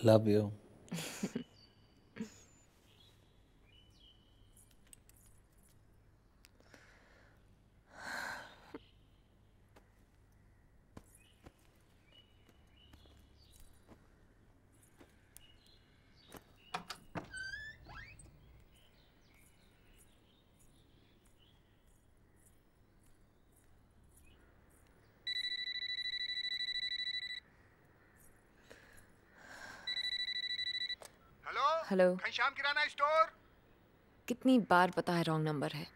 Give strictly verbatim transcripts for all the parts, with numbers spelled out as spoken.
Love you. Hello. Ghanshyam Kirana store. कितनी बार पता है रॉन्ग नंबर है।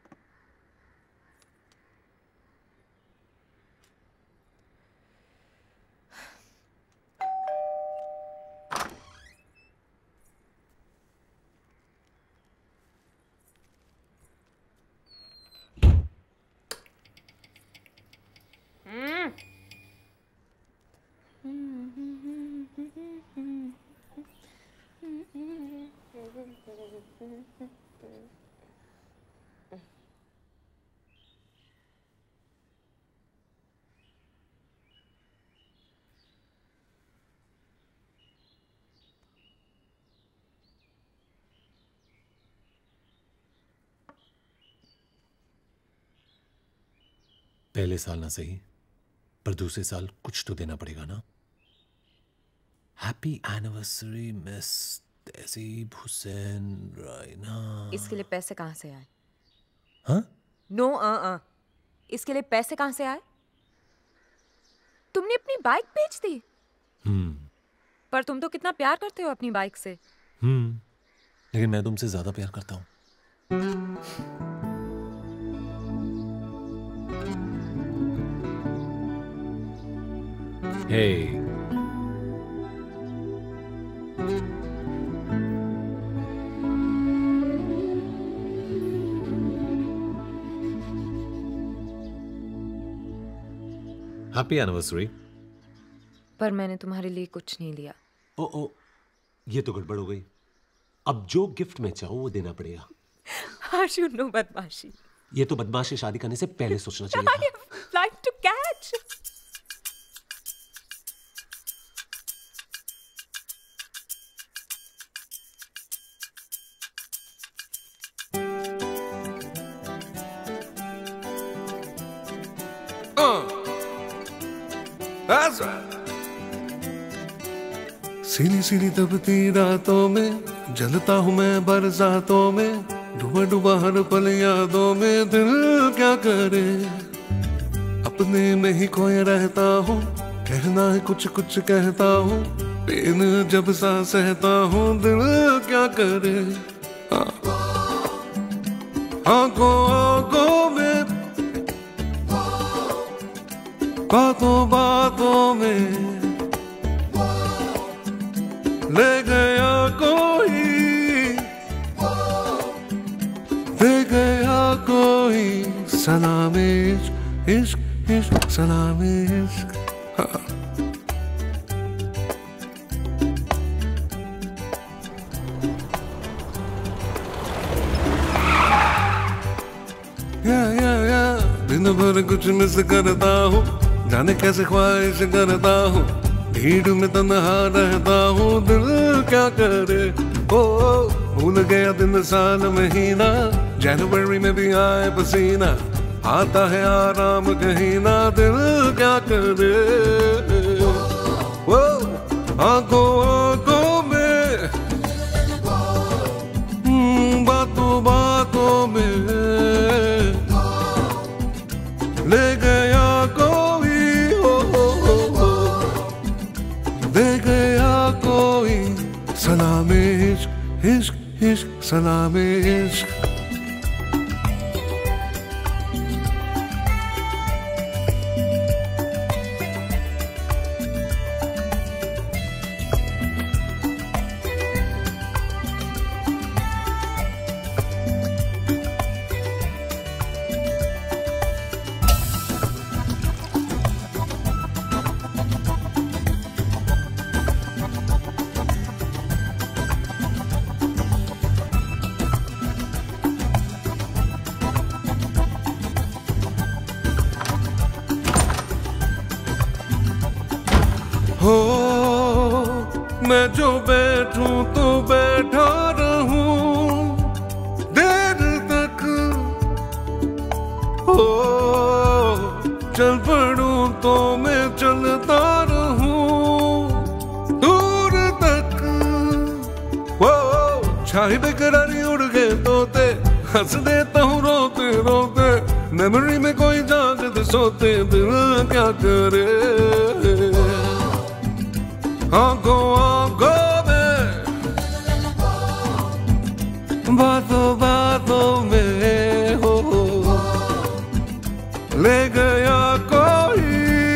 पहले साल ना सही, पर दूसरे साल कुछ तो देना पड़ेगा ना। Happy anniversary miss Tehseeb Hussain Raina. इसके लिए पैसे कहाँ से आए? हाँ? नो अ अ इसके लिए पैसे कहाँ से आए? तुमने अपनी बाइक बेच दी? हम्म। पर तुम तो कितना प्यार करते हो अपनी बाइक से। हम्म। लेकिन मैं तुमसे ज्यादा प्यार करता हूँ। Hey. Happy anniversary. पर मैंने तुम्हारे लिए कुछ नहीं लिया। ओ ओ, ये तो गड़बड़ हो गई। अब जो गिफ्ट मैं चाहूँ वो देना पड़ेगा। हर्षु, नो बदमाशी। ये तो बदमाशी शादी करने से पहले सोचना चाहिए था। I am flying to catch. सीनी सीनी दबती रातों में जलता हूँ मैं बरसातों में, डूबा डूबा हर पल यादों में, दिल क्या करे अपने में ही खोए रहता हूँ, कहना है कुछ कुछ कहता हूँ, पेन जब सा सहता हूँ, दिल क्या करे। आंखों आंखों में बातों बातों में ले गया कोई, दे गया कोई सलाम इश्क इश्क इश्क सलाम इश्क। हाँ। या या या दिन भर कुछ मिस करता हूँ, जाने कैसे ख्वाहिश करता हूँ, भीड़ में तन्हा रहता हूँ, दिल क्या करे। ओ भूल गया दिन साल महीना, जनवरी में भी आए पसीना, आता है आराम कहीं ना, दिल क्या करे। ओ आंखों आंखों में बातों बातों में ले गया कोई, हो हो हो हो दे गया कोई सलाम इश्क इश्क इश्क सलाम इश्क। मैं जो बैठूं तो बैठा रहूं देर तक, हो चल पड़ूं तो मैं चलता रहूं दूर तक। वो छाई बेकरारी उड़ गए तोते, हंस देता हूँ रोते रोते, मेमोरी में कोई जागते सोते, दिल क्या करे। आंखों आंखों में बातों बातों में हो ले गया कोई,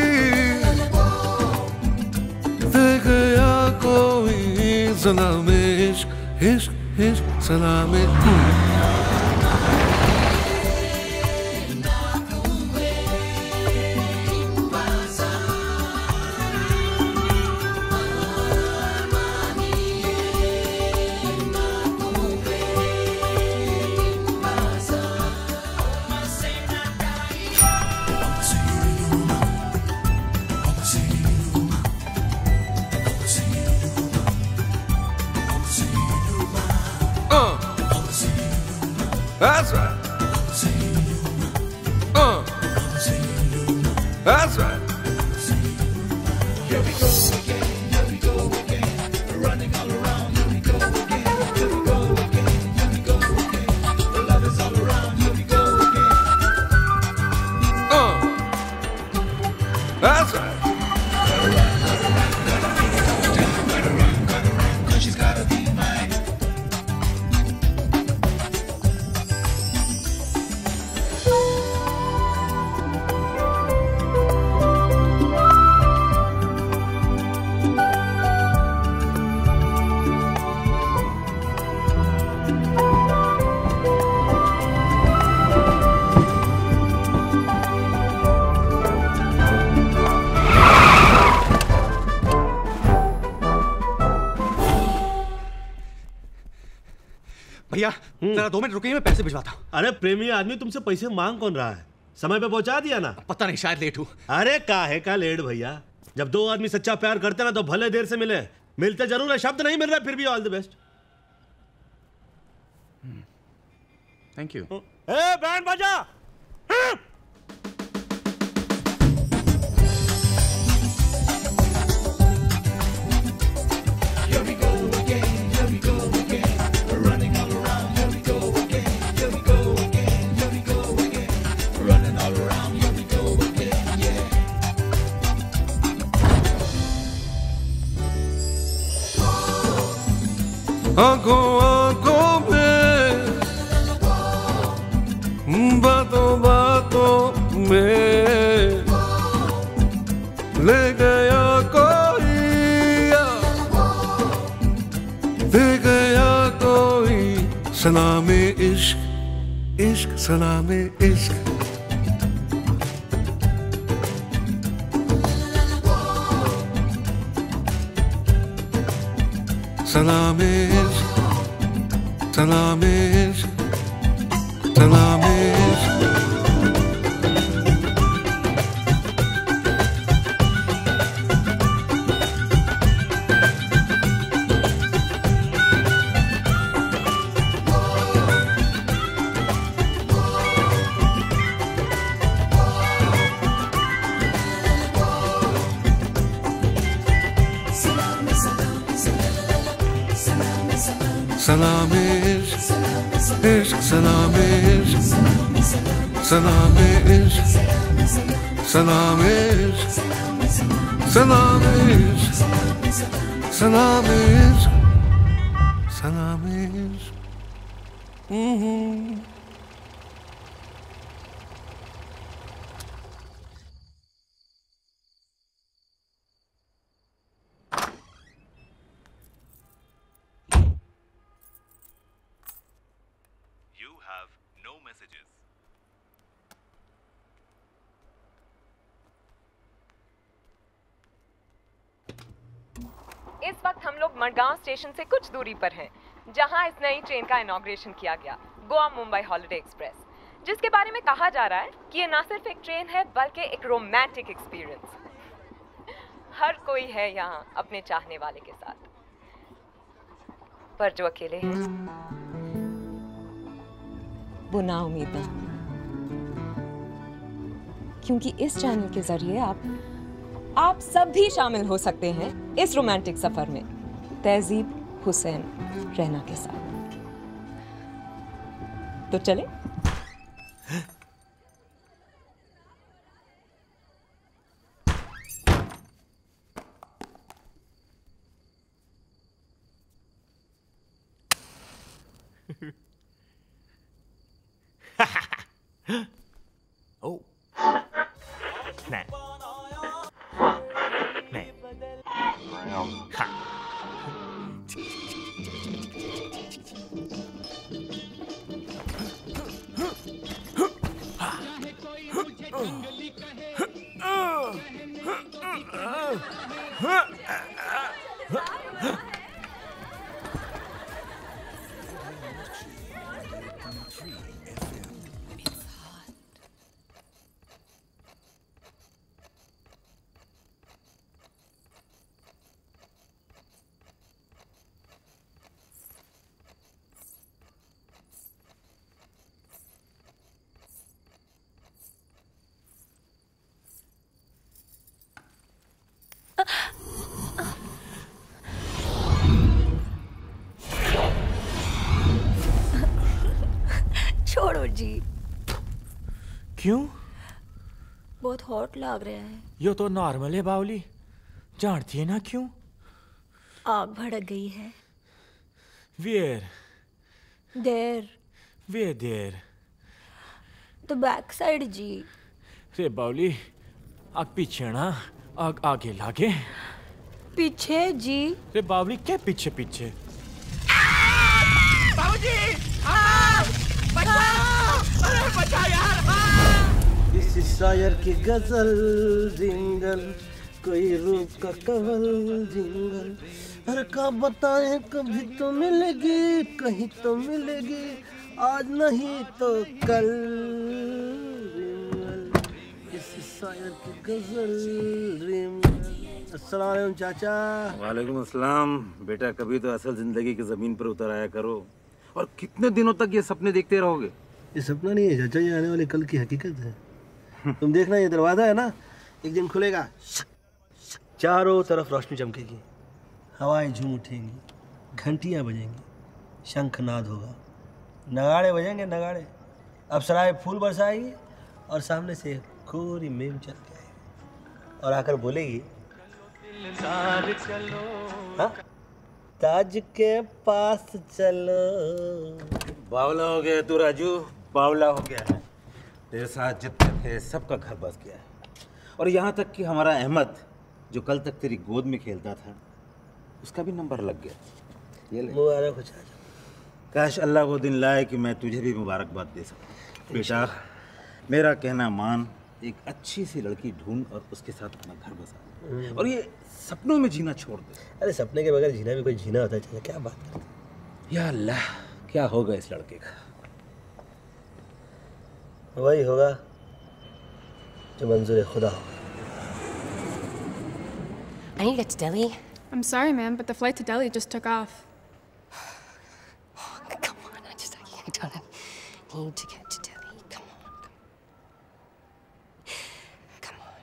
ले गया कोई सलाम इश्क इश्क इश्क सलाम इश्क। That's right. Uh. That's right. Here we go again, here we go again. We're running all around, here we go again. Here we go again, here we go again. The love is all around, here we go again. Uh. That's right. भैया जरा दो minute रुकिए, मैं पैसे भिजवाता हूँ। अरे प्रेमी आदमी, तुमसे पैसे मांग कौन रहा है? समय पे पहुंचा दिया ना। पता नहीं, शायद लेट हूँ। अरे काहे का लेट भैया, जब दो आदमी सच्चा प्यार करते ना तो भले देर से मिले, मिलते जरूर है, शब्द नहीं मिल रहा, फिर भी all the best. Thank you. ए बैंड बजा। आंखों आंखों में बातों बातों में ले गया कोई, दे गया कोई सलाम इश्क इश्क सलाम इश्क। सलाम इश्क सलाम इश्क सलाम इश्क। सलाम इश्क इश्क सलाम इश्क सलाम इश्क सलाम इश्क सलाम इश्क सलाम इश्क सलाम इश्क। इस वक्त हम लोग मडगांव स्टेशन से कुछ दूरी पर हैं, जहां इस नई ट्रेन का इनॉग्रेशन किया गया, गोवा मुंबई हॉलिडे एक्सप्रेस, जिसके बारे में कहा जा रहा है कि ये ना सिर्फ एक ट्रेन है बल्कि एक रोमांटिक एक्सपीरियंस। हर कोई है यहाँ अपने चाहने वाले के साथ। पर जो अकेले हैं वो ना उम्मीद ना, क्योंकि इस चैनल के जरिए आप आप सब भी शामिल हो सकते हैं इस रोमांटिक सफर में तहजीब हुसैन रैना के साथ। तो चले। Oh. Nej. Nej. Ha. छोड़ो जी। क्यों? बहुत हॉट लग रहा है। यो तो नॉर्मल है बावली, जानती है ना क्यों? आग भड़क गई है। वेयर देर वेयर देर तो बैक साइड जी। रे बावली, आग पीछे ना, आग आगे लागे। पीछे जी। रे बावली, क्या पीछे पीछे? बाबूजी, बचाओ! अरे बचाओ यार! इस शायर की गजल जिंगल, कोई रूप का कवल जिंगल, अरे का बताएं कभी तो मिलेगी, कहीं तो मिलेगी, आज नहीं तो कल। इस शायर की गजल जिंगल। अस्सलाम वालेकुम चाचा। वालेकुम अस्सलाम। बेटा, कभी तो असल जिंदगी की जमीन पर उतर आया करो। और कितने दिनों तक ये सपने देखते रहोगे? ये सपना नहीं है चाचा, ये आने वाले कल की हकीकत है। तुम देखना, ये दरवाजा है ना, एक दिन खुलेगा, चारों तरफ रोशनी चमकेगी, हवाएं झूम उठेंगी, घंटियां बजेंगी, शंखनाद होगा, नगाड़े बजेंगे नगाड़े, अप्सराएं फूल बरसाएगी और सामने से कोरी मेम चल के आएगी और आकर बोलेगी, हाँ? ताज के पास चलो। बावला हो गया तू राजू, बावला हो गया है। तेरे साथ जितने थे सबका घर बस गया है। और यहाँ तक कि हमारा अहमद, जो कल तक तेरी गोद में खेलता था, उसका भी नंबर लग गया। ये ले मुबारक हो चाचा। काश अल्लाह वो दिन लाए कि मैं तुझे भी मुबारकबाद दे सकूं। बेटा, मेरा कहना मान, एक अच्छी सी लड़की ढूंढ और उसके साथ अपना घर बसा, और ये सपनों में जीना छोड़ दे। अरे सपने के बगैर जीना भी कोई जीना होता है चाचा, क्या बात करते हैं। या अल्लाह, क्या होगा इस लड़के का? वही होगा जो मंजूर खुदा होगा। I need to get to Delhi. I'm sorry, ma'am, but the flight to Delhi just took off. Come on, I just I don't need to get to Delhi. Come on, come on.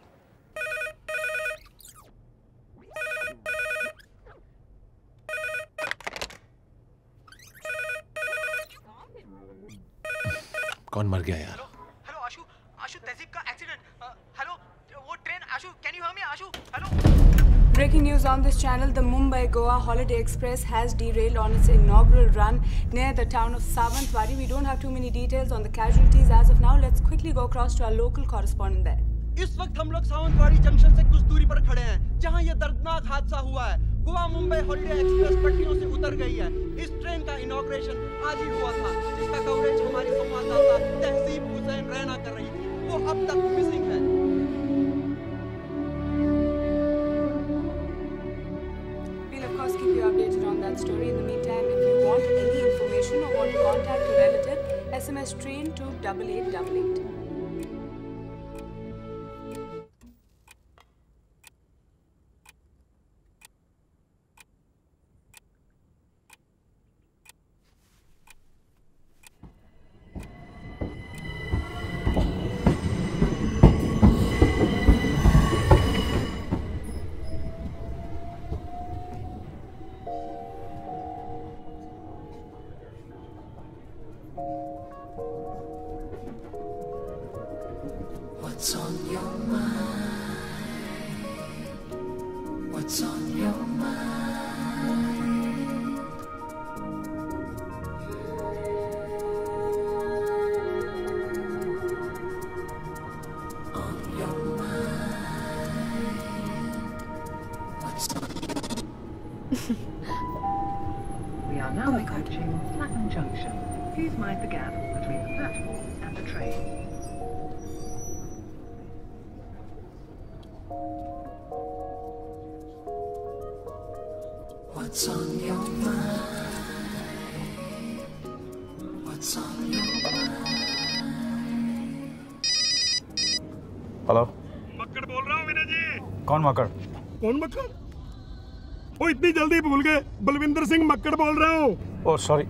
कौन मर गया यार? Hello आशु, आशु तहजीब का accident. Hello, वो train, Ashu can you hear me? Ashu, hello. Breaking news on this channel, the Mumbai-Goa Holiday Express has derailed on its inaugural run near the town of Savantwadi. We don't have too many details on the casualties as of now. Let's quickly go across to our local correspondent there. इस वक्त हम लोग Sawantwadi junction से कुछ दूरी पर खड़े हैं, जहां यह दर्दनाक हादसा हुआ है। गोवा मुंबई हॉलिडे एक्सप्रेस पटरियों से उतर गई है। इस ट्रेन का इनॉग्रेशन आज ही हुआ था, जिसका कवरेज हमारी संवाददाता तहजीब हुसैन रैना कर रही थी। वो अब तक मिसिंग है। We'll of course keep you updated on that story. In the meantime, if you want any information or want to contact a relative, S M S train to eight eight eight eight. We are now approaching Clapham Junction. Please mind the gap between the platform and the train. What's on your mind? What's on your mind? Hello, Makkar बोल रहा हूँ विनय जी। कौन मक्कड़? कौन मक्कड़? ओ इतनी जल्दी भूल गए, बलविंदर सिंह मक्कड़ बोल रहा हूँ। Oh sorry.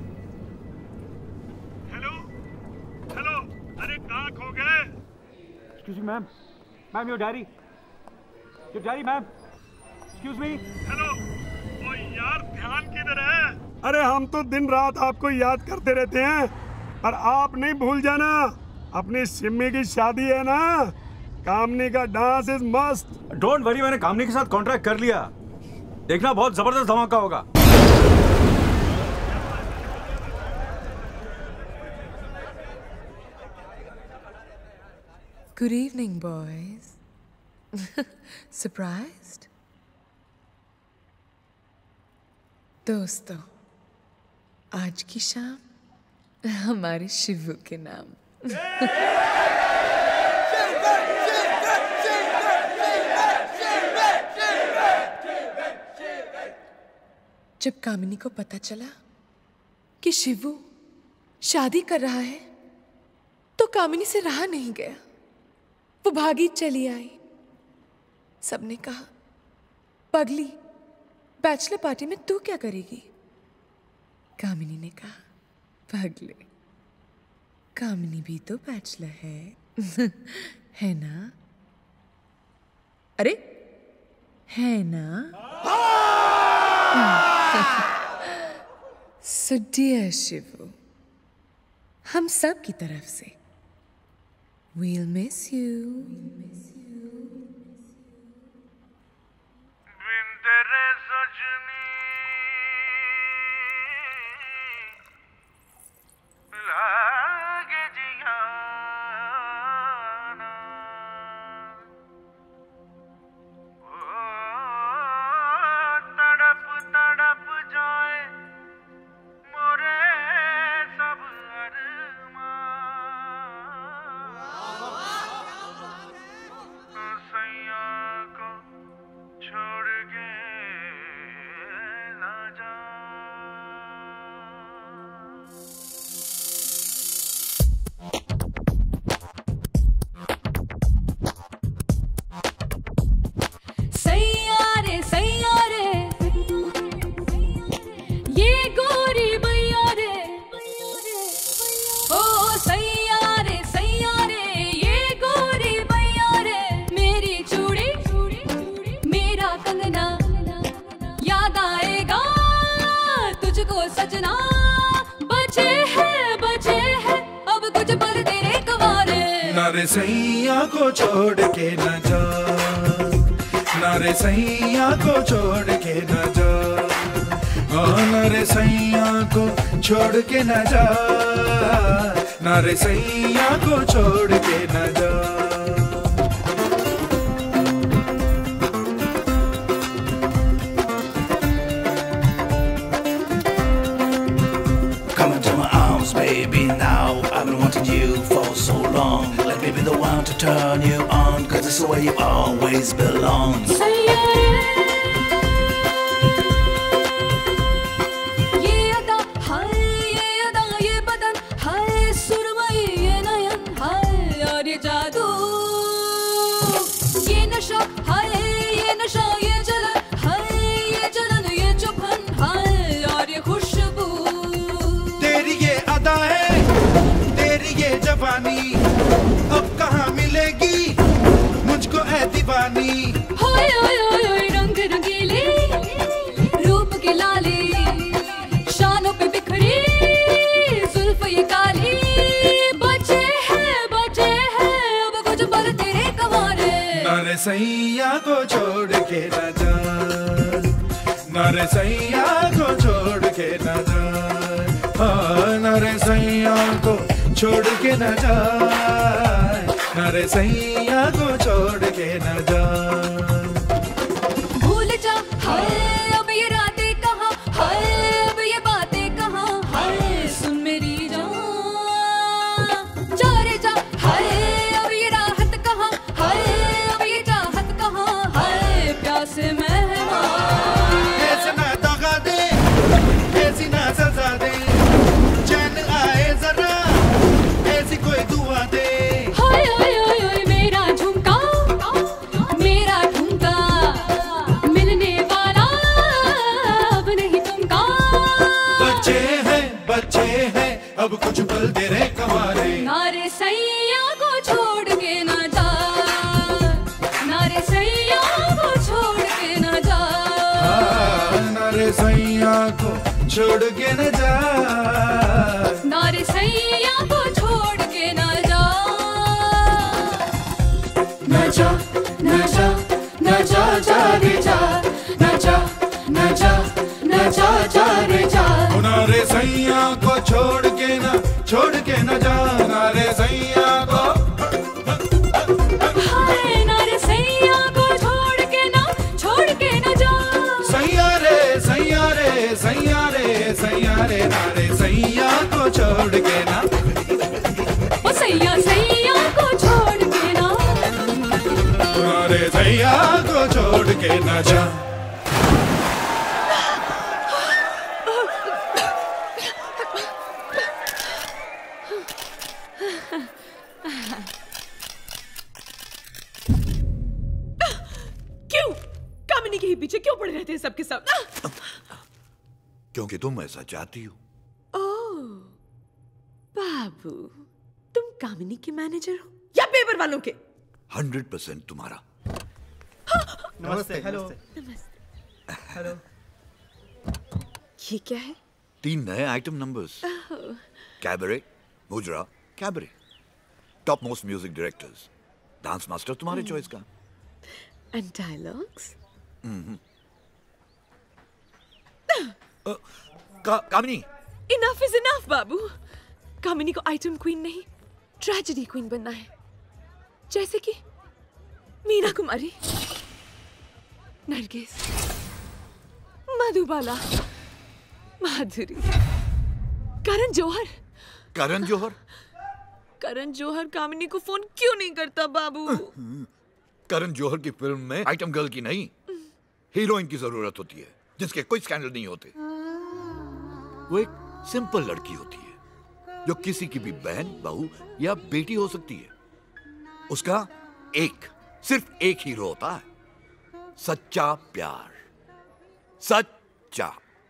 हेलो, हेलो, अरे कहाँ खो गए? Excuse me ma'am, ma'am your diary, your diary ma'am, excuse me. Hello, ओ यार ध्यान किधर है? अरे हम तो दिन रात आपको याद करते रहते हैं, और आप नहीं भूल जाना, अपनी सिम्मी की शादी है ना, कामनी का डांस इज मस्त। डोंट वरी, मैंने कामनी के साथ कॉन्ट्रैक्ट कर लिया, देखना बहुत जबरदस्त धमाका होगा। Good evening, boys. Surprised? दोस्तों, आज की शाम हमारे शिवू के नाम। जब कामिनी को पता चला कि शिवू शादी कर रहा है, तो कामिनी से रहा नहीं गया, वो भागी चली आई। सबने कहा, पगली, बैचलर पार्टी में तू क्या करेगी? कामिनी ने कहा, पगले, कामिनी भी तो बैचलर है है ना? अरे है ना? So dear शिवू, हम सब की तरफ से we'll miss you. नारे सैया को छोड़ के न जा, नारे सैया को छोड़ के न जा, नारे सैया को छोड़ के न जा, नारे सैया को छोड़ के न जा। Baby, now I've been wanting you for so long. Let me be the one to turn you on, cause it's where you always belong. ये अदा हाय, ये अदा ये बदन हाय, सुरमई ये नयन हाय, और ये जादू, ये नशा हाय, ये नशा ये जलन हाय, ये जलन ये चुभन हाय, और ये खुशबू। तेरी ये अदा है, तेरी ये जवानी, अब कहाँ मिलेगी मुझको ऐ दीवानी। हाय हाय हाय रंग रंगीले, रूप के लाले, शानों पे बिखरी जुल्फ ये काली, बचे हैं बचे हैं अब कुछ पल तेरे कवारे। नारे सैया को छोड़ के न जा, नारे सैया को छोड़ के न जा, नारे सैया को छोड़ के न जा, नारे सैया को छोड़ के न जा। भूल जा हाय अब ये रातें कहाँ, हाय अब ये बातें को छोड़ के न जा, नारे सैया को छोड़ के न जा, न जा न जा न जा जा रे जा, न जा न जा न जा जा रे जा। नारे सैया को छोड़ के न छोड़ के न जा, नारे सैया को हाय नारे सैया को छोड़ के न छोड़ के न जा, सैया रे सैया रे सैया रे सैया रे, नारे सैया को छोड़ के ना, ओ सैया सैया को छोड़ के ना, नारे सैया को छोड़ के ना जा। क्यों कामिनी के ही पीछे क्यों पड़े रहते हैं सबके सब? क्योंकि तुम ऐसा चाहती हो। ओह बाबू, तुम कामिनी के मैनेजर हो या पेपर वालों के? हंड्रेड परसेंट तुम्हारा। नमस्ते। हेलो। नमस्ते। हेलो। ये क्या है? तीन नए item numbers, cabaret, mujra, cabaret. Top most music directors, dance master तुम्हारे चॉइस का। And dialogues? का, कामिनी। इनफ इज इनफ बाबू। कामिनी को आइटम क्वीन नहीं, ट्रेजेडी क्वीन बनना है, जैसे कि मीना कुमारी, नरगिस, मधुबाला, माधुरी, करण जौहर। करण जौहर? करण जौहर कामिनी को फोन क्यों नहीं करता बाबू? करण जौहर की फिल्म में आइटम गर्ल की नहीं, हीरोइन की जरूरत होती है जिसके कोई स्कैंडल नहीं होते। वो एक सिंपल लड़की होती है जो किसी की भी बहन, बहू या बेटी हो सकती है। उसका एक, सिर्फ एक हीरो होता है, सच्चा प्यार, सच्चा।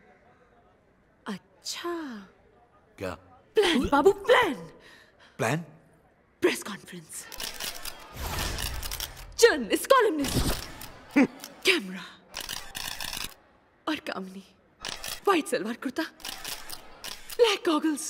अच्छा। क्या? प्लान बाबू, plan. Plan? Press conference, journalist, columnist, camera और Kamini, white salwar kurta, black goggles,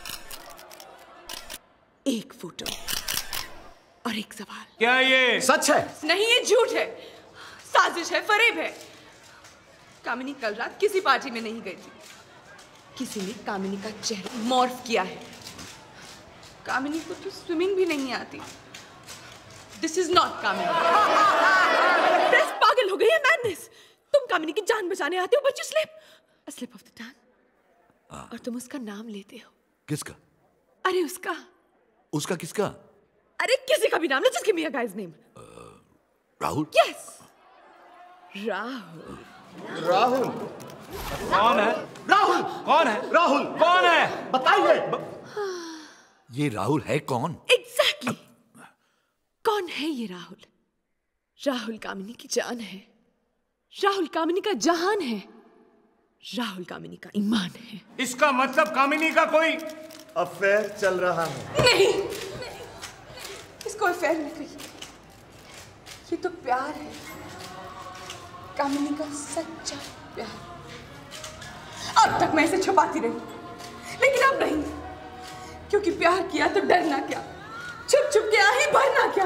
एक फोटो और एक सवाल। क्या ये सच है? नहीं, ये झूठ है, साजिश है, फरेब है। कामिनी कल रात किसी पार्टी में नहीं गई थी। किसी ने कामिनी का चेहरा मॉर्फ किया है। कामिनी को तो स्विमिंग भी नहीं आती। This is not Kamini. Press पागल हो गई है, मैडनेस। तुम कामिनी की जान बचाने आते हो, but you slip a slip of the tongue, और तुम उसका नाम लेते हो। किसका? अरे उसका। उसका किसका? अरे किसी का भी नाम लो, just give me a guy's name. Rahul? Yes, Rahul. Rahul कौन है? राहुल कौन है? राहुल कौन है? बताइए। ये राहुल है कौन? Exactly exactly. कौन है ये राहुल? राहुल कामिनी की जान है, राहुल कामिनी का जहान है, राहुल कामिनी का ईमान है। इसका मतलब कामिनी का कोई अफेयर चल रहा है? नहीं, इसको अफेयर नहीं कहिए, ये तो प्यार है, कामिनी का सच्चा प्यार। अब तक मैं इसे छुपाती रही, लेकिन अब नहीं, क्योंकि प्यार किया तो डरना क्या, छुप छुप के आही भरना क्या।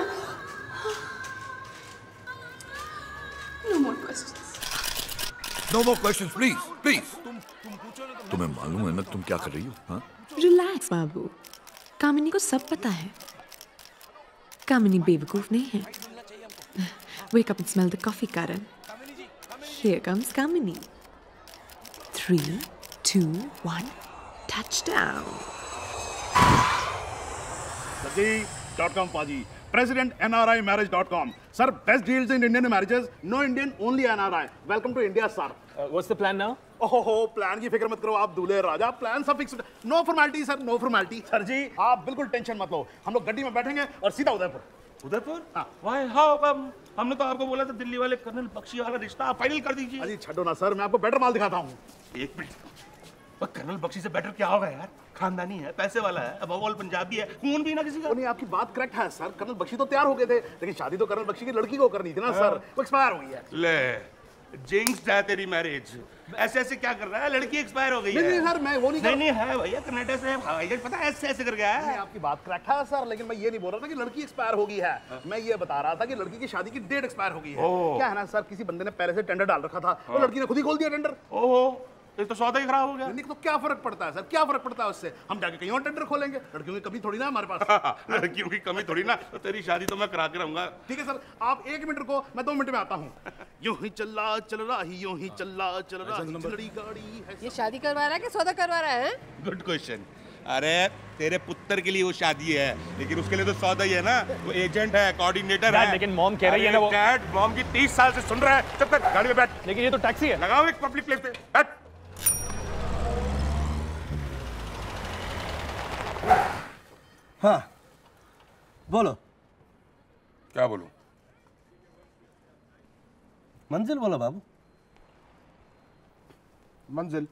No more questions. No more questions, please please. तुम्हें मालूम है ना तुम क्या कर रही हो? हाँ? रिलैक्स बाबू, कामिनी को सब पता है। कामिनी बेवकूफ नहीं है। Wake up and smell the coffee, Karan. Here comes Kamini. Three, two, one, touchdown. Dot com पाजी, president N R I marriage dot com. Sir, best deals in Indian marriages, no Indian, only N R I. Welcome to India sir. What's the plan now? ओहो, plan की फिक्र मत करो आप दूल्हे राजा, plan सब fix. No formality sir, no formality. Sir ji आप बिल्कुल टेंशन मत लो, हम लोग गड्डी में बैठेंगे और सीधा उदयपुर। उदयपुर? हाँ। वाह, हाउ कम? हमने तो आपको बोला था दिल्ली वाले कर्नल बख्शी वाला रिश्ता आप फाइनल कर दीजिए। अजी छोड़ो ना सर, मैं आपको बेटर माल दिखाता हूँ। एक मिनट, कर्नल बख्शी से बेटर क्या होगा यार? खानदानी है, पैसे वाला है, अब ऑल पंजाबी है, खून भी ना किसी का। नहीं, आपकी बात करेक्ट है सर, कर्नल बख्शी तो तैयार हो गए थे, लेकिन शादी तो कर्नल बख्शी की लड़की को करनी थी ना सर, वो एक्सपायर हो गई है। ले, जिंक्स्ड है तेरी मैरिज। ऐसे ऐसे क्या कर रहा है? लड़की एक्सपायर हो गई है। नहीं सर, मैं वो नहीं नहीं नहीं है भैया, कर्नाटक से हवाई जहाज पता है ऐसे ऐसे कर गया है। आपकी बात करेक्ट है सर, लेकिन मैं ये नहीं बोल रहा था कि लड़की एक्सपायर हो गई है। मैं ये बता रहा था कि लड़की की शादी की डेट एक्सपायर हो गई है। क्या है ना सर, किसी बंदे ने पहले से टेंडर डाल रखा था और लड़की ने खुद ही खोल दिया टेंडर। ओहो, ये तो सौदा ही खराब हो गया। नहीं तो क्या फर्क पड़ता है सर, क्या फर्क पड़ता है उससे? हम जाके कहीं और टेंडर खोलेंगे। लड़कियों की कमी थोड़ी ना हमारे पास। लड़कियों की कमी थोड़ी ना, तो तेरी शादी तो मैं करा के रहूंगा। ठीक है सर, आप एक मिनट रुको, मैं दो मिनट में आता हूँ। यूं ही चल चल रहा ही यूं ही चल चल रहा लड़ी गाड़ी है। ये शादी करवा रहा है कि सौदा करवा रहा है? Good question. अरे तेरे पुत्र के लिए वो शादी है, लेकिन उसके लिए तो सौदा ही है ना। वो एजेंट है, कोऑर्डिनेटर है। लेकिन मॉम कह रही है ना वो। डैड, मॉम की तीस साल से सुन रहा है। चल चल गाड़ी में बैठ। लेकिन ये तो टैक्सी है। लगाओ एक पब्लिक प्लेस पे, बैठ। हाँ बोलो। क्या बोलूं? मंजिल बोलो बाबू। मंजिल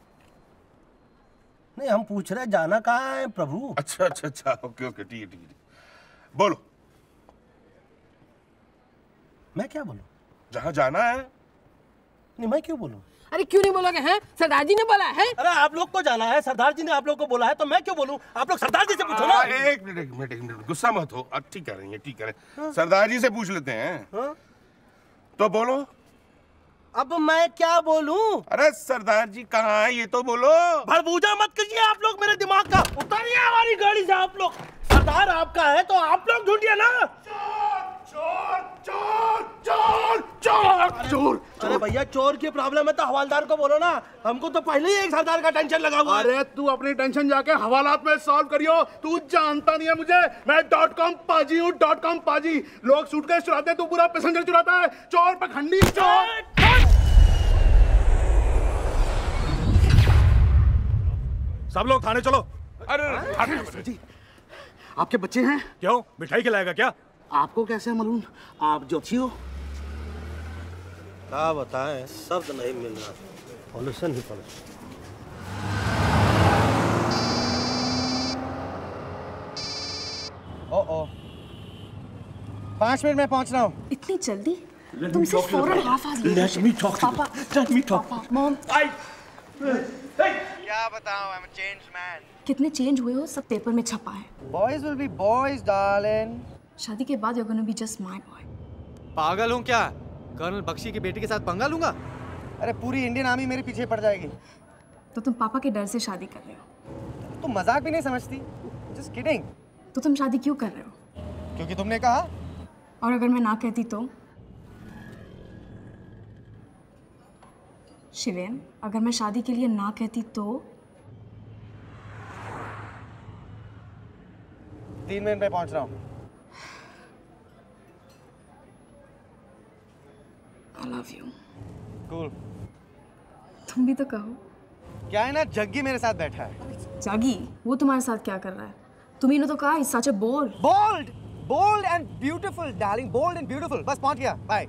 नहीं, हम पूछ रहे जाना कहाँ है प्रभु। अच्छा अच्छा अच्छा, ओके ओके, ठीक है ठीक है। बोलो। मैं क्या बोलूं? जहाँ जाना है। नहीं, मैं क्यों बोलूं? अरे क्यों नहीं बोलोगे? हैं, सरदार जी ने बोला है। अरे आप लोग को जाना है, सरदार जी ने आप लोग को बोला है, तो मैं क्यों बोलूं? आप लोग सरदार जी से पूछो ना। एक मिनट एक मिनट एक मिनट, गुस्सा मत हो। ठीक कह रही है, ठीक कह रहे हैं। सरदार जी से पूछ लेते हैं। हाँ? तो बोलो। अब मैं क्या बोलूं? अरे सरदार जी कहाँ है ये तो बोलो। भड़बूजा मत कीजिए आप लोग मेरे दिमाग का। उतरिए हमारी गाड़ी से आप लोग। सरदार आपका है तो आप लोग ढूंढिए ना। चोर चोर चोर चोर चोर। अरे भैया, चोर की प्रॉब्लम है तो हवालदार को बोलो ना। हमको तो पहले ही एक सरदार का टेंशन लगा हुआ है। अरे तू अपनी टेंशन जाके हवालात में सॉल्व करियो। तू जानता नहीं है मुझे, मैं डॉट कॉम पाजी हूँ, डॉट कॉम पाजी। लोग सूटकेस चुराते हैं, तू पूरा पैसेंजर चुराता है। चोर पखंडी चोर। सब लोग थाने चलो। अरे जी, आपके बच्चे हैं? क्यों, मिठाई खिलाएगा क्या? आपको कैसे मालूम? आप ज्योतिषी हो? क्या बताएं, शब्द नहीं मिल रहा। पॉल्यूशन ही पॉल्यूशन। ओ ओ, पाँच मिनट में पहुंच रहा हूँ। इतनी जल्दी? तुमसे फौरन हाफ आज ले। Let me talk to you. पापा, Let me talk. पापा, मॉम। क्या बताऊँ, I'm a changed man. कितने चेंज हुए हो सब पेपर में छपा है। Boys will be boys, darling. शादी के बाद you're gonna be just my boy. पागल हूँ क्या? कर्नल बख्शी की बेटी के साथ पंगा लूंगा? अरे पूरी इंडियन आर्मी मेरे पीछे पड़ जाएगी। तो तुम पापा के डर से शादी कर रहे हो? तुम मजाक भी नहीं समझती। Just kidding. तो तुम शादी क्यों कर रहे हो? क्योंकि तुमने कहा। और अगर मैं ना कहती तो? शिवेन, अगर मैं शादी के लिए ना कहती तो? तीन मिनट में पहुंच रहा हूँ। I love you. Cool. तुम भी तो कहो। क्या है ना, जग्गी मेरे साथ बैठा है। जागी, वो तुम्हारे साथ क्या कर रहा है? तुम्ही ने तो कहा he's such a bold. Bold, bold and beautiful, darling. Bold and beautiful. बस पहुंच गया। Bye.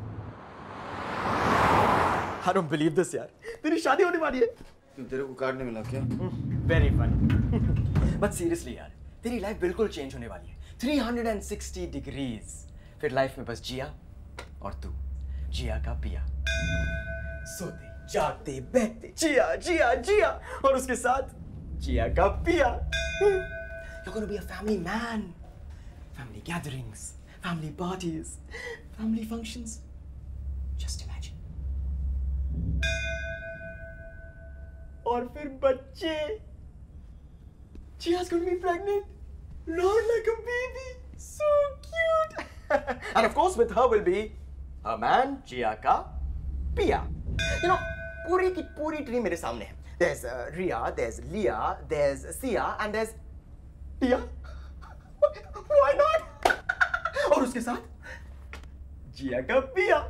I don't believe this यार। तेरी शादी होने वाली है। क्यों, तेरे को कार्ड नहीं मिला क्या? Very funny। But seriously यार, तेरी लाइफ बिल्कुल चेंज होने वाली है। three hundred sixty degrees. फिर लाइफ में बस जिया और तू, जिया का पिया। सोते जागते बहते जिया जिया जिया और उसके साथ जिया का पिया। You're gonna be a family man. Family gatherings, family parties, family functions. Just imagine. और फिर बच्चे। Jia's gonna be pregnant. Round like a baby. So cute. And of course with her will be a man, Jia ka Pia. You know, पूरी की पूरी tree मेरे सामने है. There's uh, Ria, there's Leah, there's Sia, and there's Pia. Why not? और उसके साथ Jia का Pia.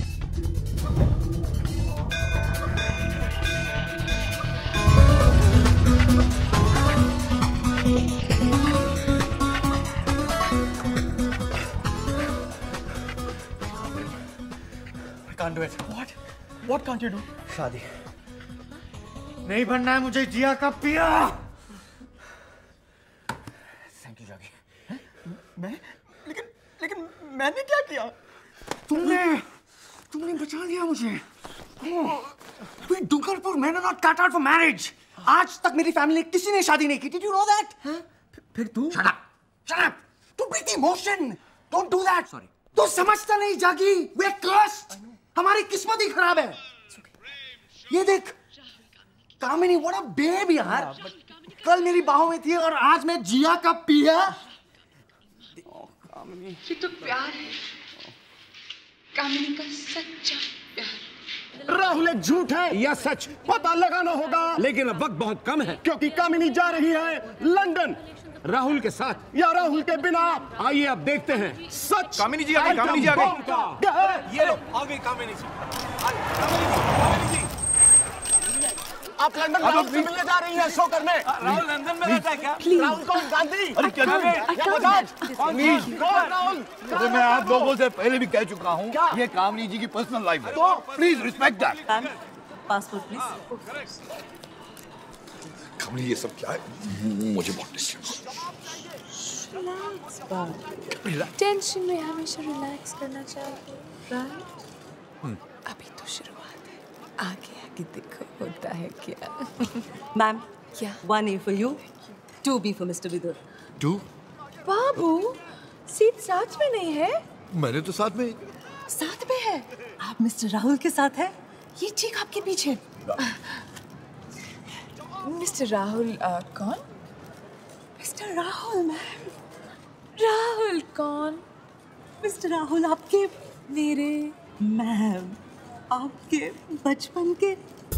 I can't do it. What? What can't you do? शादी नहीं बनना है मुझे जिया का पिया। Thank you, जागी। मैं? लेकिन लेकिन मैंने क्या किया? तुमने तुमने बचा लिया मुझे। We Dungarpur men are not cut out for marriage. आज तक मेरी फैमिली किसी ने शादी नहीं की। Did you know that? फिर तू? Shut up. Shut up. Don't breathe the emotion. Don't do that. Sorry. तू समझता नहीं जागी। We're cursed. हमारी किस्मत ही खराब है। ये देख, कामिनी, what a babe यार। कल मेरी बाहों में थी और आज मैं जिया का पिया। कामिनी। ये तो प्यार है, कामिनी का सच्चा प्यार। राहुल एक झूठ है या सच पता लगाना होगा, लेकिन अब वक्त बहुत कम है क्योंकि कामिनी जा रही है लंदन राहुल के साथ या राहुल के बिना। आइए अब देखते हैं सच। कामिनी जी आ गई, कामिनी जी आ गई। ये लो आ गई कामिनी जी। कामिनी जी आप लंदन राहुल से मिलने जा रही हैं शो करने। राहुल लंदन में रहता है क्या? राहुल कौन? गांधी? अरे क्या राहुल? अरे मैं आप लोगों से पहले भी कह चुका हूँ, ये कामिनी जी की पर्सनल लाइफ है, तो please respect that. Passport please. Kamini ये सब क्या है? मुझे बहुत डिस्टर्ब। टेंशन में हमेशा रिलैक्स करना चाहिए, राइट? अभी तो शुरुआत है, आगे आगे देखो होता है क्या। मैम क्या? One A for you, two B for mister Vidur. Two? बाबू सीट साथ में नहीं है? मैंने तो साथ में साथ में है। आप मिस्टर राहुल के साथ है, ये ठीक आपके पीछे। मिस्टर राहुल uh, कौन? Mister Rahul ma'am. राहुल कौन? मिस्टर राहुल आपके मेरे मैम आपके बचपन के।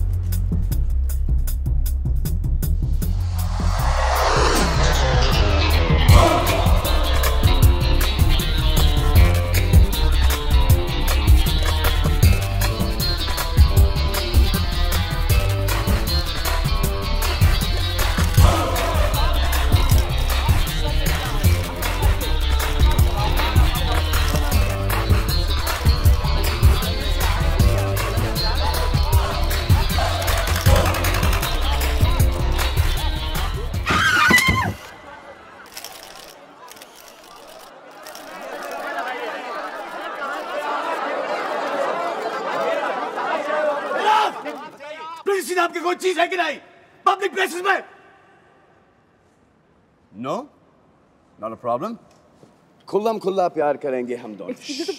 आपकी कोई चीज है कि नहीं पब्लिक प्लेसेस में? No, not a problem. खुल्लम खुल्ला प्यार करेंगे हम दोनों।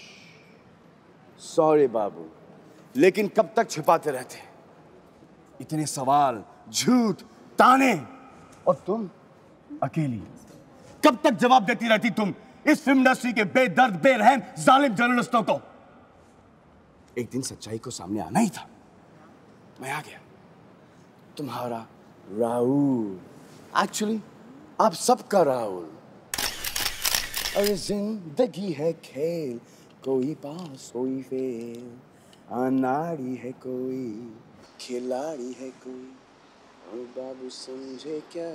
सॉरी बाबू, लेकिन कब तक छिपाते रहते? इतने सवाल, झूठ, ताने, और तुम अकेली कब तक जवाब देती रहती तुम इस फिल्म इंडस्ट्री के बेदर्द बेरहम जालिम जर्नलिस्टों को? एक दिन सच्चाई को सामने आना ही था। मैं आ गया, तुम्हारा राहुल, एक्चुअली आप सबका राहुल। अरे जिंदगी है खेल, कोई पास कोई फेल, अनाड़ी है कोई खिलाड़ी है कोई, और बाबू समझे क्या?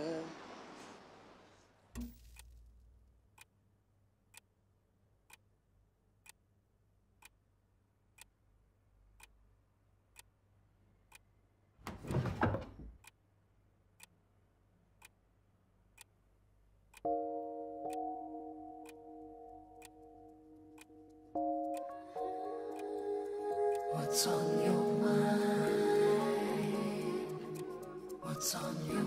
What's on your mind? What's on your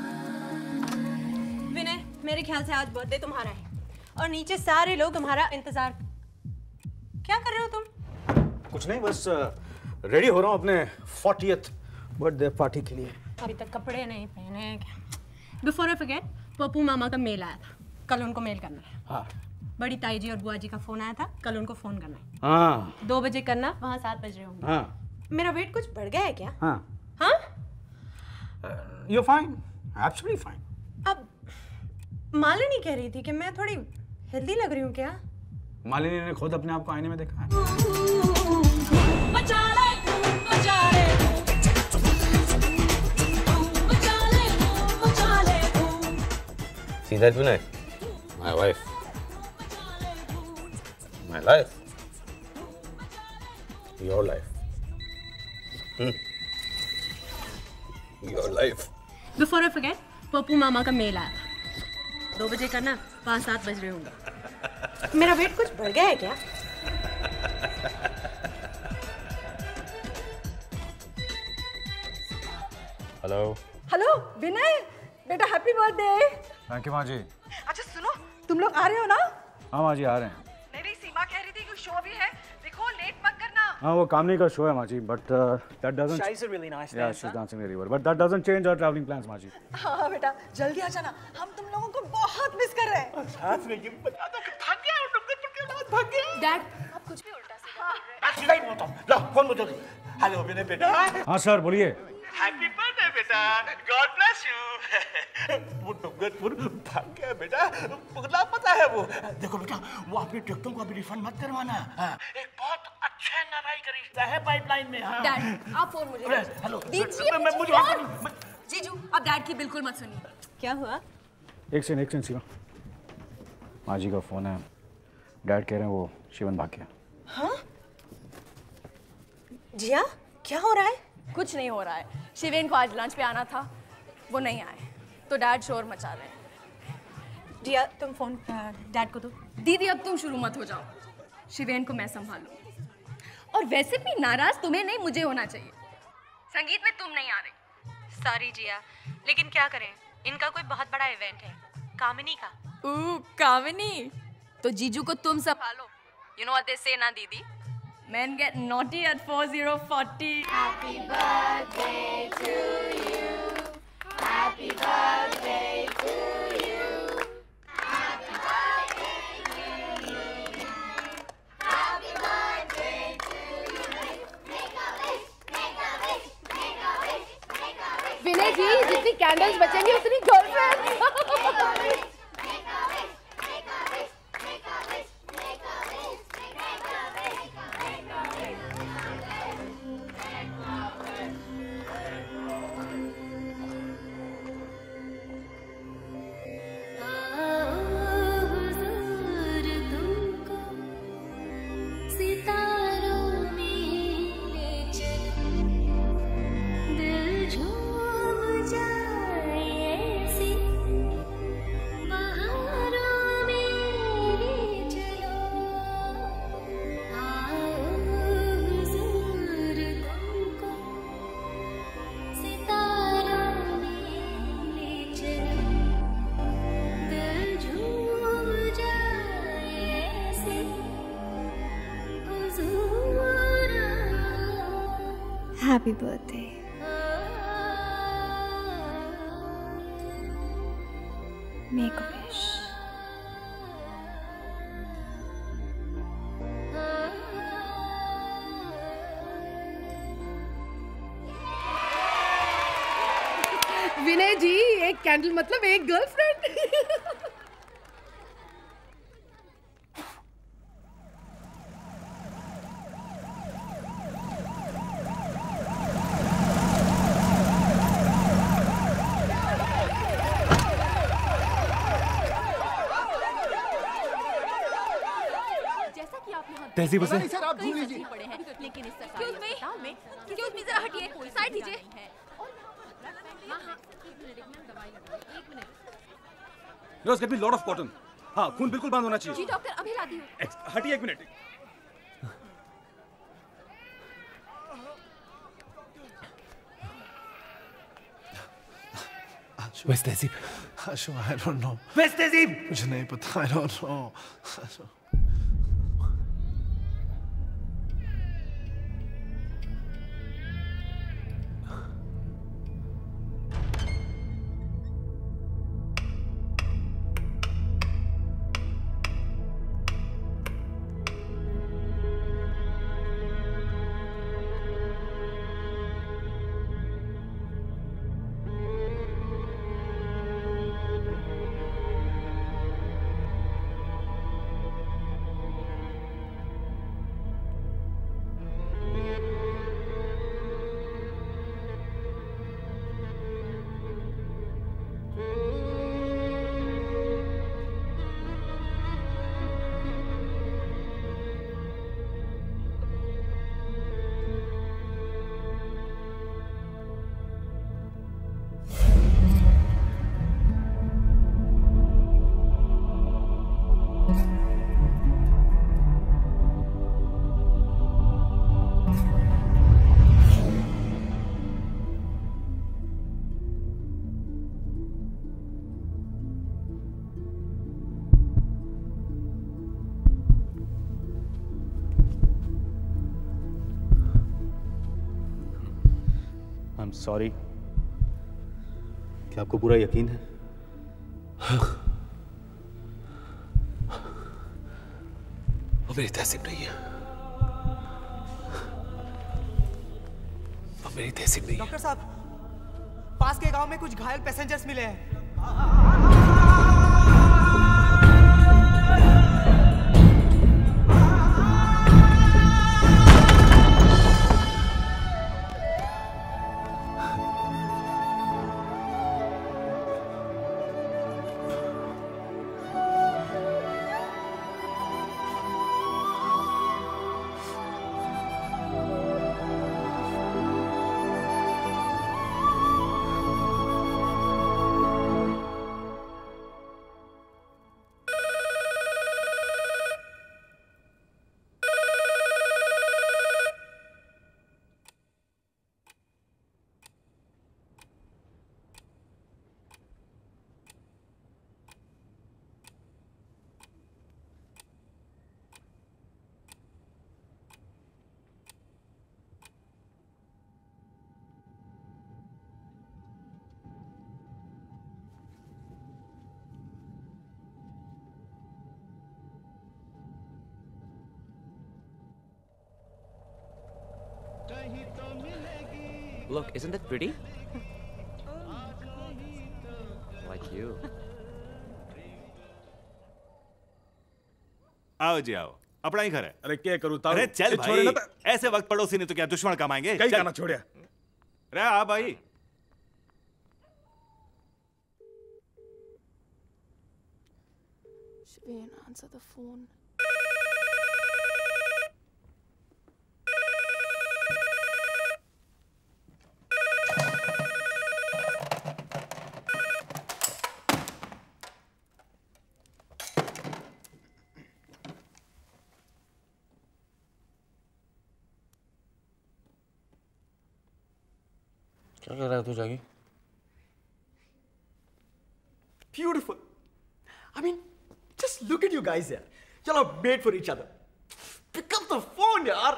mind? विनय, मेरे ख्याल से आज बर्थडे तुम्हारा है और नीचे सारे लोग तुम्हारा इंतजार। क्या कर रहे हो तुम? कुछ नहीं, बस रेडी हो रहा हूँ अपने फोर्टियथ बर्थडे पार्टी के लिए। अभी तक कपड़े नहीं पहने क्या? बिफोर आई फॉरगेट, पप्पू मामा का मेल आया था, कल उनको मेल करना है। हाँ। बड़ी ताई जी और बुआ जी का फोन आया था, कल उनको फोन करना है। हाँ। दो बजे करना, वहाँ सात बज रहे होंगे। हाँ। मेरा वेट कुछ बढ़ गया है क्या? हाँ। हाँ? You're fine, absolutely fine. अब मालिनी कह रही थी कि मैं थोड़ी हेल्दी लग रही हूँ क्या? मालिनी ने खुद अपने आप को आईने में देखा है। बचा ले, बचा ले, बचा ले, बचा ले। See that, Vinay? My wife. My life. Your life. Hmm. Your life. Before I forget, Pappu मामा का मेल आया था, दो बजे करना, पाँच सात बज रहे होंगे। मेरा वेट कुछ बढ़ गया है क्या? हेलो हेलो विनय, बेटा हैप्पी बर्थडे। थैंक यू माँ जी। अच्छा सुनो, तुम लोग आ रहे हो ना? हाँ माँ जी आ रहे हैं। मेरी सीमा कह रही थी कि शो भी है, देखो लेट मत करना। हाँ वो कामनी का शो है माँ जी, but that doesn't She's a really nice yeah, dancer. she's dancing very well, but that doesn't change our traveling plans माँ जी। हाँ बेटा जल्दी आ जाना, हम तुम लोगों को बहुत मिस कर रहे हैं। साथ में ये बता दो कि भाग गया और डॉक्टर पर के बाद भाग गया। डैड आप कुछ भी उल्टा सीधा बोल रहे हैं। मैं सीधा ही बोलता हूँ। लो फोन मुझे दो। हेलो विनय बेटा। हाँ सर बोलिए। हैप्पी बर्थडे बेटा, गॉड ब्लेस यू। वो डॉक्टर भाग गया बेटा, पगला पता है वो। देखो बेटा, वो अपने टिकटों को अभी रिफंड मत करवाना। हाँ, एक बहुत अच्छा नाराई का रिश्ता है पाइपलाइन में। हाँ। डैड आप फोन मुझे हेलो दीजिए। मैं मुझे जीजू आप डैड की बिल्कुल मत सुनिए। क्या हुआ? एक सेकंड एक सेकंड सीमा, माँ जी का फोन है, डैड कह रहे हैं वो शिवन भाग गया। हाँ? जिया क्या हो रहा है? कुछ नहीं हो रहा है। शिवेन को आज लंच पे आना था, वो नहीं आए, तो डैड शोर मचा रहे हैं। जिया तुम फोन डैड को दो। दीदी अब तुम शुरू मत हो जाओ, शिवेन को मैं संभालूं। और वैसे भी नाराज तुम्हें नहीं मुझे होना चाहिए, संगीत में तुम नहीं आ रही। सॉरी जिया, लेकिन क्या करें, इनका कोई बहुत बड़ा इवेंट है, कामिनी का। ऊ कामिनी, तो जीजू को तुम संभालो। यू नो व्हाट दे से ना दीदी, men get naughty at forty forty. Happy birthday to you. Happy birthday to you. Happy birthday to you. Happy birthday to you. Make a wish, make a wish, make a wish, make a wish. Vinay जी जितनी candles बचेंगी उतनी girlfriend. Happy birthday. Make a wish. Vinay ji एक candle मतलब एक girlfriend. तहजीब से sir आप भूल लीजिए। लेकिन इस सरकारी अस्पताल में एक्सक्यूज मी जरा हटिए, साइड दीजिए। Nurse get me lot of cotton. हाँ खून बिल्कुल बंद होना चाहिए। जी डॉक्टर अभी ला दी हूँ। हटिए एक मिनट। Where's तहजीब? Ashu, I don't know. Where's तहजीब? मुझे नहीं पता, I don't know. Ashu. Sorry. क्या आपको पूरा यकीन है? वो मेरी तहसीब नहीं है, वो मेरी तहसीब नहीं है। डॉक्टर साहब, पास के गांव में कुछ घायल पैसेंजर्स मिले हैं। Look, isn't that pretty? Like you. आओ जी आओ, अपना ही घर है। अरे क्या करूँ ताऊ? अरे चल ये छोड़े भाई, ना ऐसे वक्त पड़ोसी ने तो क्या दुश्मन कमाएंगे? कहीं चल। गाना छोड़िया। अरे आ भाई। Shivin, answer the phone. क्या कर रहा है तू जागी? Beautiful. I mean, just look at you guys here. Y'all are made for each other. Pick up the phone, yaar.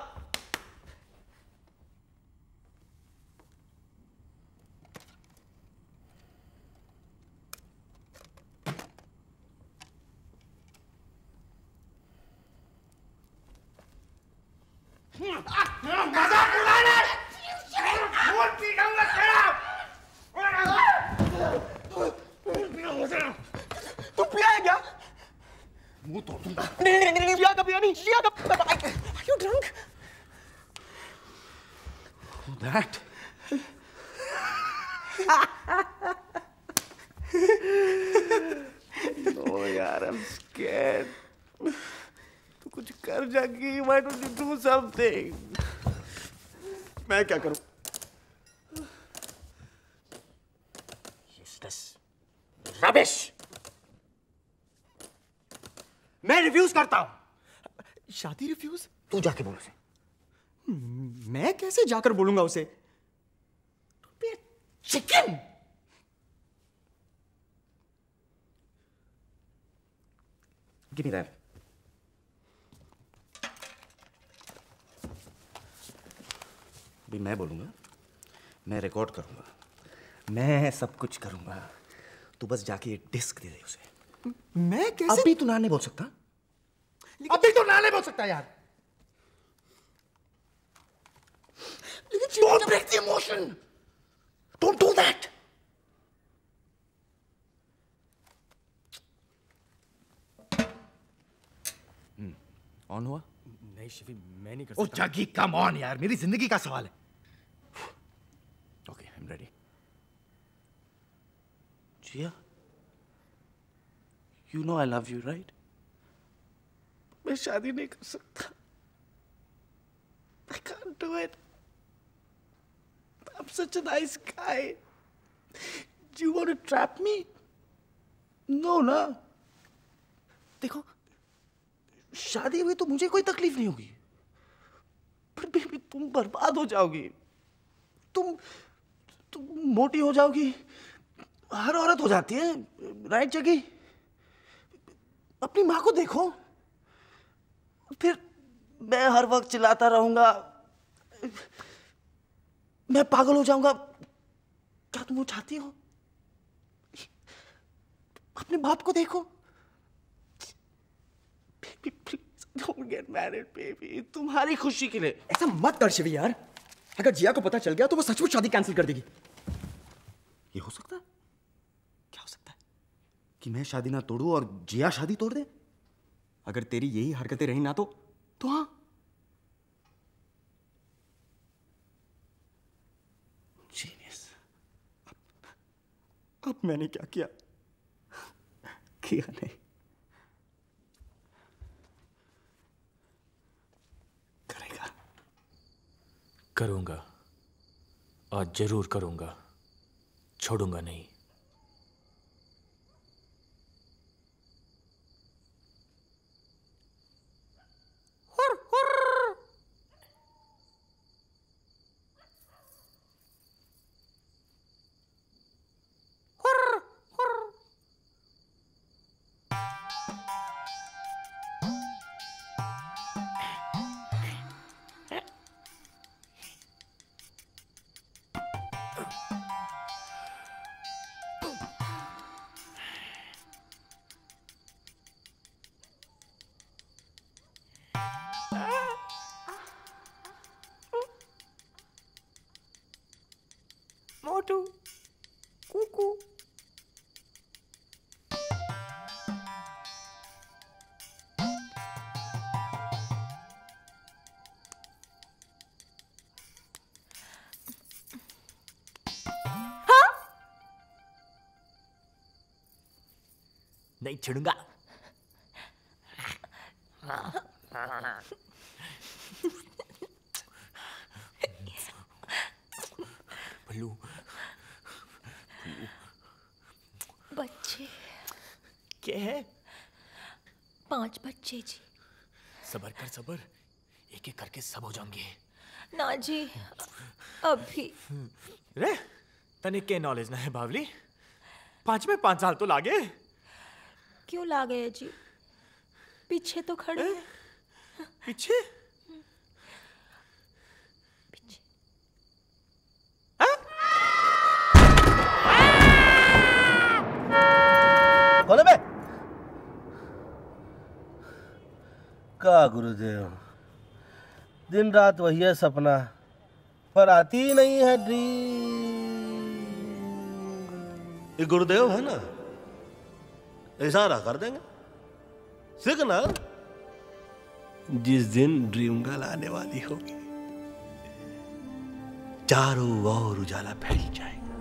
मजाक उड़ा रहा है। फोन पीटूंगा तेरा। तू पिया है क्या? मुंह तोड़ दूंगा। नहीं नहीं नहीं पिया का पिया नहीं पिया का। Are you drunk? That. No यार, I'm scared. तू कुछ कर जागी. Why don't you do something? मैं क्या करूं? Useless. Rubbish. मैं रिफ्यूज करता हूं। शादी रिफ्यूज? तू जाके बोल उसे। मैं कैसे जाकर बोलूंगा उसे? चिकन। Give me that. अभी मैं बोलूंगा, मैं रिकॉर्ड करूंगा, मैं सब कुछ करूंगा। तू बस जाके ये डिस्क दे दे उसे। मैं कैसे? अभी तू ना नहीं बोल सकता। अभी तो ना नहीं बोल सकता यार। Don't break the emotion. Don't do that. On हुआ? नहीं शिवी, मैं नहीं कर ओ सकता। जागी, कम ऑन यार, मेरी जिंदगी का सवाल है। Okay, I am ready. Jiya, you know I love you right? मैं शादी नहीं कर सकता। I can't do it. I'm such a nice guy. Do you want to trap me? No, ना। देखो, शादी हुई तो मुझे कोई तकलीफ नहीं होगी, पर बेबी तुम बर्बाद हो जाओगी। तुम तुम मोटी हो जाओगी। हर औरत हो जाती है, राइट जगी? अपनी माँ को देखो। फिर मैं हर वक्त चिल्लाता रहूंगा, मैं पागल हो जाऊंगा, क्या तुम वो चाहती हो? अपने बाप को देखो। Baby please don't get married baby, तुम्हारी खुशी के लिए। ऐसा मत कर शिवी यार, अगर जिया को पता चल गया तो वो सचमुच शादी कैंसिल कर देगी। ये हो सकता है? क्या हो सकता है? कि मैं शादी ना तोड़ूं और जिया शादी तोड़ दे? अगर तेरी यही हरकतें रही ना तो तो हाँ। जीनियस। अब, अब मैंने क्या किया? किया नहीं। करेगा। करूंगा, और जरूर करूंगा, छोड़ूंगा नहीं। मोटू, कुकू। नहीं छेड़ूंगा। भल्लू, बच्चे क्या है? पांच बच्चे जी। सबर कर सबर, एक एक करके सब हो जाएंगे। ना जी, अभी। रे तने के नॉलेज ना है बावली? पांच में पांच साल तो लागे। क्यों ला गए जी? पीछे तो खड़े हैं। पीछे? पीछे। कौन है बे? का गुरुदेव, दिन रात वही है सपना, पर आती ही नहीं है ड्रीम। ये गुरुदेव है ना, इशारा कर देंगे, सिग्नल। जिस दिन ड्रीम गर्ल आने वाली होगी, चारों ओर उजाला फैल जाएगा,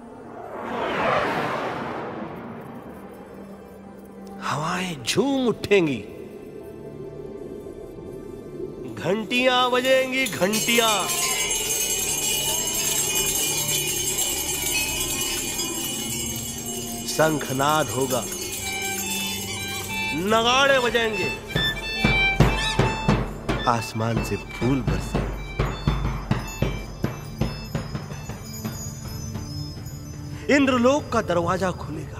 हवाएं झूम उठेंगी, घंटियां बजेंगी, घंटियां। शंखनाद होगा, नगाड़े बजेंगे, आसमान से फूल बरसे, इंद्रलोक का दरवाजा खुलेगा,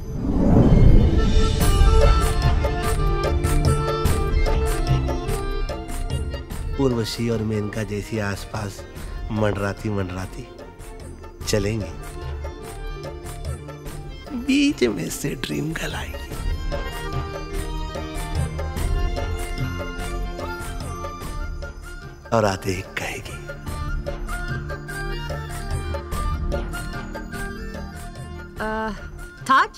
उर्वशी और मेनका जैसी आसपास मंडराती मंडराती चलेंगे, बीच में से ड्रीम गर्ल आएगी। और आते ही कहेगी, ताज?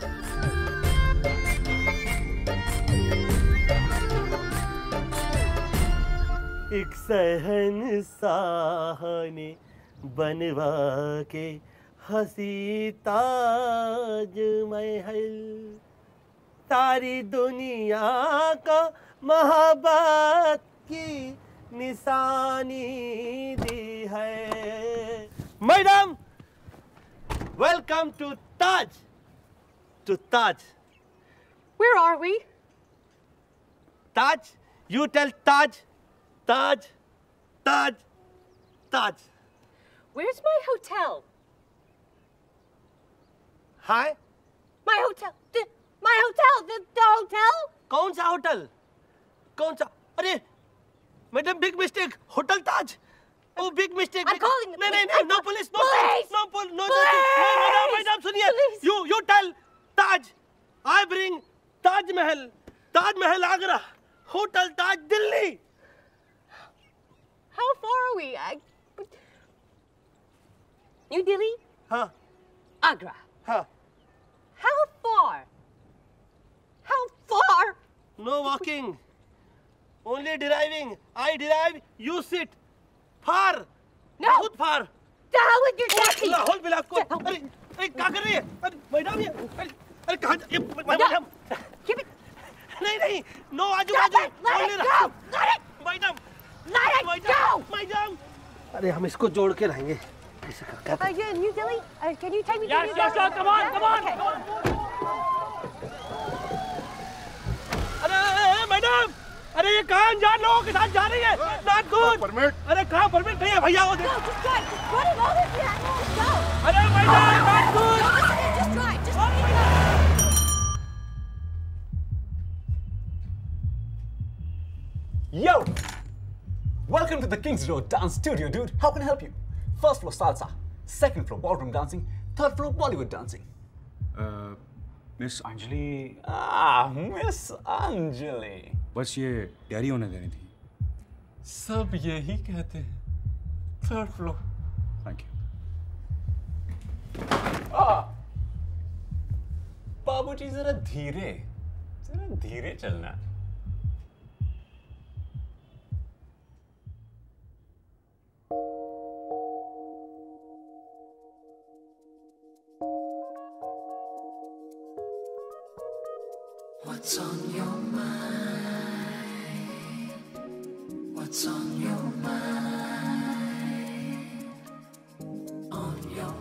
एक शहंशाह ने बनवा के हंसी ताज महल, सारी दुनिया का मोहब्बत की निशानी दी है। Madam, welcome to Taj, to Taj. Where are we? Taj, you tell Taj, Taj, Taj, Taj. Where's my hotel? Hi? My hotel. The, my hotel. The, the hotel? कौन सा होटल? कौन सा? अरे madam, big mistake, hotel Taj. Oh, big mistake. I'm calling the नहीं नहीं police. नहीं, no police, no Police. police, no police, no no Police. no, madam, madam, सुनिए. Police. You you tell Taj, I bring Taj Mahal, Taj Mahal Agra, Hotel Taj Delhi. How far are we? I... New Delhi? हाँ. Agra. हाँ. How far? How far? No walking. Only driving. I drive, you sit. Far. No. बहुत far. The hell with your taxi? Lahaul Bilaspur. अरे अरे क्या कर रही है? अरे मैडम ये अरे अरे कहाँ जा- ये मैडम. नहीं नहीं. No आजू बाजू. Let it go. Let it. Madam. Let it madam. go. Madam. अरे हम इसको जोड़ के रहेंगे. ऐसे कर क्या? Uh, yeah, New Delhi. Uh, can you take me Yes, to New yes, Delhi? yes, come on, come on, Okay. come अरे अरे, मैडम. अरे ये कहाँ अनजान लोगों के साथ जा रही है? Not good. परमिट. अरे कहाँ परमिट नहीं है भैया वो देख. No, just drive. Just run it over here. Let's go. अरे madam, not good. No, listen, just drive. Just drive. Yo! Welcome to the Kings Road Dance Studio, dude. How can I help you? First floor salsa, second floor ballroom dancing, third floor Bollywood dancing. Uh, miss Anjali. Ah, Miss Anjali. बस ये तैयारी होने देनी थी. सब यही कहते हैं. Third floor. Thank you. Ah! बाबूजी जरा धीरे, जरा धीरे चलना. What's on your mind? What's on your mind? On your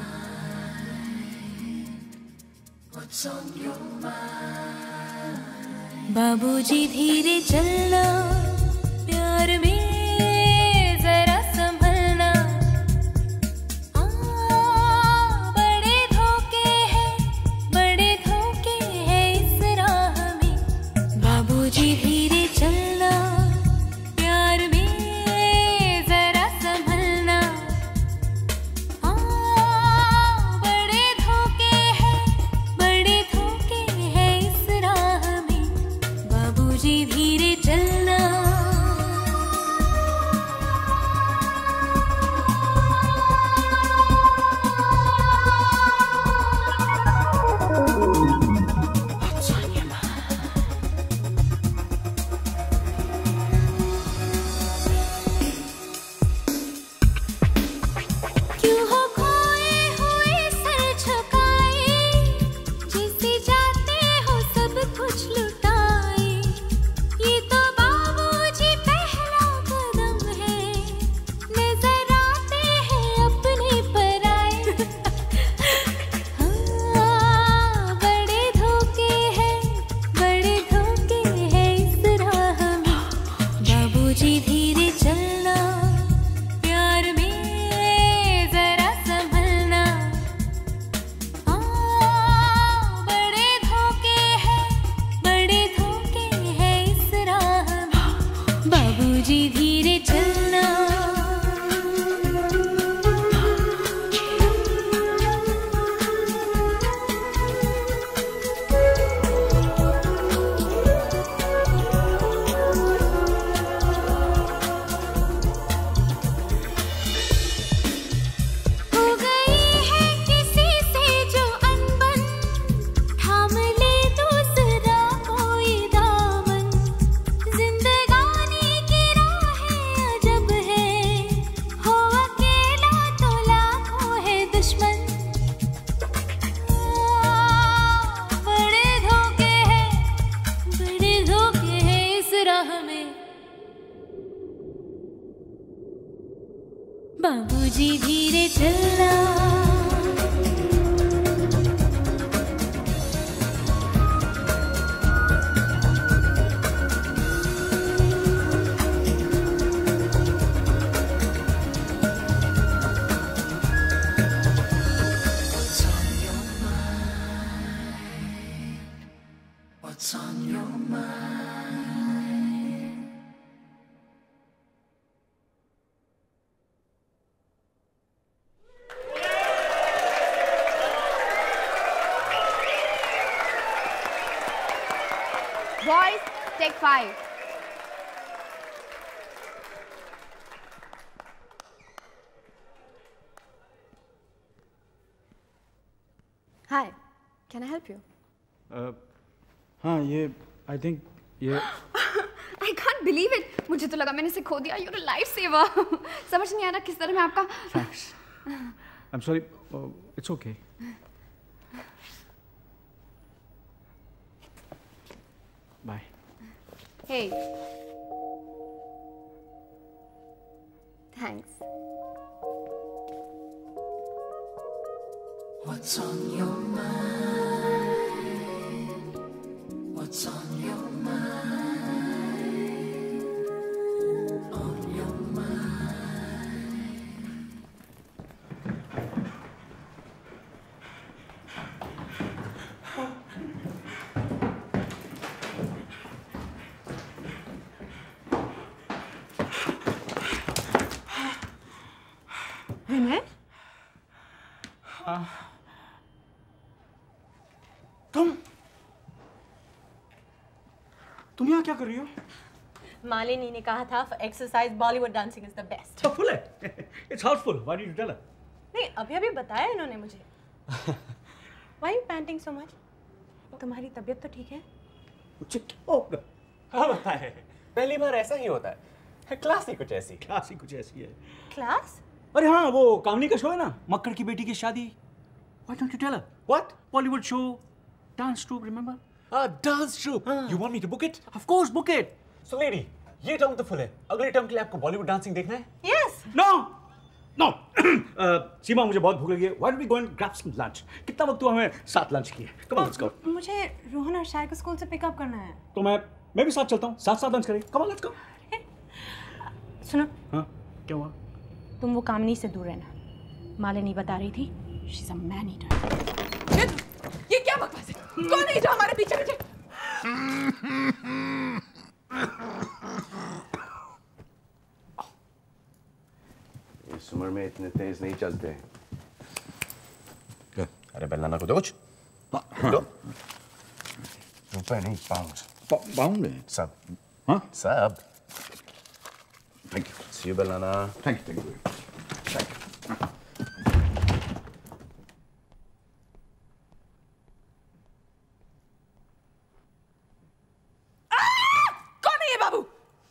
mind? What's on your mind? बाबूजी धीरे चलना, प्यार में जरा संभलना. आ, बड़े धोखे हैं, बड़े धोखे हैं इस राह में. बाबूजी धीरे चलना, प्यार में जरा संभलना. आ, बड़े धोखे हैं, बड़े धोखे हैं इस राह में. बाबूजी धीरे चलना. What's on your क्यों हो खोए हुए सर झुकाए, जैसे जाते हो सब कुछ लुटाए. ये तो बाबूजी पहला कदम है, नजर आते हैं अपने पराए. हाँ, बड़े धोखे हैं, बड़े धोखे हैं इस राह में. बाबूजी धीरे चलना, प्यार में जरा संभलना. आ, बड़े धोखे हैं, बड़े धोखे हैं इस राह में. बाबूजी धीरे चलना. हो गई है किसी से जो अनबन, थाम ले दूसरा कोई दामन. जिंदगानी की राहें अजब है, हो अकेला तो लाखों है दुश्मन. आ, बड़े धोखे हैं, बड़े धोखे हैं इस राह में. बाबूजी धीरे चलना. What's on your mind? Boys, take five. Hi, can I help you? uh, हाँ ये आई थिंक ये I can't believe it. मुझे तो लगा मैंने इसे खो दिया. You're a lifesaver. समझ नहीं आ रहा किस तरह मैं आपका. Thanks. I'm sorry. Uh, it's okay. Bye. Hey. Thanks. What's on your mind? What's on your mind? On your mind. विनय, तुम तुम यहाँ क्या कर रही हो? मालिनी ने कहा था for exercise Bollywood dancing is the best. So full है. It's houseful. Why did you tell her? नहीं, अभी अभी बताया इन्होंने मुझे. Why are you panting so much? तुम्हारी तबीयत तो ठीक है? मुझे क्या होगा? हाँ बताए. पहली बार ऐसा ही होता है. क्लास ही कुछ ऐसी. क्लास ही कुछ ऐसी है. क्लास? अरे हाँ वो कामनी का शो है ना, मक्कड़ की बेटी की शादी. Why don't you tell her? What? Bollywood show, dance troupe, remember? Ah, dance troupe. You want me to book it? Of course, book it. So lady, ये टर्म तो फुल है. अगले टर्म के लिए आपको बॉलीवुड डांसिंग देखना है? Yes. No, no. uh, सीमा मुझे बहुत भूख लगी है. Why don't we go and grab some lunch? कितना वक्त हुआ हमें साथ लंच किए? Come on, let's go. मुझे रोहन और शाय को स्कूल से पिकअप करना है. तो मैं मैं भी साथ चलता हूँ. साथ साथ लंच करें. Come on, let's go. सुनो. हाँ क्या हुआ? तुम वो कामनी से दूर रहना. मालिनी बता रही थी. She's a man eater. ये क्या बकवास है? कौन है जो हमारे पीछे पीछे? इस उम्र में इतने तेज नहीं चलते. अरे बेलना को दो कुछ. दो. रुपए नहीं पाउंड. पाउंड है? सब. हाँ? सब. Thank you. See you, Belana. Thank you. Thank you. Thank you. कौन है ये बाबू?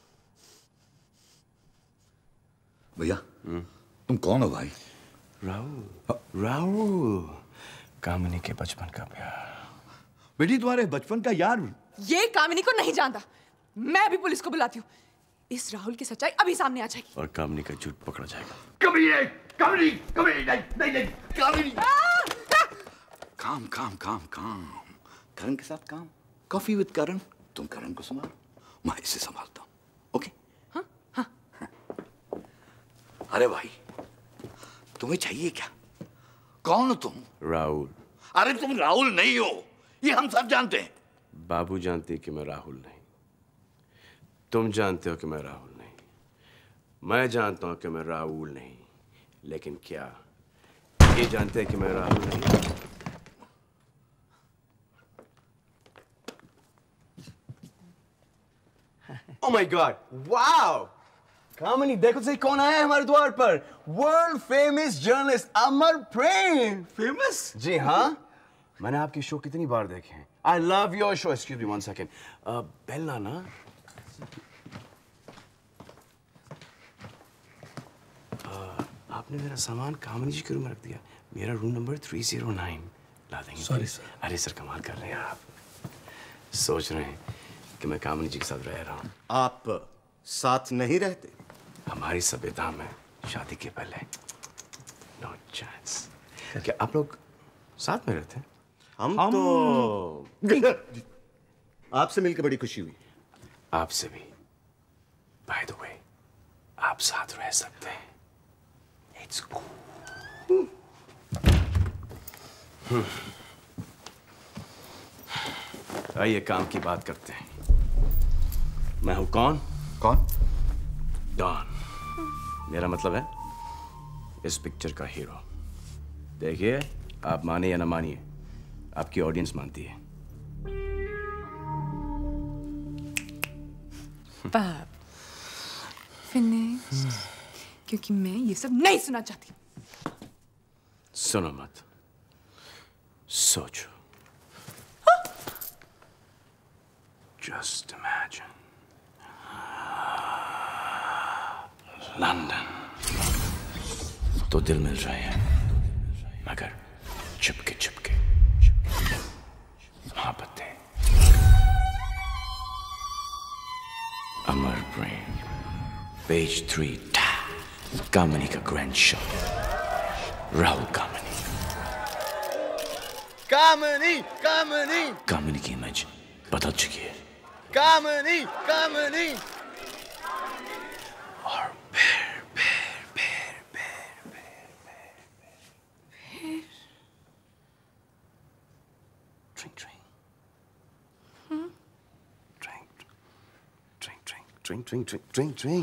भैया तुम कौन हो भाई? राहुल. राहुल. कामिनी के बचपन का प्यार. बेटी तुम्हारे बचपन का यार. ये कामिनी को नहीं जानता. मैं अभी पुलिस को बुलाती हूँ. इस राहुल की सच्चाई अभी सामने आ जाएगी. और कामिनी का झूठ पकड़ा जाएगा. कभी नहीं, कभी कभी नहीं, नहीं नहीं, कभी काम काम काम काम. करण के साथ काम. Coffee with Karan. तुम करण को संभालो, मैं इसे संभालता हूँ. ओके? हाँ हाँ. अरे भाई तुम्हें चाहिए क्या? कौन हो तुम? राहुल. अरे तुम राहुल नहीं हो, ये हम सब जानते हैं. बाबू जानते हैं कि मैं राहुल नहीं. तुम जानते हो कि मैं राहुल नहीं. मैं जानता हूं कि मैं राहुल नहीं. लेकिन क्या ये जानते हैं कि मैं राहुल नहीं? Oh my God! Wow! कामिनी देखो सही कौन आया है हमारे द्वार पर. World famous journalist Amar Prem. Famous? जी हाँ. मैंने आपके शो कितनी बार देखे हैं. I love your show. Excuse me one second. Uh, बेलना ना. Uh, आपने मेरा सामान कामिनी जी के रूम में रख दिया. मेरा room number three zero nine. ला देंगे. Sorry, sir. अरे सर कमाल कर रहे हैं आप. सोच रहे हैं कि मैं कामिनी जी के साथ रह रहा हूँ. आप साथ नहीं रहते? हमारी सभ्यता में शादी के पहले नो चांस. क्या आप लोग साथ में रहते हैं? हम, हम... तो आपसे मिलकर बड़ी खुशी हुई. आपसे भी. बाय द वे आप साथ रह सकते हैं. It's cool. आइए काम की बात करते हैं. मैं हूं कौन? कौन? डॉन. मेरा मतलब है इस पिक्चर का हीरो. देखिए आप माने या ना मानिए, आपकी ऑडियंस मानती है. बाप फिनिश, क्योंकि मैं ये सब नहीं सुनना चाहती। सुनो मत, सोचो। Just imagine लंदन तो दिल मिल रहे हैं, मगर चुपके चुपके मोहब्बतें। अमर प्रेम पेज थ्री, कामिनी का ग्रैंड शॉट, राहुल कामिनी। कामिनी, कामिनी, कामिनी की इमेज बदल चुकी है। कामिनी, कामिनी। और फिर फिर फिर फिर फिर फिर फिर drink drink drink drink drink drink drink drink drink.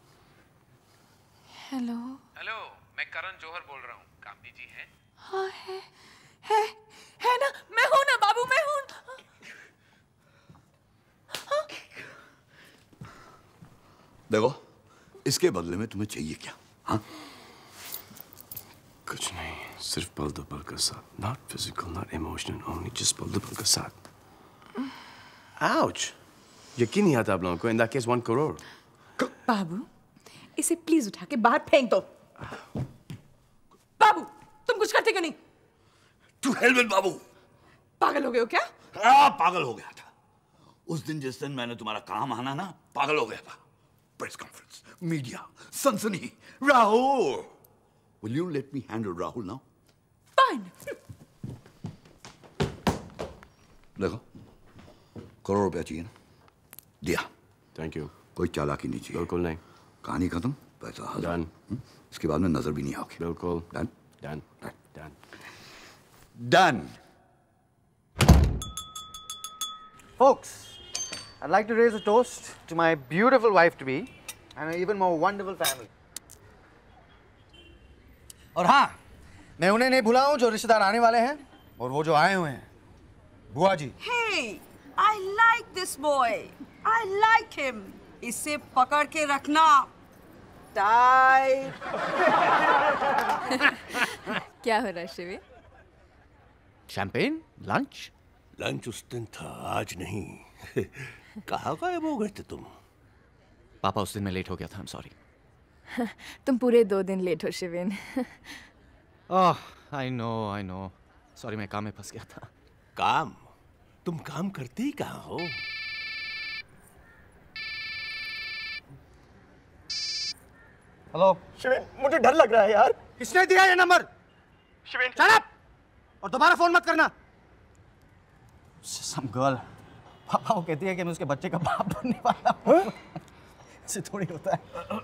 Hello hello, मैं करण जौहर बोल रहा हूँ। कामिनी जी हैं? हाँ है है है ना, मैं हूँ ना बाबू, मैं हूँ। देखो, इसके बदले में तुम्हें चाहिए क्या? हाँ? कुछ नहीं, सिर्फ पल दो पल का साथ। Not physical, not emotional, only just पल दो पल का साथ। Ouch! यकीन नहीं आता आप लोगों को। In that case, one crore. बाबू, इसे प्लीज उठा के बाहर फेंक दो। बाबू, तुम कुछ करते क्यों नहीं? To hell with बाबू। पागल हो गए हो क्या? हाँ, पागल हो गया था। उस दिन जिस दिन मैंने तुम्हारा काम आना ना, पागल हो गया था। Press conference, media, सनसनी, Rahul. Will you let me handle Rahul now? Fine. देखो, करोड़ रुपया चाहिए ना? दिया। Thank you. कोई चालाकी नहीं चाहिए। बिल्कुल नहीं। कहानी खत्म, पैसा हाजिर। Done. इसके बाद में नजर भी नहीं आओगे। बिल्कुल। Done? Done. Done. Done. Folks, I'd like to raise a toast to my beautiful wife-to-be and an even more wonderful family. और हाँ, मैं उन्हें नहीं भुला हूँ जो रिश्तेदार आने वाले हैं और वो जो आए हुए हैं। बुआ जी। Hey, I like this boy. I like him. इसे पकड़ के रखना। Tight. क्या हो रहा है शिवी? शैंपेन? लंच? लंच उस दिन था, आज नहीं। कहाँ गायब हो गए थे तुम? पापा, उस दिन मैं लेट हो गया था। I'm sorry. तुम पूरे दो दिन लेट हो शिविन। ओह, I know, I know. Sorry, मैं काम में फंस गया था। काम? तुम काम करते ही कहाँ हो? हेलो शिवेन, मुझे डर लग रहा है यार। किसने दिया ये नंबर? शिवेन, शट अप! और दोबारा फोन मत करना। सम गर्ल, पापा वो कहती है कि मैं उसके बच्चे का बाप बनने वाला हूँ। ऐसे थोड़ी होता है।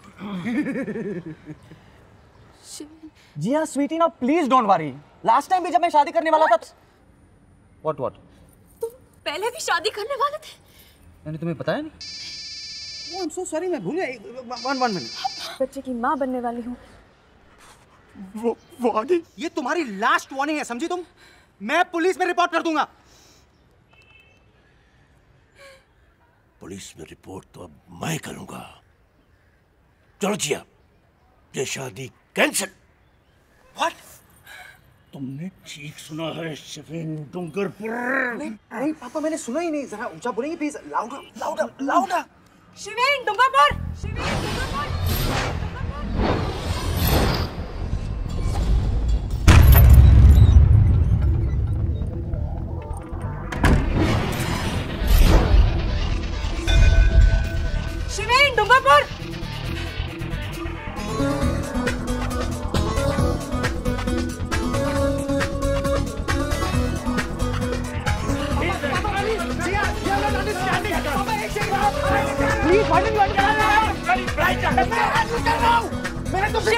जी हाँ स्वीटी, ना please don't worry. Last time भी जब मैं शादी करने वाला था। What what? तुम पहले भी शादी करने वाले थे? मैंने तुम्हें बताया नहीं। Oh, I'm so sorry, मैं भूल गया। One one minute. बच्चे की माँ बनने वाली हूँ। वो वो आ गई। ये तुम्हारी लास्ट वार्निंग है, समझी तुम? मैं पुलिस में रिपोर्ट कर दूंगा। पुलिस में रिपोर्ट तो अब मैं करूंगा। चलो जिया, ये शादी कैंसिल। व्हाट? तुमने ठीक सुना है शिवेन डूंगरपुर। नहीं नहीं पापा, मैंने सुना ही नहीं। जरा ऊंचा बोलेंगे please. Louder louder louder. Shiven Dungarpur. Shiven Dungarpur. Shiven Dungarpur. Please what are you doing? मैंने तो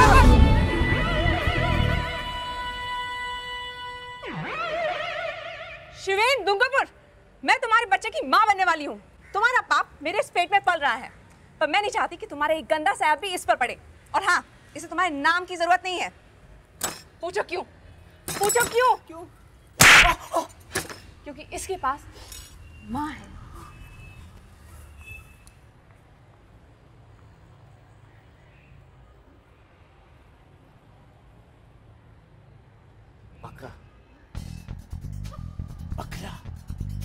शिवेन डूंगरपुर, मैं तुम्हारे बच्चे की माँ बनने वाली हूँ। तुम्हारा पाप मेरे इस पेट में पल रहा है, पर मैं नहीं चाहती कि तुम्हारा एक गंदा सैप भी इस पर पड़े। और हाँ, इसे तुम्हारे नाम की जरूरत नहीं है। पूछो क्यों? पूछो क्यों? क्यों? क्योंकि इसके पास माँ है।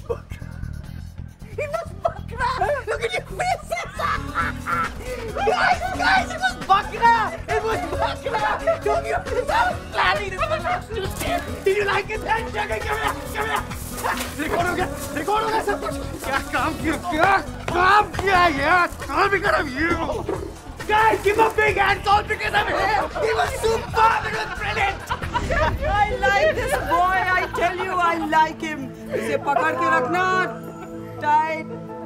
It was Bakra! Look at your faces! Guys, guys, it was Bakra! It was Bakra! Don't you planning to Did you like it then? Come here, come here! Record हो गया, रिकॉर्ड हो गया सब कुछ। क्या काम किया, क्या काम किया यार? All because of you. Guys, give a big hand, all because of him. He was superb, it was brilliant. I like this boy. I tell you, I like him. इसे पकड़ के रखना, tight.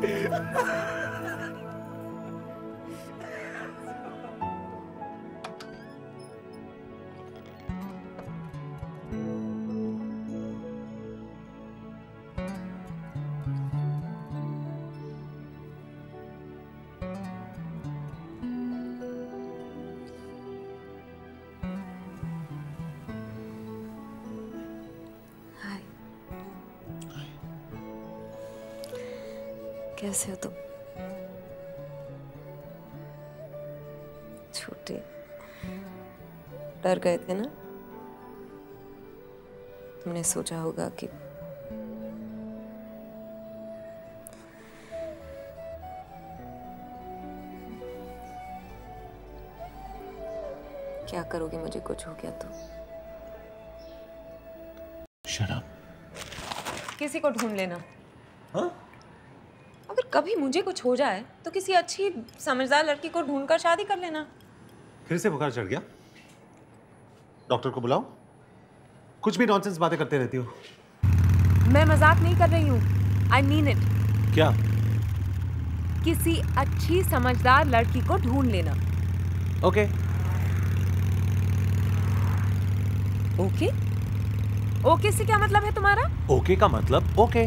कैसे हो तुम? छोटे डर गए थे ना? तुमने सोचा होगा कि क्या करोगे मुझे कुछ हो गया तो? Shut up. किसी को ढूंढ लेना। हाँ? अगर कभी मुझे कुछ हो जाए तो किसी अच्छी समझदार लड़की को ढूंढकर शादी कर लेना। फिर से बुखार चढ़ गया? डॉक्टर को बुलाओ। कुछ भी नॉनसेंस बातें करते रहती हो। मैं मजाक नहीं कर रही हूँ। I mean it. क्या? किसी अच्छी समझदार लड़की को ढूंढ लेना। ओके। ओके? ओके से क्या मतलब है तुम्हारा? ओके का मतलब ओके।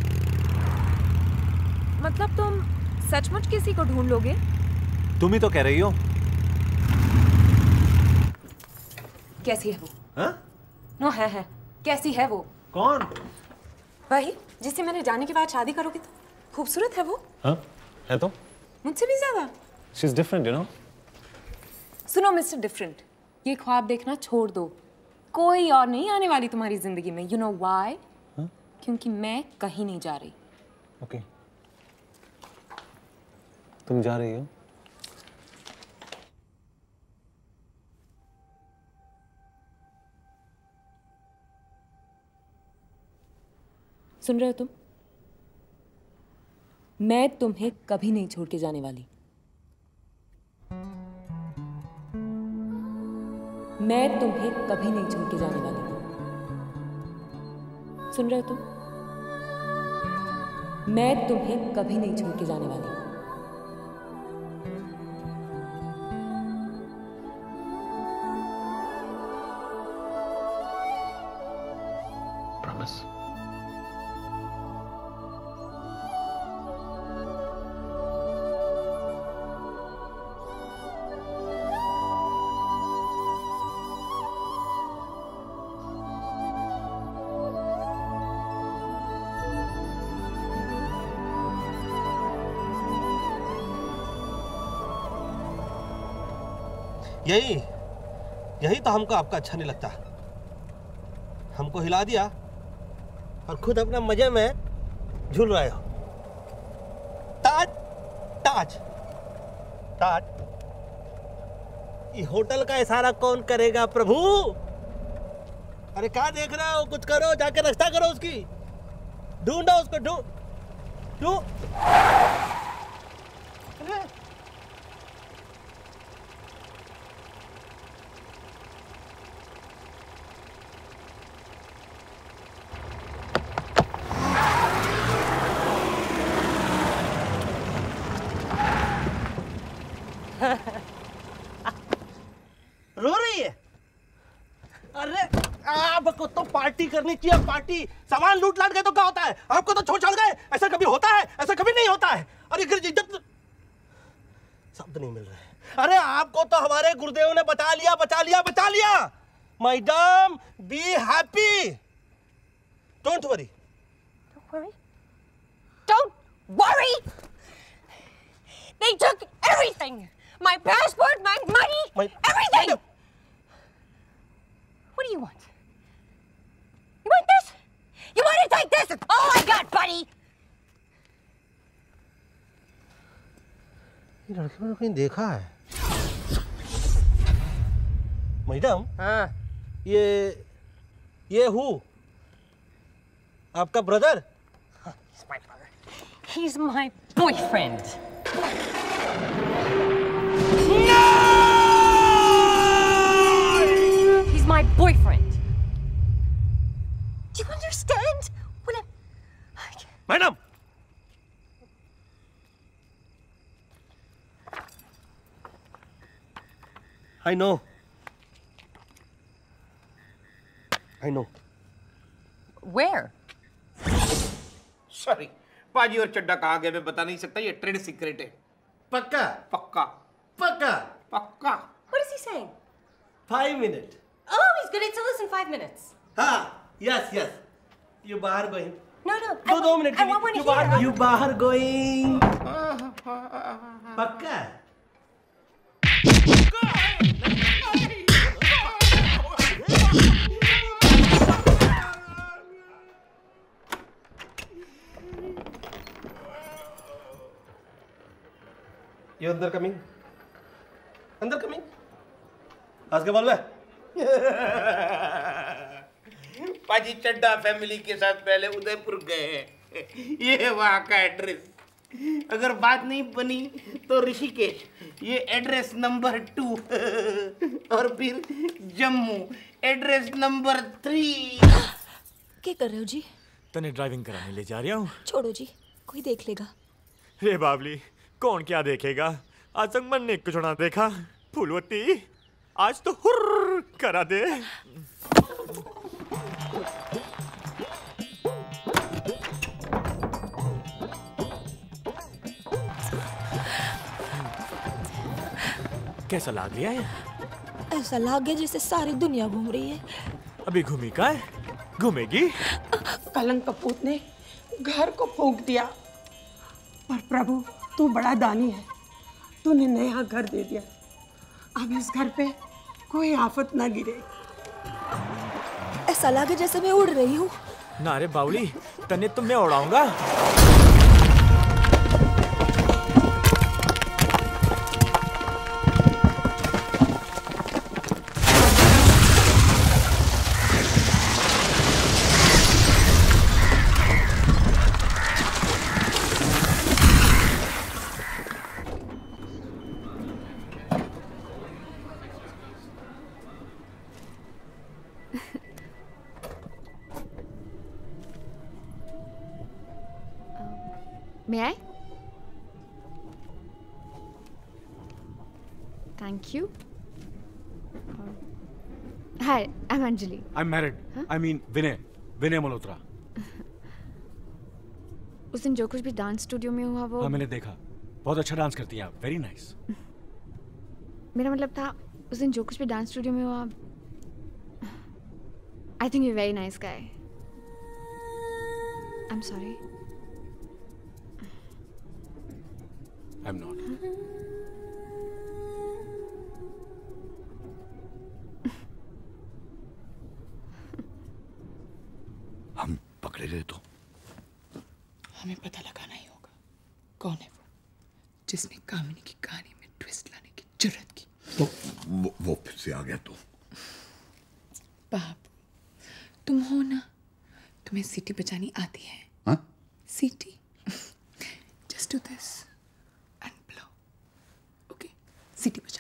मतलब तुम सचमुच किसी को ढूंढ लोगे? तुम ही तो कह रही हो। कैसी है वो? हाँ? नो है है। कैसी है वो? कौन? वही जिससे मैंने जाने के बाद शादी करोगे तो। खूबसूरत है वो? हाँ? है तो? मुझसे भी ज्यादा। She's different, you know? सुनो मिस्टर डिफरेंट, ये ख्वाब देखना छोड़ दो। कोई और नहीं आने वाली तुम्हारी जिंदगी में। You know why? हाँ? क्योंकि मैं कहीं नहीं जा रही। ओके। तुम जा रही हो? सुन रहे हो तुम? मैं तुम्हें कभी नहीं छोड़ के जाने वाली। मैं तुम्हें कभी नहीं छोड़ के जाने वाली। सुन रहे हो तुम? मैं तुम्हें कभी नहीं छोड़ के जाने वाली। Promise. यही यही तो हमको आपका अच्छा नहीं लगता। हमको हिला दिया और खुद अपना मजे में झूल रहे हो। ताज ताज ताज, ये होटल का इशारा कौन करेगा प्रभु? अरे क्या देख रहे हो? कुछ करो, जाके रक्षा करो उसकी। ढूंढो उसको, ढूंढ ढूंढ। रो रही है? अरे आपको तो पार्टी करनी चाहिए, पार्टी। सामान लूट लाट गए तो क्या होता है? आपको तो छोड़ छोड़ गए। ऐसा कभी होता है? ऐसा कभी नहीं होता है। अरे इज्जत शब्द नहीं मिल रहे। अरे आपको तो हमारे गुरुदेव ने बचा लिया, बचा लिया, बचा लिया। Madam be happy, don't worry. Don't worry. They took everything. My passport, my money, my, everything. Madam. What do you want? You want this? You want to take this? It's all I got, buddy. ये लड़की मैंने कहीं देखा है। Madam, हाँ, ये ये हूँ आपका brother? He's my boyfriend. No! He's my boyfriend. Do you understand? When I... madam, I know. I know. Where? Sorry पाजी और चड्डा कहाँ गए मैं बता नहीं सकता, ये ट्रेड सीक्रेट है। पक्का? पक्का पक्का? पक्का। What is he saying? Five minutes. Oh, he's gonna tell us in five minutes. हाँ, yes, yes. You बाहर going? No, no. दो दो minute I want one You here. बाहर You बाहर going? पक्का? ये अंदर कमिंग अंदर कमिंग आज के बोल पाजी चड्डा फैमिली के साथ पहले उदयपुर गए हैं, ये वहाँ का एड्रेस। अगर बात नहीं बनी तो ऋषिकेश, ये एड्रेस नंबर टू, और फिर जम्मू एड्रेस नंबर थ्री। क्या कर रहे हो जी? तने ड्राइविंग कराने ले जा रहा हूँ। छोड़ो जी, कोई देख लेगा। रे बाबली, कौन क्या देखेगा? आज तक मन ने कुछ ना देखा। फूलवती, आज तो हुर्र करा दे। कैसा लग रहा है? ऐसा लगे जैसे सारी दुनिया घूम रही है। अभी घूमी का है? घूमेगी? कलंक कपूत ने घर को फूंक दिया, पर प्रभु तू बड़ा दानी है, तूने नया घर दे दिया। अब इस घर पे कोई आफत ना गिरे। ऐसा लगे जैसे मैं उड़ रही हूँ। ना रे बावली, तने तो मैं उड़ाऊंगा। May I? Thank you. Uh, hi, I'm Anjali. I'm married. Huh? I mean Vinay. Vinay Malhotra. उस दिन जो कुछ भी डांस स्टूडियो में हुआ वो हाँ मैंने देखा, बहुत अच्छा डांस करती हैं आप, वेरी नाइस। मेरा मतलब था उस दिन जो कुछ भी डांस स्टूडियो में हुआ, I think you're a very nice guy. I'm sorry. I'm not. हम पकड़े गए तो हमें पता लगाना ही होगा कौन है वो जिसने कामिनी की कहानी में ट्विस्ट लाने की जरूरत की। तो वो, वो फिर से आ गया तो बाबू तुम हो ना, तुम्हें सीटी बजानी आती है? हाँ? सीटी just do this and blow. Okay, सीटी बजाओ।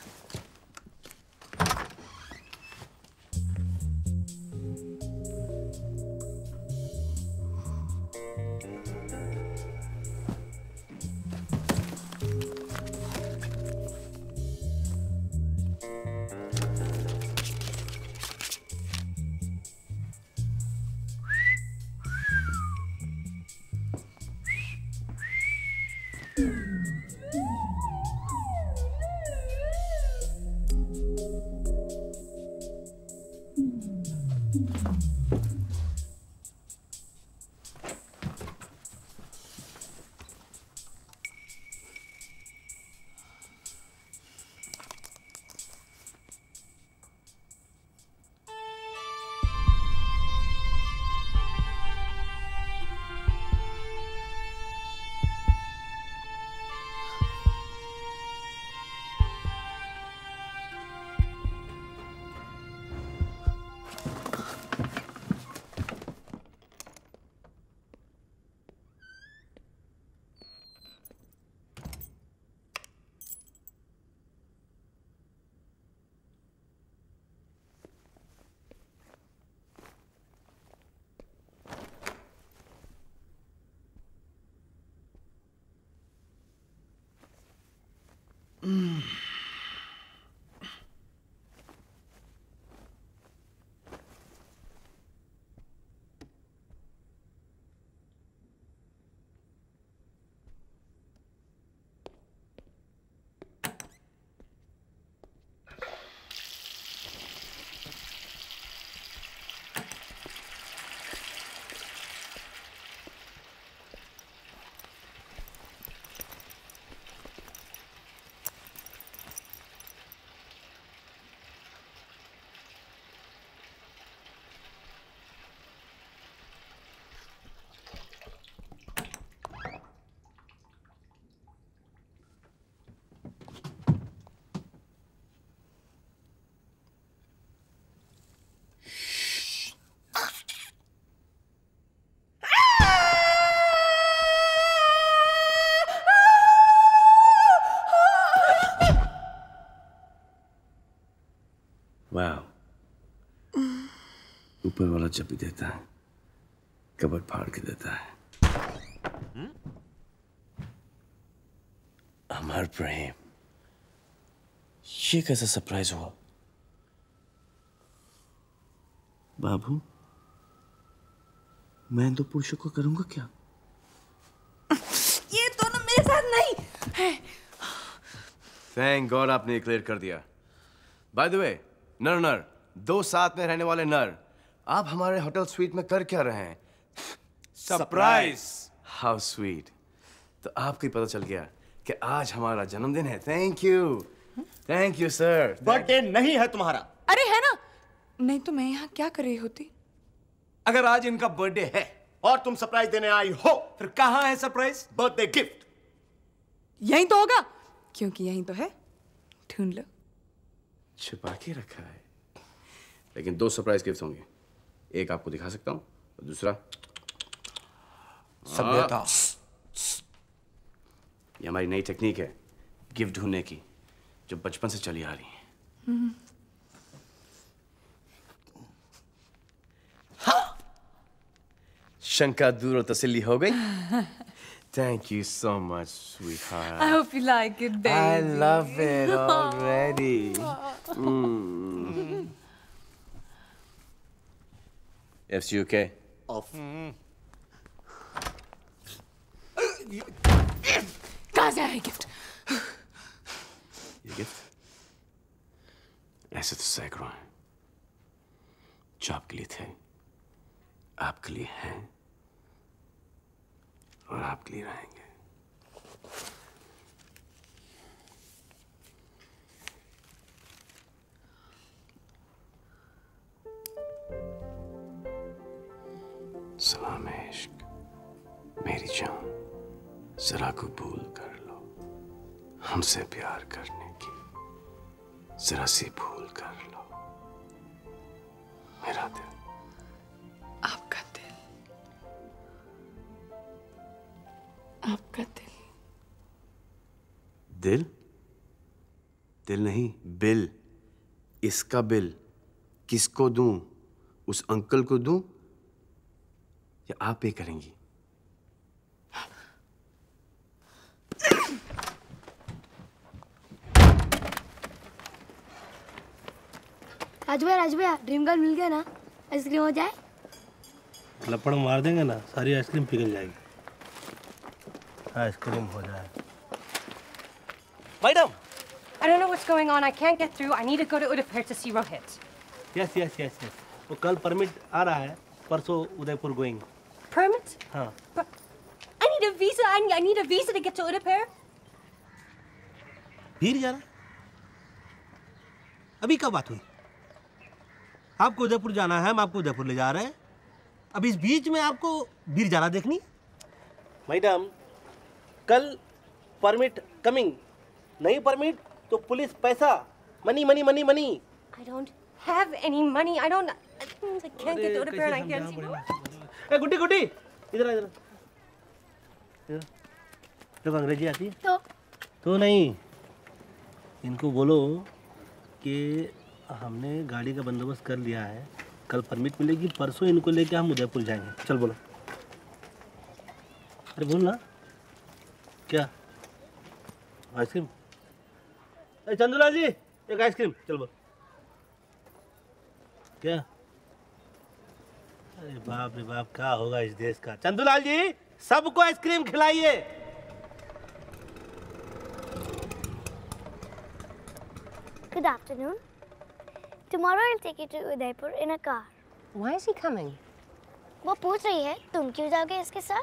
जब भी देता है कबर फाड़ के देता है। अमर प्रेम, ये कैसा सरप्राइज हुआ? बाबू, मैं तो पुरुषों को करूंगा क्या? ये दोनों मेरे साथ नहीं है। थैंक गॉड आपने क्लियर कर दिया। बाय द वे, नर नर, दो साथ में रहने वाले नर, आप हमारे होटल स्वीट में कर क्या रहे हैं? सरप्राइज। How sweet. तो आपको ही पता चल गया कि आज हमारा जन्मदिन है। Thank you, thank you sir. Birthday नहीं है तुम्हारा। अरे है ना, नहीं तो मैं यहाँ क्या कर रही होती? अगर आज इनका बर्थडे है और तुम सरप्राइज देने आई हो, फिर कहाँ है सरप्राइज बर्थडे गिफ्ट? यहीं तो होगा, क्योंकि यहीं तो है। ढूंढ लो। छिपा के रखा है, लेकिन दो सरप्राइज गिफ्ट होंगे। एक आपको दिखा सकता हूं और दूसरा सभ्यता। ये हमारी नई टेक्निक है गिफ्ट ढूंढने की, जो बचपन से चली आ रही है। हाँ। शंका दूर और तसल्ली हो गई। Thank you so much, sweetheart. I hope you like it, baby. I love it already. Mm. F C U K. Off. कहाँ से आया गिफ्ट? ये गिफ्ट ऐसे तो सैकड़ों हैं जो आपके लिए थे, आपके लिए हैं और आपके लिए रहेंगे। सलाम इश्क, मेरी जान, जरा कबूल कर लो हमसे प्यार करने की जरा सी भूल कर लो। मेरा दिल, आपका दिल, आपका दिल। दिल? दिल नहीं, बिल। इसका बिल किसको दूं? उस अंकल को दूं या आप पे करेंगी? राजू भैया, राजू भैया, ड्रीम गर्ल मिल गया ना? आइसक्रीम हो जाए? लपड़ मार देंगे ना, सारी आइसक्रीम पिघल जाएगी। आइसक्रीम हो जाए। Madam, I don't know what's going on. I can't get through. I need to go to Udaipur to see Rohit. Yes yes yes yes, वो कल परमिट आ रहा है, परसों उदयपुर गोइंग। Permit? हाँ। I need a visa. I need, I need a visa to get to Udaipur. फिर जाना? अभी कब बात हुई? आपको उदयपुर जाना है, हम आपको उदयपुर ले जा रहे हैं। अब इस बीच में आपको वीर जाना देखनी? मैडम, कल परमिट कमिंग, नहीं परमिट तो पुलिस पैसा, money money money money. I don't have any money. I don't. I can't get to Udaipur and I can't see Rohit. ए गुड्डी गुड्डी, इधर इधर इधर। तो अंग्रेजी आती है? तो तो नहीं, इनको बोलो कि हमने गाड़ी का बंदोबस्त कर लिया है, कल परमिट मिलेगी, परसों इनको लेके हम उदयपुर जाएंगे। चल बोलो। अरे बोल ना। क्या? आइसक्रीम? अरे चंदूलाल जी, एक आइसक्रीम। चल बोल। क्या? अरे बाप रे बाप, क्या होगा इस देश का। चंदूलाल जी, सबको आइसक्रीम खिलाइए। Good afternoon. Tomorrow I'll take you to Udaipur in a car. Why is he coming? वो पूछ रही है, तुम क्यों जाओगे इसके साथ?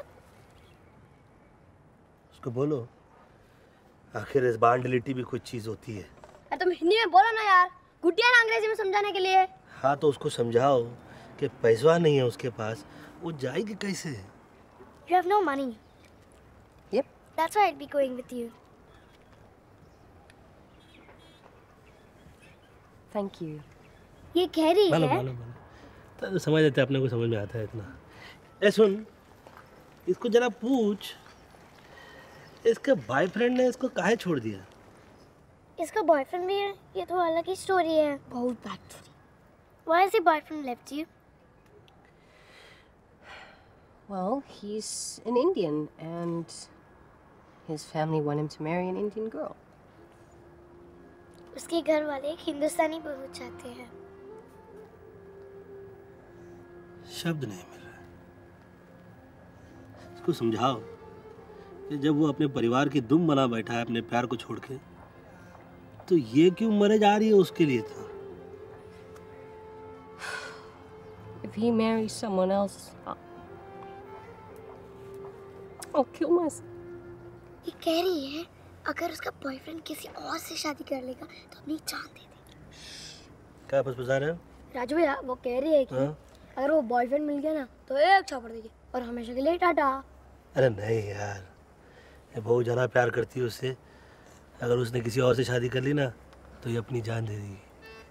उसको बोलो, आखिर इस बांडलिटी भी कुछ चीज होती है। अरे तुम हिंदी में बोलो ना यार, गुड्डिया ना अंग्रेजी में समझाने के लिए। हाँ तो उसको समझाओ कि पैसा नहीं है उसके पास, वो जाएगी कैसे? You have no money. Yep. That's why I'd be going with you. Thank you. ये कह रही मालूम है। मालूम मालूम। तो समझ जाते, अपने को समझ में आता है इतना। ए सुन, इसको जरा पूछ, इसके बॉयफ्रेंड ने इसको काहे छोड़ दिया? इसका बॉयफ्रेंड भी है, ये तो अलग ही स्टोरी है। बहुत bad story. Why has your boyfriend left you? Well, he's an Indian and his family want him to marry an Indian girl. उसके घर वाले एक हिंदुस्तानी बहू चाहते हैं। शब्द नहीं मिल रहा। इसको समझाओ कि जब वो अपने परिवार की दुम बना बैठा है अपने प्यार को छोड़ के, तो ये क्यों मरे जा रही है उसके लिए तो। If he marries someone else, I'll, I'll kill myself. ये कह रही है अगर उसका बॉयफ्रेंड किसी और से शादी कर लेगा तो अपनी जान दे देगी। क्या बस बता रहे हो? राजू भैया वो कह रही है कि हाँ? अगर वो बॉयफ्रेंड मिल गया ना तो एक छापड़ देगी और हमेशा के लिए टाटा। अरे नहीं यार, ये बहुत ज़्यादा प्यार करती है उससे। अगर उसने किसी और से शादी कर ली ना तो ये अपनी जान दे देगी।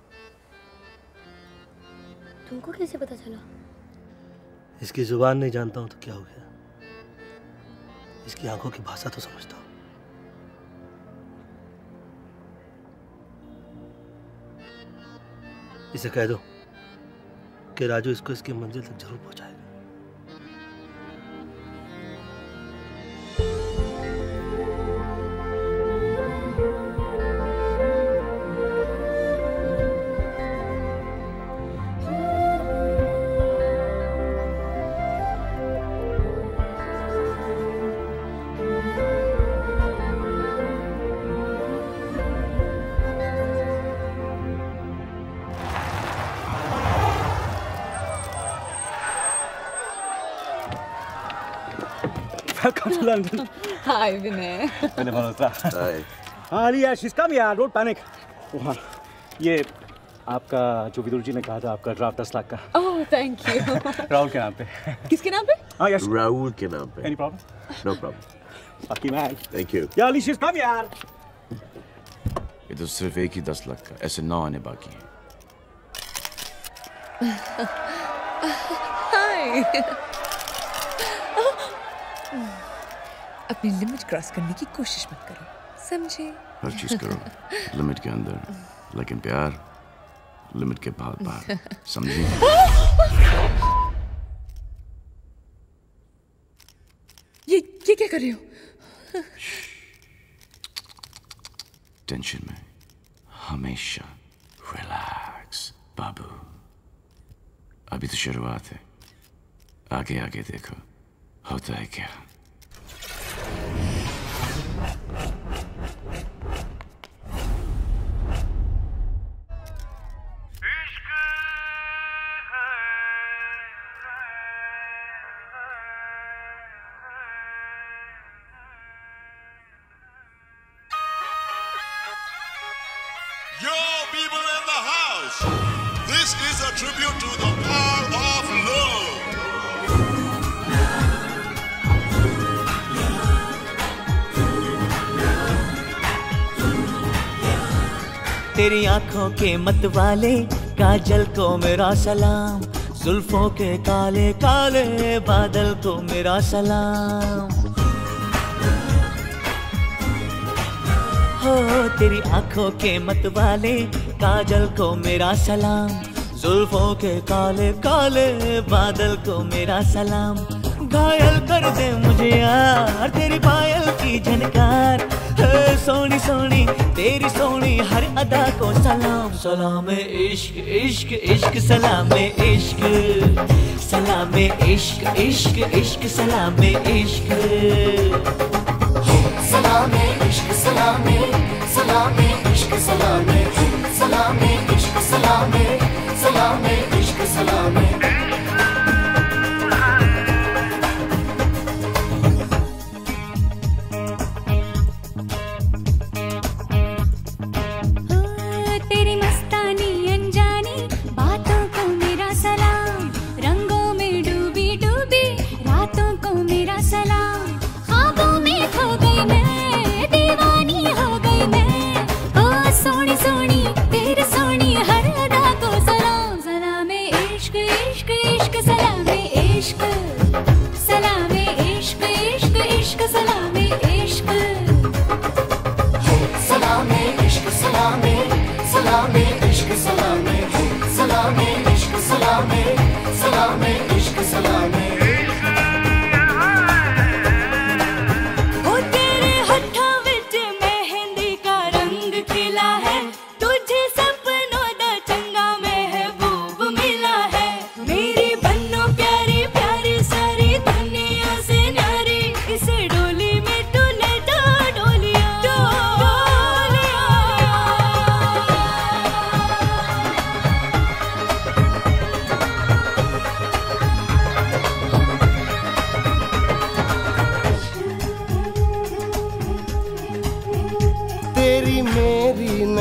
तुमको कैसे पता चला? इसकी जुबान नहीं जानता हूँ तो क्या हो गया, इसकी आंखों की भाषा तो समझता हूँ। इसे कह दो कि राजू इसको इसकी मंजिल तक जरूर पहुंचाएगा। Welcome to London. Hi, Vinay. मैंने भरोसा। हाँ लिया, she's come here, don't panic. वहाँ ये आपका जो विदुर जी ने कहा था आपका ड्राफ्ट दस लाख का। Oh, thank you. राहुल के नाम पे। किसके नाम पे? हाँ यस। राहुल के नाम पे। Any problem? No problem. Lucky man. Thank you. Yeah, she's come here. ये तो सिर्फ एक ही दस लाख का, ऐसे नौ आने बाकी हैं। Hi. अपनी लिमिट क्रॉस करने की कोशिश मत करो, समझे? हर चीज करो लिमिट के अंदर, लेकिन प्यार लिमिट के बाहर बाहर, समझी? ये ये क्या कर रहे हो? टेंशन में हमेशा रिलैक्स बाबू। अभी तो शुरुआत है, आगे आगे देखो होता है क्या। Yo, people in the house, this is a tribute to the power of love. तेरी आंखों के मत वाले काजल को मेरा सलाम, जुल्फों के काले काले बादल को मेरा सलाम। हो तेरी आंखों के मत वाले काजल को मेरा सलाम, जुल्फों के काले काले बादल को मेरा सलाम। घायल कर दे मुझे यार तेरी पायल की झनकार, सोनी सोनी तेरी सोनी हर अदा को सलाम। सलाम इश्क इश्क इश्क सलाम इश्क, सलाम इश्क इश्क इश्क सलाम इश्क, सलाम इश्क सलाम सलाम इश्क सलाम सलाम इश्क सलाम सलाम इश्क सलाम। तेरी मस्तानी अनजानी बातों को मेरा सलाम, रंगों में डूबी डूबी रातों को मेरा सलाम। ख्वाबों में खो गई मैं, दीवानी हो गई मैं, ओ सोनी सोनी तेरे सोनी हर अदा को सलाम। सलाम इश्क इश्क इश्क सलाम इश्क, सलाम इश्क इश्क इश्क सलाम इश्क, सलाम इश्क सलाम सलाम इश्क सलाम सलाम इश्क सलाम सलाम इश्क सलाम।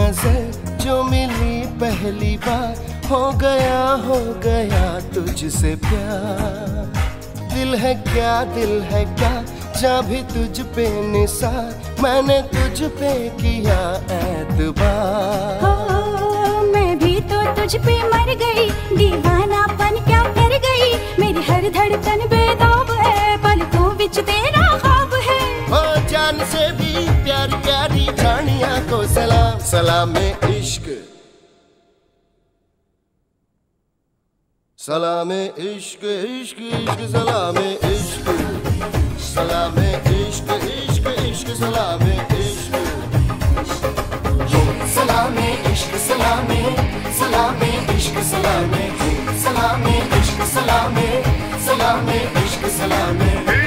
नजर जो मिली पहली बार, हो गया हो गया तुझसे प्यार। दिल है क्या दिल है क्या, जा भी तुझ पे निसार, मैंने तुझ पे किया एतबार। हो, मैं भी तो तुझ पे मर गई, दीवानापन क्या कर गई, मेरी हर धड़कन बेदाब है, पलकों विच तेरा ख्वाब है। हो जान से भी प्यारी प्यारी जानिया को सलाम, सलाम इश्क, सलाम इश्क इश्क इश्क, सलाम इश्क, सलाम इश्क इश्क इश्क, सलाम इश्क, सलाम इश्क सलाम सलाम इश्क सलाम सलाम इश्क सलाम सलाम इश्क सलाम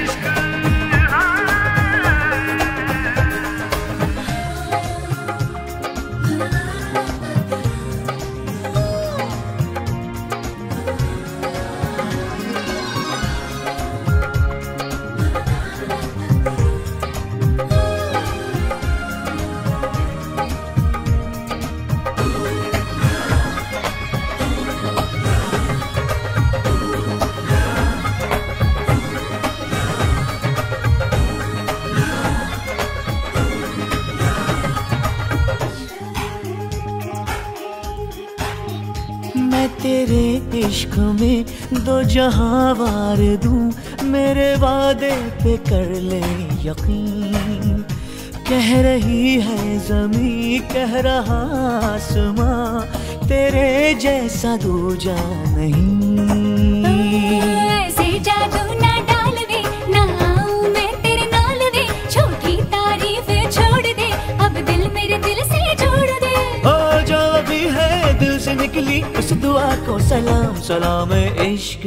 तेरे इश्क में दो जहां वार दूं, मेरे वादे पे कर ले यकीन। कह रही है जमी कह रहा आसमां, तेरे जैसा दूजा नहीं। ऐसे जादू ना डाल दे, ना आऊं मैं तेरे नाल दे, झूठी तारीफें छोड़ दे, अब दिल मेरे दिल से जोड़ दे। ओ जो भी है दिल से निकली उस दुआ को सलाम, सलाम इश्क,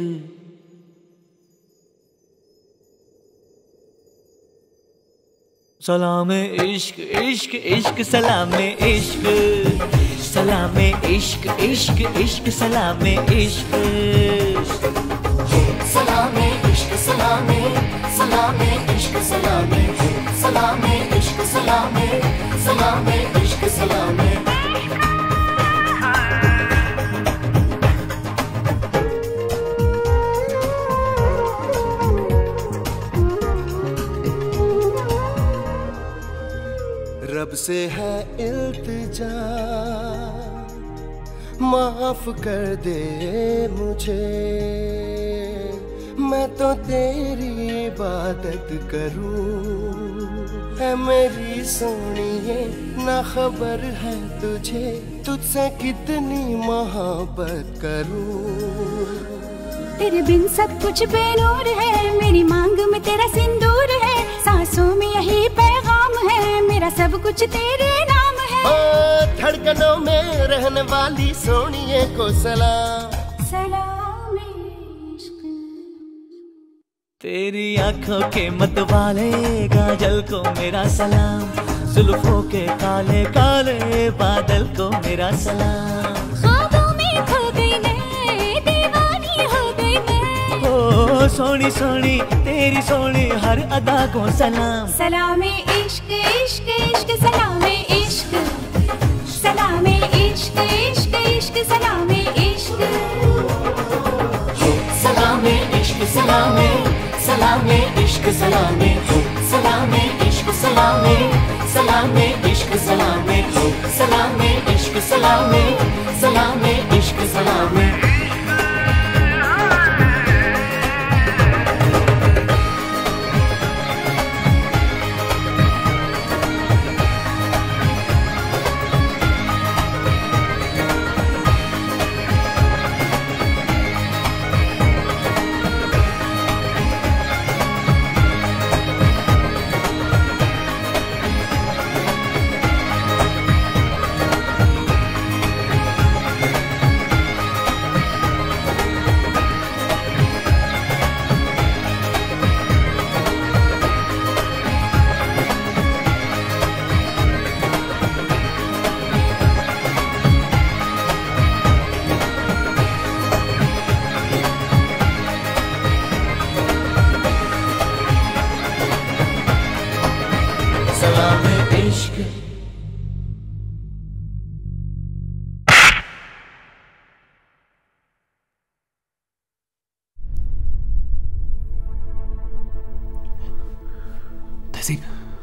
सलाम इश्क इश्क इश्क, सलाम इश्क, सलाम इश्क इश्क इश्क, सलाम इश्क, सलाम इश्क सलाम सलाम इश्क सलाम सलाम इश्क सलाम सलाम इश्क सलाम। रब से है इल्तिजा, माफ कर दे मुझे, मैं तो तेरी इबादत करूं। है मेरी सोनिए ना खबर है तुझे, तुझसे कितनी मोहब्बत करूं। तेरे बिन सब कुछ बेनूर है, मेरी मांग में तेरा सिंदूर है, सांसों में यही पैगाम है, मेरा सब कुछ तेरे नाम है। ओ धड़कनों में रहने वाली सोनिए को सलाम, सलाम इश्क। तेरी आंखों के मतवाले काजल को मेरा सलाम, जुल्फों के काले काले बादल को मेरा सलाम। ख्वाबों में खो गई मैं, दीवानी हो गई मैं, ओ सोनी सोनी तेरी सोनी हर अदा को सलाम, सलाम इश्क इश्क इश्क, सलाम इश्क, सलाम इश्क इश्क इश्क, सलाम इश्क, सलाम इश्क सलाम सलाम इश्क सलाम सलाम इश्क सलाम सलाम इश्क सलाम सलाम इश्क सलाम सलाम इश्क सलाम। तहसीब,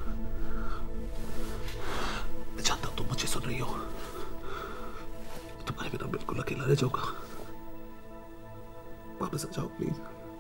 मैं जानता हूं तुम मुझे सुन रही हो। तुम्हारे बिना बिल्कुल अकेला रह जाऊंगा। वापस आ जाओ प्लीज।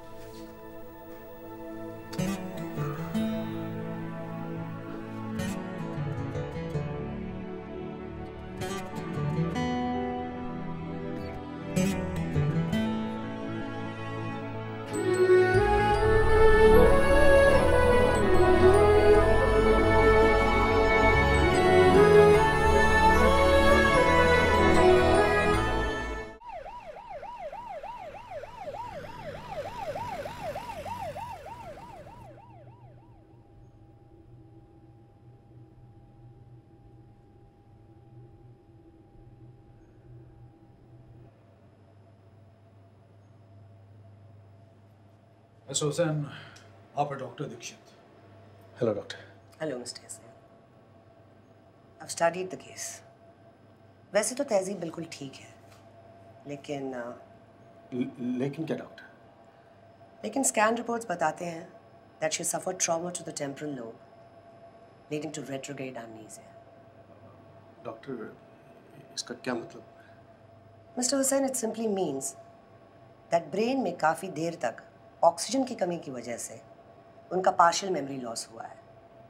मिस्टर हुसैन, आप है doctor Dixit. Hello doctor. Hello mister Hasan. I've studied the case. वैसे तो तहजीब बिल्कुल ठीक है, लेकिन ल, लेकिन क्या डॉक्टर? लेकिन स्कैन रिपोर्ट्स बताते हैं that she suffered trauma to the temporal lobe, leading to retrograde amnesia. Doctor, इसका क्या मतलब? Mister Hussain, it simply means that brain में काफी देर तक ऑक्सीजन की कमी की वजह से उनका पार्शियल मेमोरी लॉस हुआ है।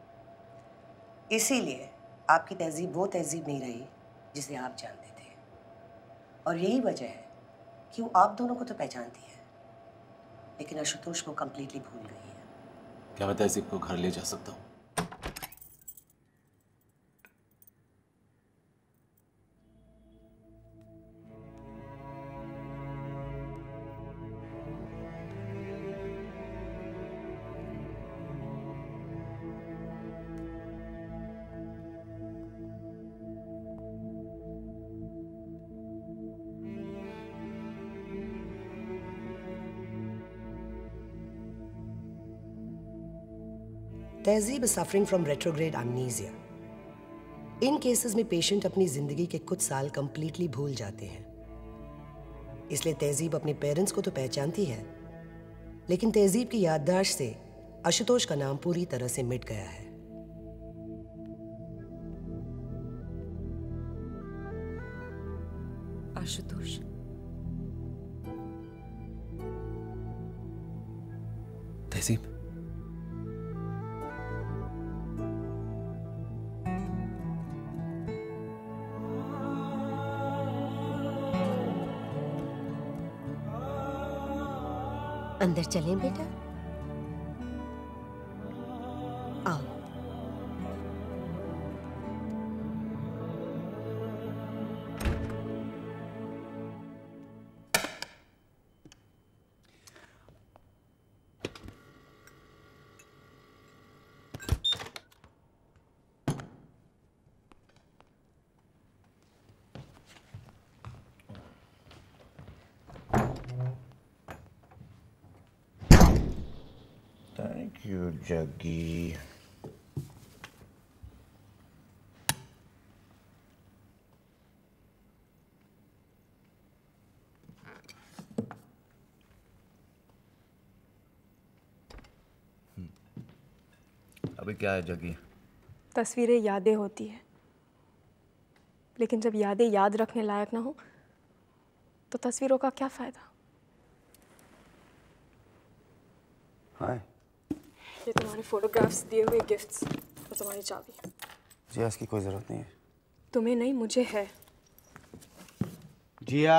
इसीलिए आपकी तहजीब वो तहजीब नहीं रही जिसे आप जानते थे, और यही वजह है कि वो आप दोनों को तो पहचानती है, लेकिन आशुतोष को कम्प्लीटली भूल गई है। क्या मैं तहजीब को घर ले जा सकता हूँ? तहजीब is suffering from retrograde amnesia. इन केसेस में पेशेंट अपनी जिंदगी के कुछ साल कंप्लीटली भूल जाते हैं। इसलिए तहजीब अपने पेरेंट्स को तो पहचानती है, लेकिन तहजीब की याददाश्त से आशुतोष का नाम पूरी तरह से मिट गया है। आशुतोष, तहजीब, अंदर चलें बेटा? आओ। Thank you, Jaggi. अभी क्या है जग्गी? तस्वीरें यादें होती है, लेकिन जब यादें याद रखने लायक ना हो तो तस्वीरों का क्या फायदा? हाय। ये तुम्हारे फोटोग्राफ्स, दिए हुए गिफ्ट्स और तुम्हारी चाबी। जिया, इसकी कोई जरूरत नहीं है। तुम्हें नहीं, मुझे है। जिया,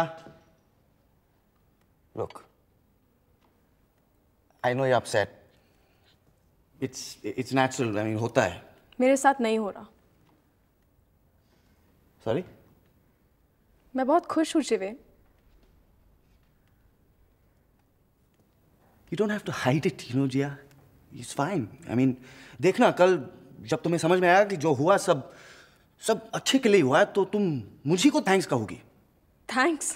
look, I know you're upset. It's it's natural. I mean, होता है। मेरे साथ नहीं हो रहा। Sorry? मैं बहुत खुश हूँ शिवे। You don't have to hide it, you know, Jia. It's fine. I mean, देखना कल जब तुम्हें समझ में आया कि जो हुआ सब सब अच्छे के लिए हुआ है, तो तुम मुझे को थैंक्स कहोगी। थैंक्स?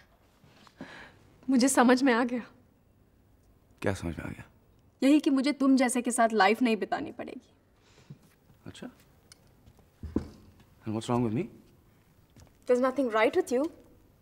मुझे समझ में आ गया। क्या समझ में आ गया? यही कि मुझे तुम जैसे के साथ लाइफ नहीं बितानी पड़ेगी। अच्छा। And what's wrong with me? There's nothing right with you.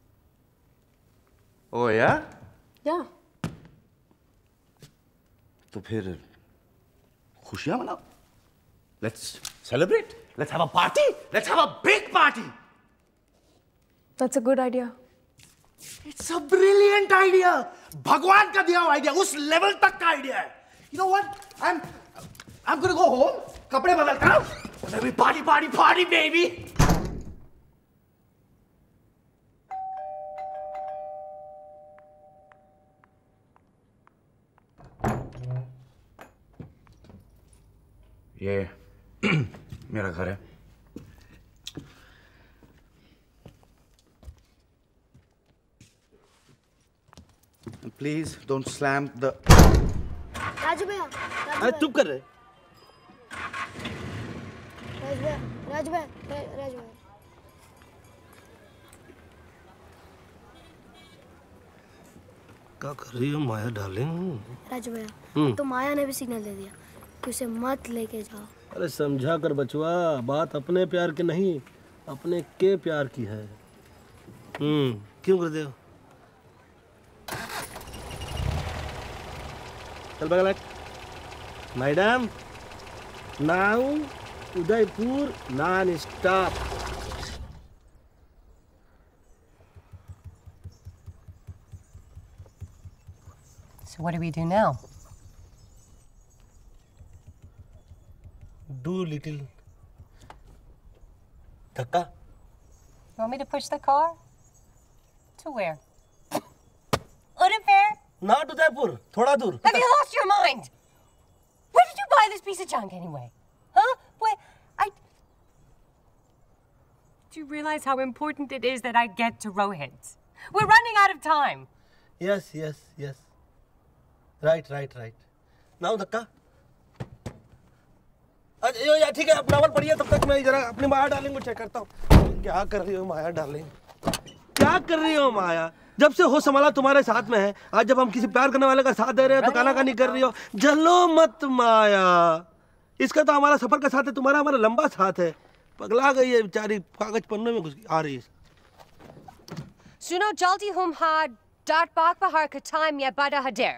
Oh yeah? Yeah. तो फिर खुशियां मनाओ। Let's celebrate. Let's have a party. Let's have a big party. That's a good idea. It's a brilliant idea. भगवान का दिया हुआ idea, उस level तक का आइडिया है. You know what? I'm I'm gonna go home. कपड़े बदलता हूँ. Baby, party, party, party, baby. ये मेरा घर है. Please don't slam the. Raju भैया, अरे चुप कर रहे. राजू भैया, राजू भैया, राजू भैया. क्या कर रही हो माया डार्लिंग? राजू भैया, हम्म। तो माया ने भी सिग्नल दे दिया कि उसे मत लेके जाओ. अरे समझा कर बचवा, बात अपने प्यार की नहीं, अपने के प्यार की है. हम्म, क्यों कर दे हो? चल बगल. Madam, now Udaipur non stop. So what do we do now? Do little धक्का. You want me to push the car? To where? Unfair? Not Udaipur, थोड़ा दूर. Have you lost your mind? Where did you buy this piece of junk anyway? Huh? Where? I. Do you realize how important it is that I get to Rohit? We're running out of time. Yes, yes, yes. Right, right, right. Now धक्का. अच्छा यो यार ठीक है, आप novel पढ़िए, तब तक मैं जरा अपनी माया डार्लिंग को चेक करता हूँ. क्या कर रही हो माया डार्लिंग? क्या कर रही हो माया? जब से हो संभाला तुम्हारे साथ में है, आज जब हम किसी प्यार करने वाले का साथ दे रहे हैं तो काना कानी कर रही हो. जलो मत माया, इसका तो हमारा सफर का साथ है, तुम्हारा हमारा लंबा साथ है. पगला गई है बेचारी, कागज पन्ने में घुस आ रही है. Suno jaldi hum ha dart bak bahar ka time ya bada hader.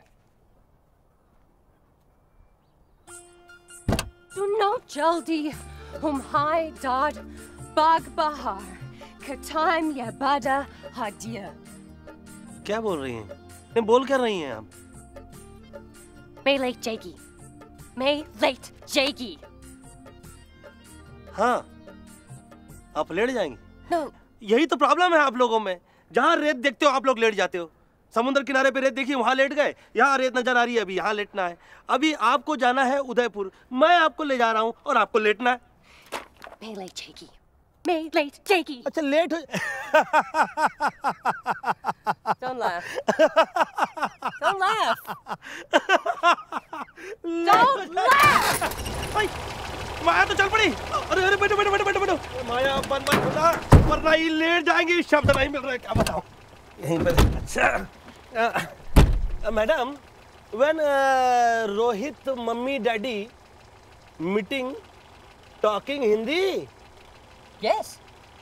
Suno jaldi hum hai dart bag bahar ka time ya bada hadir. क्या बोल रही हैं? नहीं बोल क्या रही हैं आप? मैं लेट जाएगी. मैं लेट जाएगी. हाँ, आप लेट जाएंगी. No. यही तो प्रॉब्लम है आप लोगों में. जहाँ रेत देखते हो आप लोग लेट जाते हो. समुद्र किनारे पे रेत देखी, वहाँ लेट गए. यहाँ रेत नजर आ रही है, अभी यहाँ लेटना है. अभी आपको जाना है उदयपुर, मैं आपको ले जा रहा हूँ और आपको लेटना है. मैं लेट जाएगी. मैं लेट जाएगी. अच्छा लेट हो. Don't laugh. Don't laugh. Don't laugh. ओए, माया तो चल पड़ी. अरे अरे बैठो बैठो बैठो बैठो बैठो. माया बन बन खुदा, वरना ये लेट जाएंगे. शब्द नहीं मिल रहे, क्या बताऊं. यहीं पर. अच्छा madam, when uh, Rohit mummy daddy meeting talking Hindi. Yes.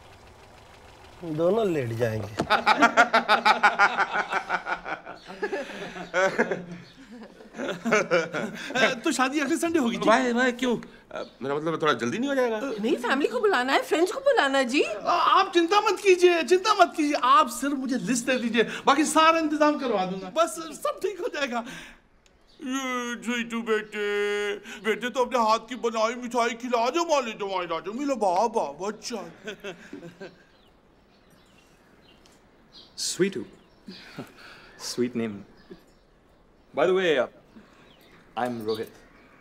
दोनों लेट जाएंगे. तो शादी अगले संडे होगी जी. भाई भाई क्यों? मेरा मतलब थोड़ा जल्दी नहीं हो जाएगा? नहीं, फैमिली को बुलाना है, फ्रेंड्स को बुलाना है जी. आप चिंता मत कीजिए, चिंता मत कीजिए. आप सिर्फ मुझे लिस्ट दे दीजिए, बाकी सारा इंतजाम करवा दूंगा. बस सब ठीक हो जाएगा. ये जीतू बेटे, बेटे तो अपने हाथ की बनाई मिठाई खिला दो, माले दवाई ला दो. मिलो बाबा बच्चा. Sweetu. Sweet name. By the way, uh, I'm Rohit.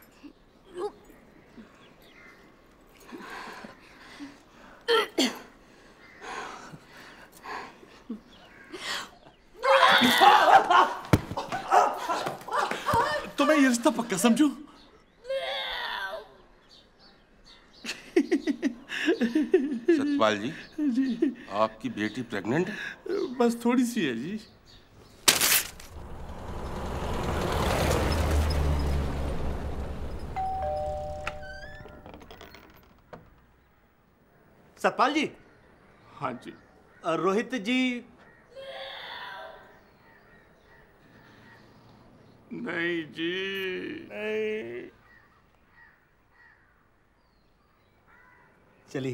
तो मैं ये रिश्ता पक्का समझूं? सतपाल जी, जी, आपकी बेटी प्रेग्नेंट है? बस थोड़ी सी है जी. सतपाल जी. हाँ जी. रोहित जी. नहीं जी, नहीं. चलिए।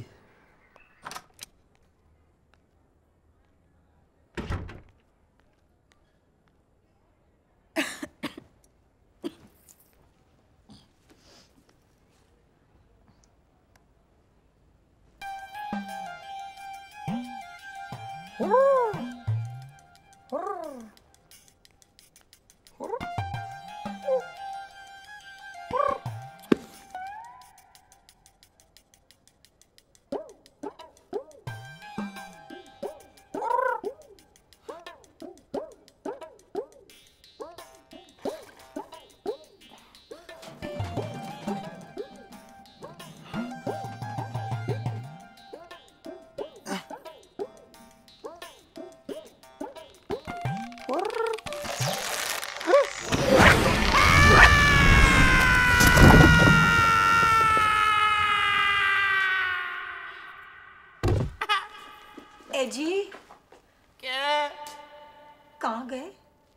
जी क्या कहाँ गए?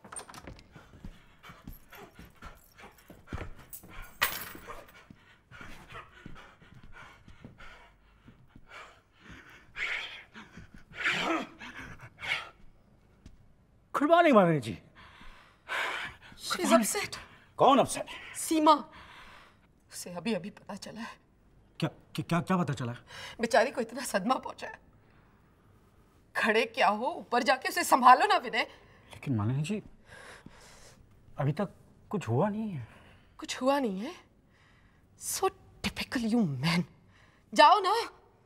गुड मॉर्निंग महारानी जी। She's upset. कौन अपसेट? सीमा, उसे अभी अभी पता चला है। क्या क्या क्या, क्या पता चला? बेचारी को इतना सदमा पहुंचा है। खड़े क्या हो, ऊपर जाके उसे संभालो ना विनय। लेकिन महारानी जी अभी तक कुछ हुआ नहीं है। कुछ हुआ नहीं है? So typical you men. जाओ ना।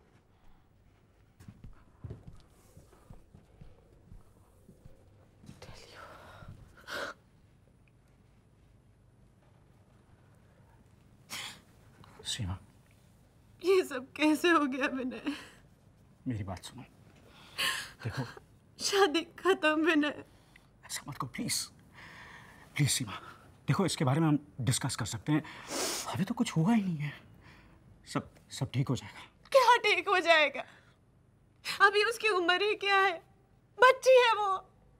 सीमा, ये सब कैसे हो गया विनय? मेरी बात सुनो। देखो, शादी खत्म विनय। ऐसा मत करो प्लीज प्लीज सीमा। देखो, इसके बारे में हम डिस्कस कर सकते हैं। अभी तो कुछ हुआ ही नहीं है। सब सब ठीक हो जाएगा। क्या ठीक हो जाएगा? अभी उसकी उम्र ही क्या है? बच्ची है वो।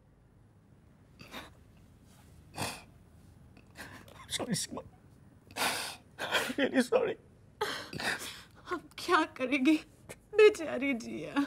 Sorry Seema, really sorry. अब क्या करेगी बेचारी जिया?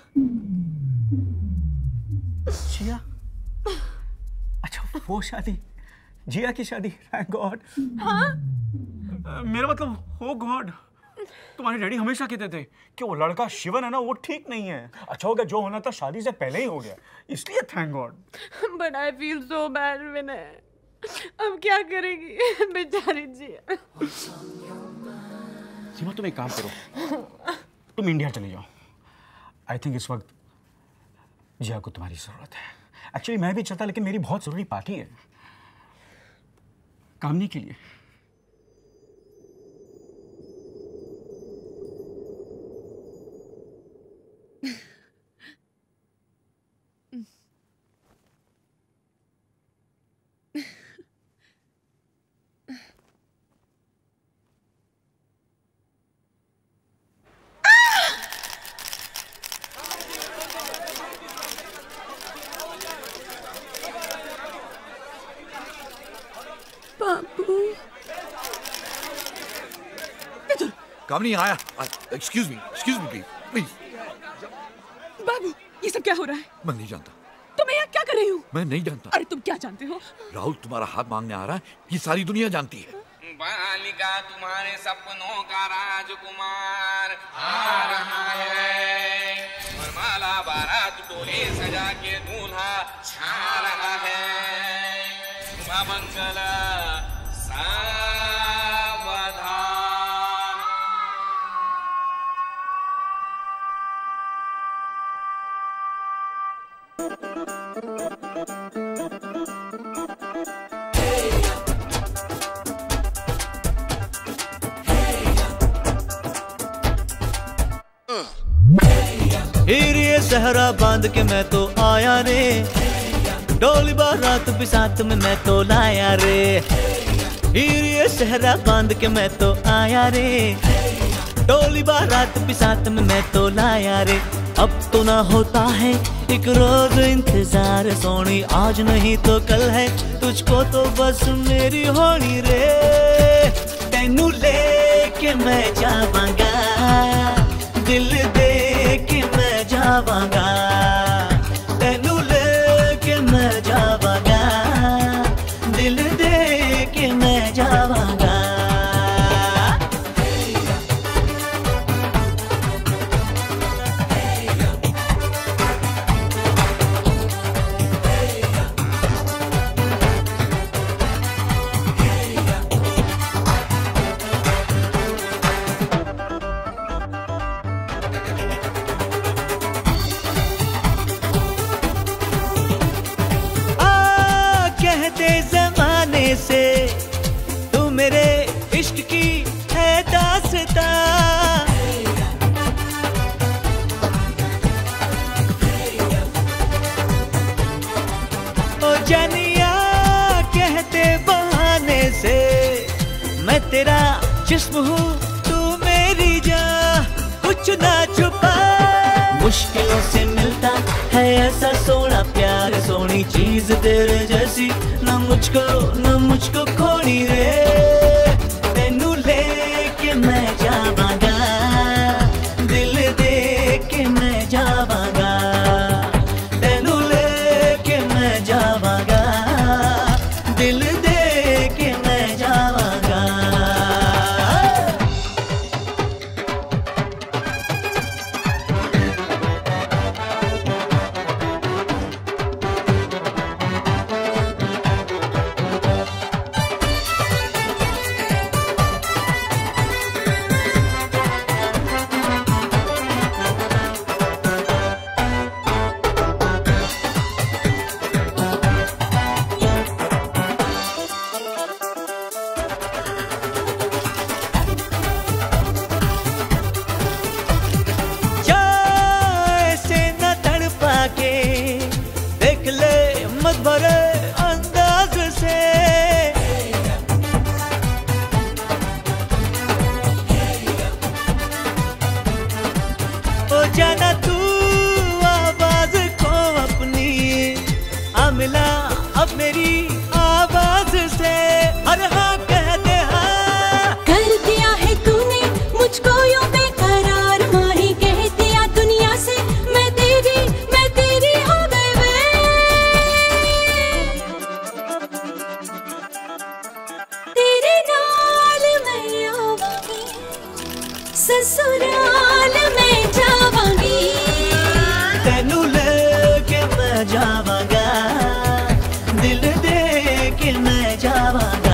जिया? अच्छा, वो शादी, जिया की शादी। Thank God. हाँ? मेरा मतलब, हो गॉड, तुम्हारे डैडी हमेशा कहते थे कि वो लड़का शिवन है ना, वो ठीक नहीं है। अच्छा हो गया, जो होना था शादी से पहले ही हो गया, इसलिए thank God. But I feel so bad Vinay. अब क्या करेगी बेचारी जिया? सीमा, तुम एक काम करो, तुम इंडिया चले जाओ। आई थिंक इस वक्त जिया को तुम्हारी जरूरत है। एक्चुअली मैं भी चाहता, लेकिन मेरी बहुत जरूरी पार्टी है कामनी के लिए। कामनी आया। Excuse me, excuse me please, please. बाबू, ये सब क्या हो रहा है? मैं नहीं जानता। तो मैं यहाँ क्या कर रही हूँ? मैं नहीं जानता। अरे तुम क्या जानते हो? राहुल तुम्हारा हाथ मांगने आ रहा है, ये सारी दुनिया जानती है। बालिका तुम्हारे सपनों का राजकुमार आ रहा है। वरमाला बारात टोली सजा के दूल्हा छा रहा है। मंगल हीर ये सहरा बांध के मैं तो आया रे, डोली बारात भी साथ में मैं तो लाया रे। हीर ये सहरा बांध के मैं तो आया रे, डोली बारात भी साथ में मैं तो लाया रे। अब तो ना होता है एक रोज इंतजार सोनी, आज नहीं तो कल है तुझको तो बस मेरी होनी रे। तेनू लेके मैं जावांगा, दिल जावांगा तेनू लेके मैं जावांगा दिल दे के मैं जावांगा से तू मेरे इश्क की है दास्तां ओ जानिया कहते बहाने से मैं तेरा जिस्म हूँ तू मेरी जान कुछ ना छुपा मुश्किलों से मिलता है ऐसा सोना प्यार सोनी चीज तेरे जैसी ना मुझको ना मुझको खोनी रे तेनू लेके मैं जावांगा दिल दे के मैं जावांगा तेनू लेके मैं जावांगा दिल दे के मैं जावांगा जाना तू आवाज को अपनी आ मिला अब मेरी आवाज से अरे हाँ कह दे हाँ कर दिया है तूने मुझको यूं बेकरार माही कह दिया दुनिया से मैं तेरी मैं तेरी हो गई वे तेरे नाल मैं आवांगी ससुराल में जावांगी तेनू लेके मैं जावांगा दिल दे के मैं जावांगा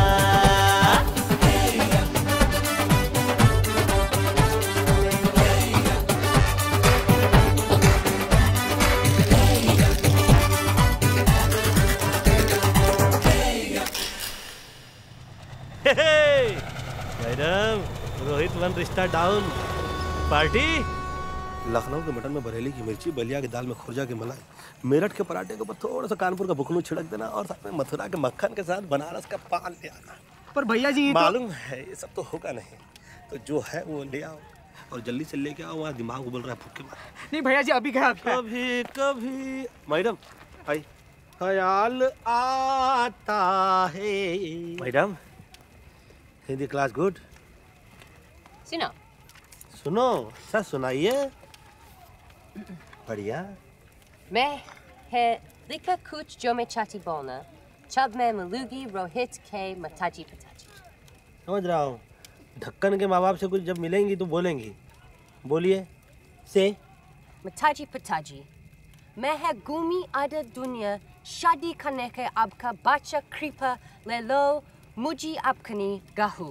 मैडम रोहित वन रिश्ता डाउन पार्टी लखनऊ के मटन में बरेली की मिर्ची बलिया की दाल में खुर्जा की मलाई मेरठ के पराठे के ऊपर थोड़ा सा कानपुर का बुकनू छिड़क देना और साथ में मथुरा के मक्खन के साथ बनारस का पान ले आना। पर भैया जी मालूम है ये सब तो होगा नहीं तो जो है वो ले आओ और जल्दी से लेके आओ वहाँ दिमाग उबल रहा है भूखे मारे। नहीं भैया जी अभी क्या कभी कभी मैडम आई ख्याल आता है। मैडम हिंदी क्लास गुड सुनो सुनो सर सुनाइए बढ़िया मैं है लिखा कुछ जो मैं चाहती बोलना जब मैं मिलूंगी रोहित के माताजी पिताजी। समझ रहा हूँ ढक्कन के माँ बाप से कुछ जब मिलेंगी तो बोलेंगी बोलिए से माताजी पिताजी मैं है घूमी आधा दुनिया शादी करने के आपका बच्चा कृपा ले लो मुझे आपकनी गहू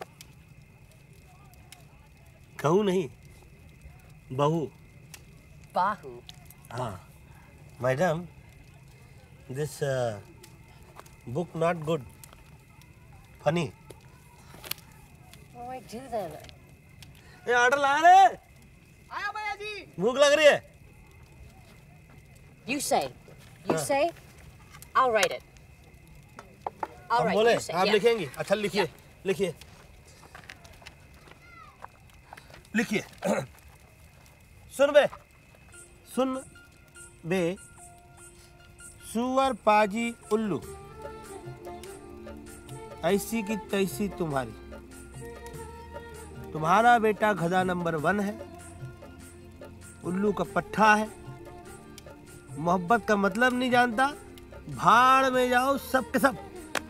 कहूँ नहीं बहू बाहू हाँ madam this book not good funny What do I do then? ये ऑर्डर ला रहे आया भैया जी भूख लग रही है। You say, you हाँ। say, I'll write it. I'll हम write. बोले You say, आप yeah. लिखेंगी अच्छा लिखिए लिखिए लिखिए सुन बे सुन बे सुअर पाजी उल्लू ऐसी की तैसी तुम्हारी तुम्हारा बेटा गधा नंबर वन है उल्लू का पट्ठा है, मोहब्बत का मतलब नहीं जानता, भाड़ में जाओ सब के सब।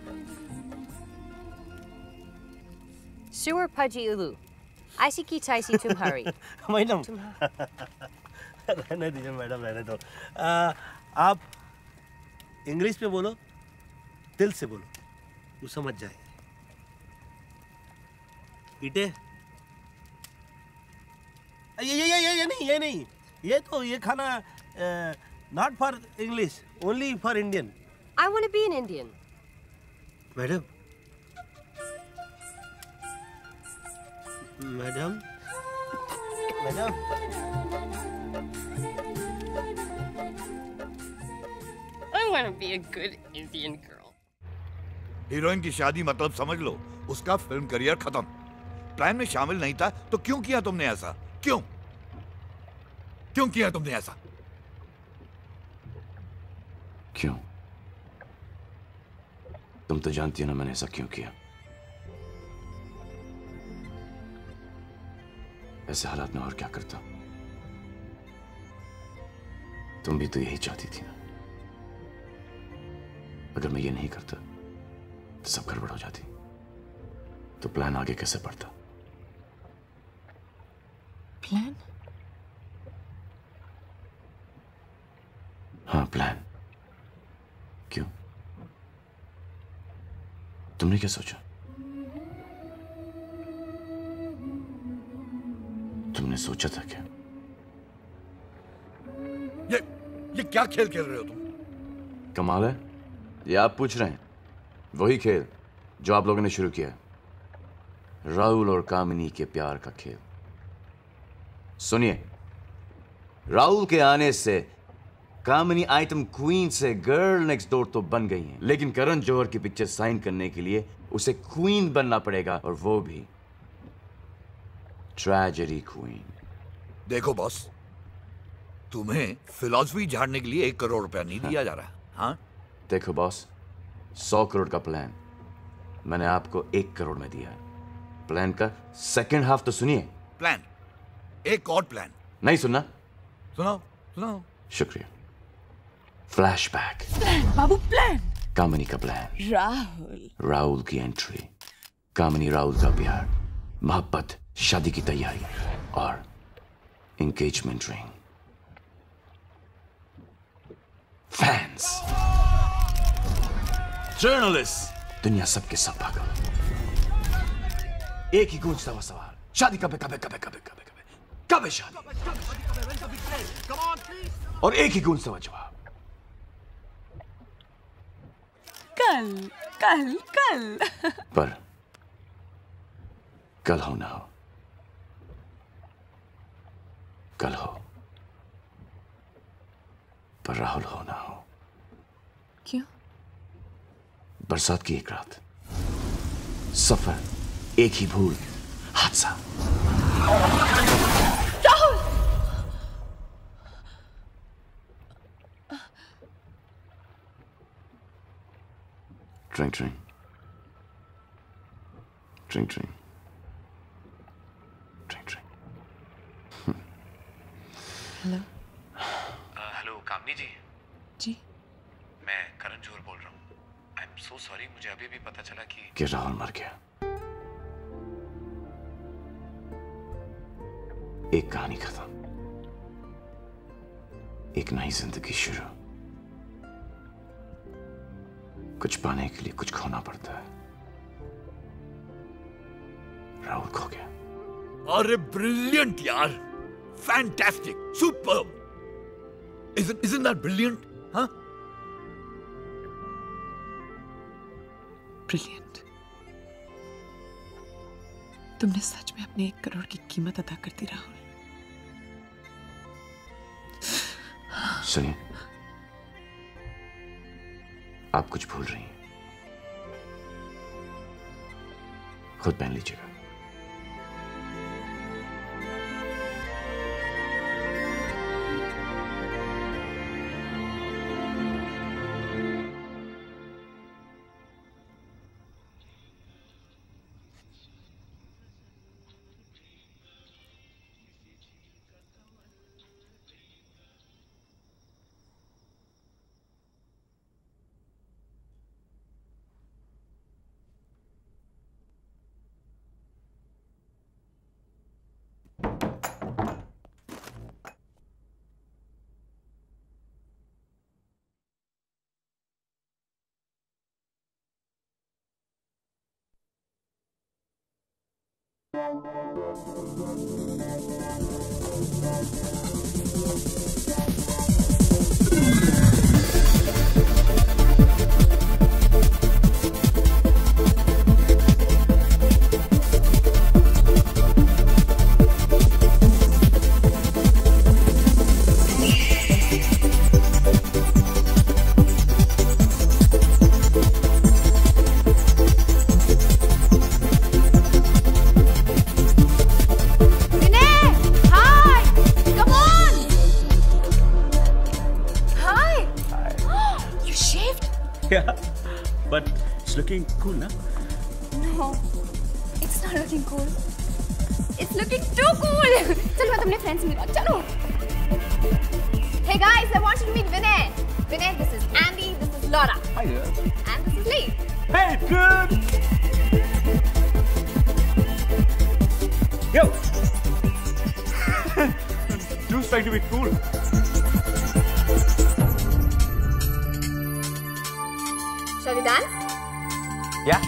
Sewer Pudgy Ulu. ऐसी की तैसी तुम्हारी। मैडम रहने दीजिए मैडम, रहने दो। आ, आप इंग्लिश में बोलो, दिल से बोलो, वो समझ जाए। ईटे ये ये ये ये नहीं, ये नहीं, ये तो ये खाना not for English, only for Indian. I want to be an Indian. Madam madam madam I want to be a good Indian girl. Heroine की शादी मतलब समझ लो उसका फिल्म करियर खत्म। प्लान में शामिल नहीं था तो क्यों किया तुमने ऐसा? क्यों क्यों किया तुमने ऐसा? क्यों? तुम तो जानती हो ना मैंने ऐसा क्यों किया। ऐसे हालात में और क्या करता? तुम भी तो यही चाहती थी ना। अगर मैं ये नहीं करता तो सब गड़बड़ हो जाती, तो प्लान आगे कैसे बढ़ता? प्लान? हाँ प्लान। क्यों? तुमने क्या सोचा? तुमने सोचा था क्या? ये ये क्या खेल खेल रहे हो तुम? कमाल है, ये आप पूछ रहे हैं वही खेल जो आप लोगों ने शुरू किया, राहुल और कामिनी के प्यार का खेल। सुनिए, राहुल के आने से कामिनी आइटम क्वीन से गर्ल नेक्स्ट डोर तो बन गई हैं, लेकिन करण जौहर की पिक्चर साइन करने के लिए उसे क्वीन बनना पड़ेगा, और वो भी ट्रेजेडी क्वीन। देखो बॉस, तुम्हें फिलॉसफी झाड़ने के लिए एक करोड़ रुपया नहीं दिया जा रहा। हाँ देखो बॉस, सौ करोड़ का प्लान मैंने आपको एक करोड़ में दिया है। प्लान का सेकंड हाफ तो सुनिए। प्लान? एक और प्लान? नहीं सुनना? सुनाओ सुनाओ। शुक्रिया। फ्लैशबैक। प्लान बाबू, प्लान। कामिनी का प्लान, राहुल राहुल की एंट्री, कामिनी राहुल का प्यार, मोहब्बत, शादी की तैयारी और एंगेजमेंट रिंग। फैंस, जर्नलिस्ट, दुनिया सबके सब पागल। एक ही गूंजता हुआ सवाल, शादी कब है, कब है, कब है, कब है, कब है, कब है, कब है शादी? और एक ही गूंजता हुआ जवाब, कल कल कल। पर कल हो ना हो, कल हो पर राहुल हो ना हो। क्यों? बरसात की एक रात, सफर, एक ही भूल, हादसा। Rahul! Drink drink drink drink drink drink. Hello. Hello Kamini ji. जी। मैं करण जौहर बोल रहा हूँ। आई एम सो सॉरी, मुझे अभी भी पता चला कि कि राहुल मर गया। एक कहानी खत्म, एक नई जिंदगी शुरू। कुछ पाने के लिए कुछ खोना पड़ता है। राहुल खो गया। अरे ब्रिलियंट यार, fantastic, superb. Isn't isn't that brilliant? हाँ? ब्रिलियंट। तुमने सच में अपने एक करोड़ की कीमत अदा कर दी राहुल। सुनिए, आप कुछ भूल रही हैं। खुद पहन लीजिएगा। Yeah, but it's looking cool, na? No, it's not looking cool. It's looking too cool. चलो मैं तुमने फ्रेंड्स मिला चलो. Hey guys, I want you to meet Vinay. Vinay, this is Andy, this is Laura. Hi girls. And this is Lee. Hey, good. Yo. Dude's trying to be cool. Shall we dance? Yeah.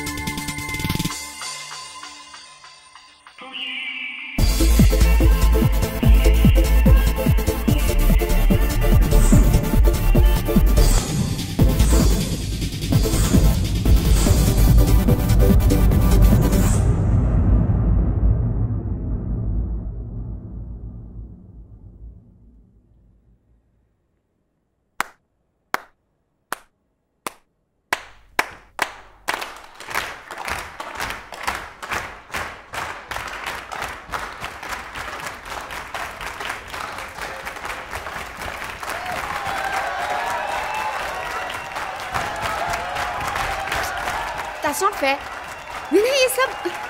That's not fair. विनय ये सब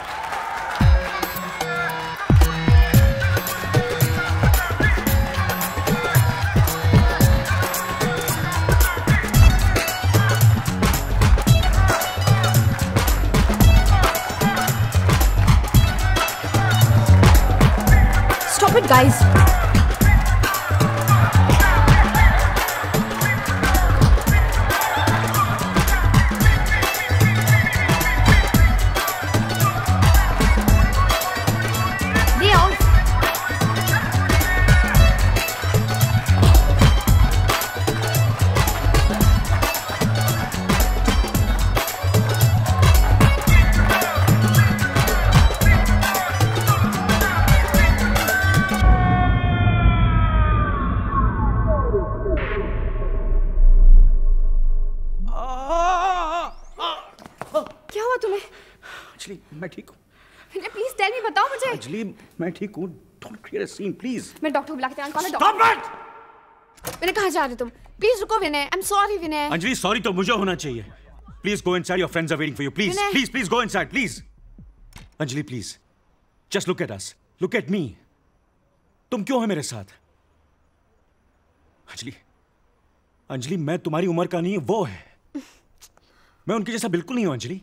Stop it, guys. मैं ठीक हूँ। विनय please tell me बताओ मुझे। अंजलि मैं ठीक हूँ। Don't create a scene please. मैं डॉक्टर को बुला के कॉल डॉक्टर। विनय कहाँ जा रहे तुम? प्लीज रुको Vinay. I am sorry Vinay. Anjali sorry तो मुझे होना चाहिए। Please go inside, your friends are waiting for you. Please please please go inside please. Anjali please just look at us, look at me. तुम क्यों है मेरे साथ? अंजलि अंजलि मैं तुम्हारी उम्र का नहीं, वो है। मैं उनके जैसा बिल्कुल नहीं हूं अंजलि।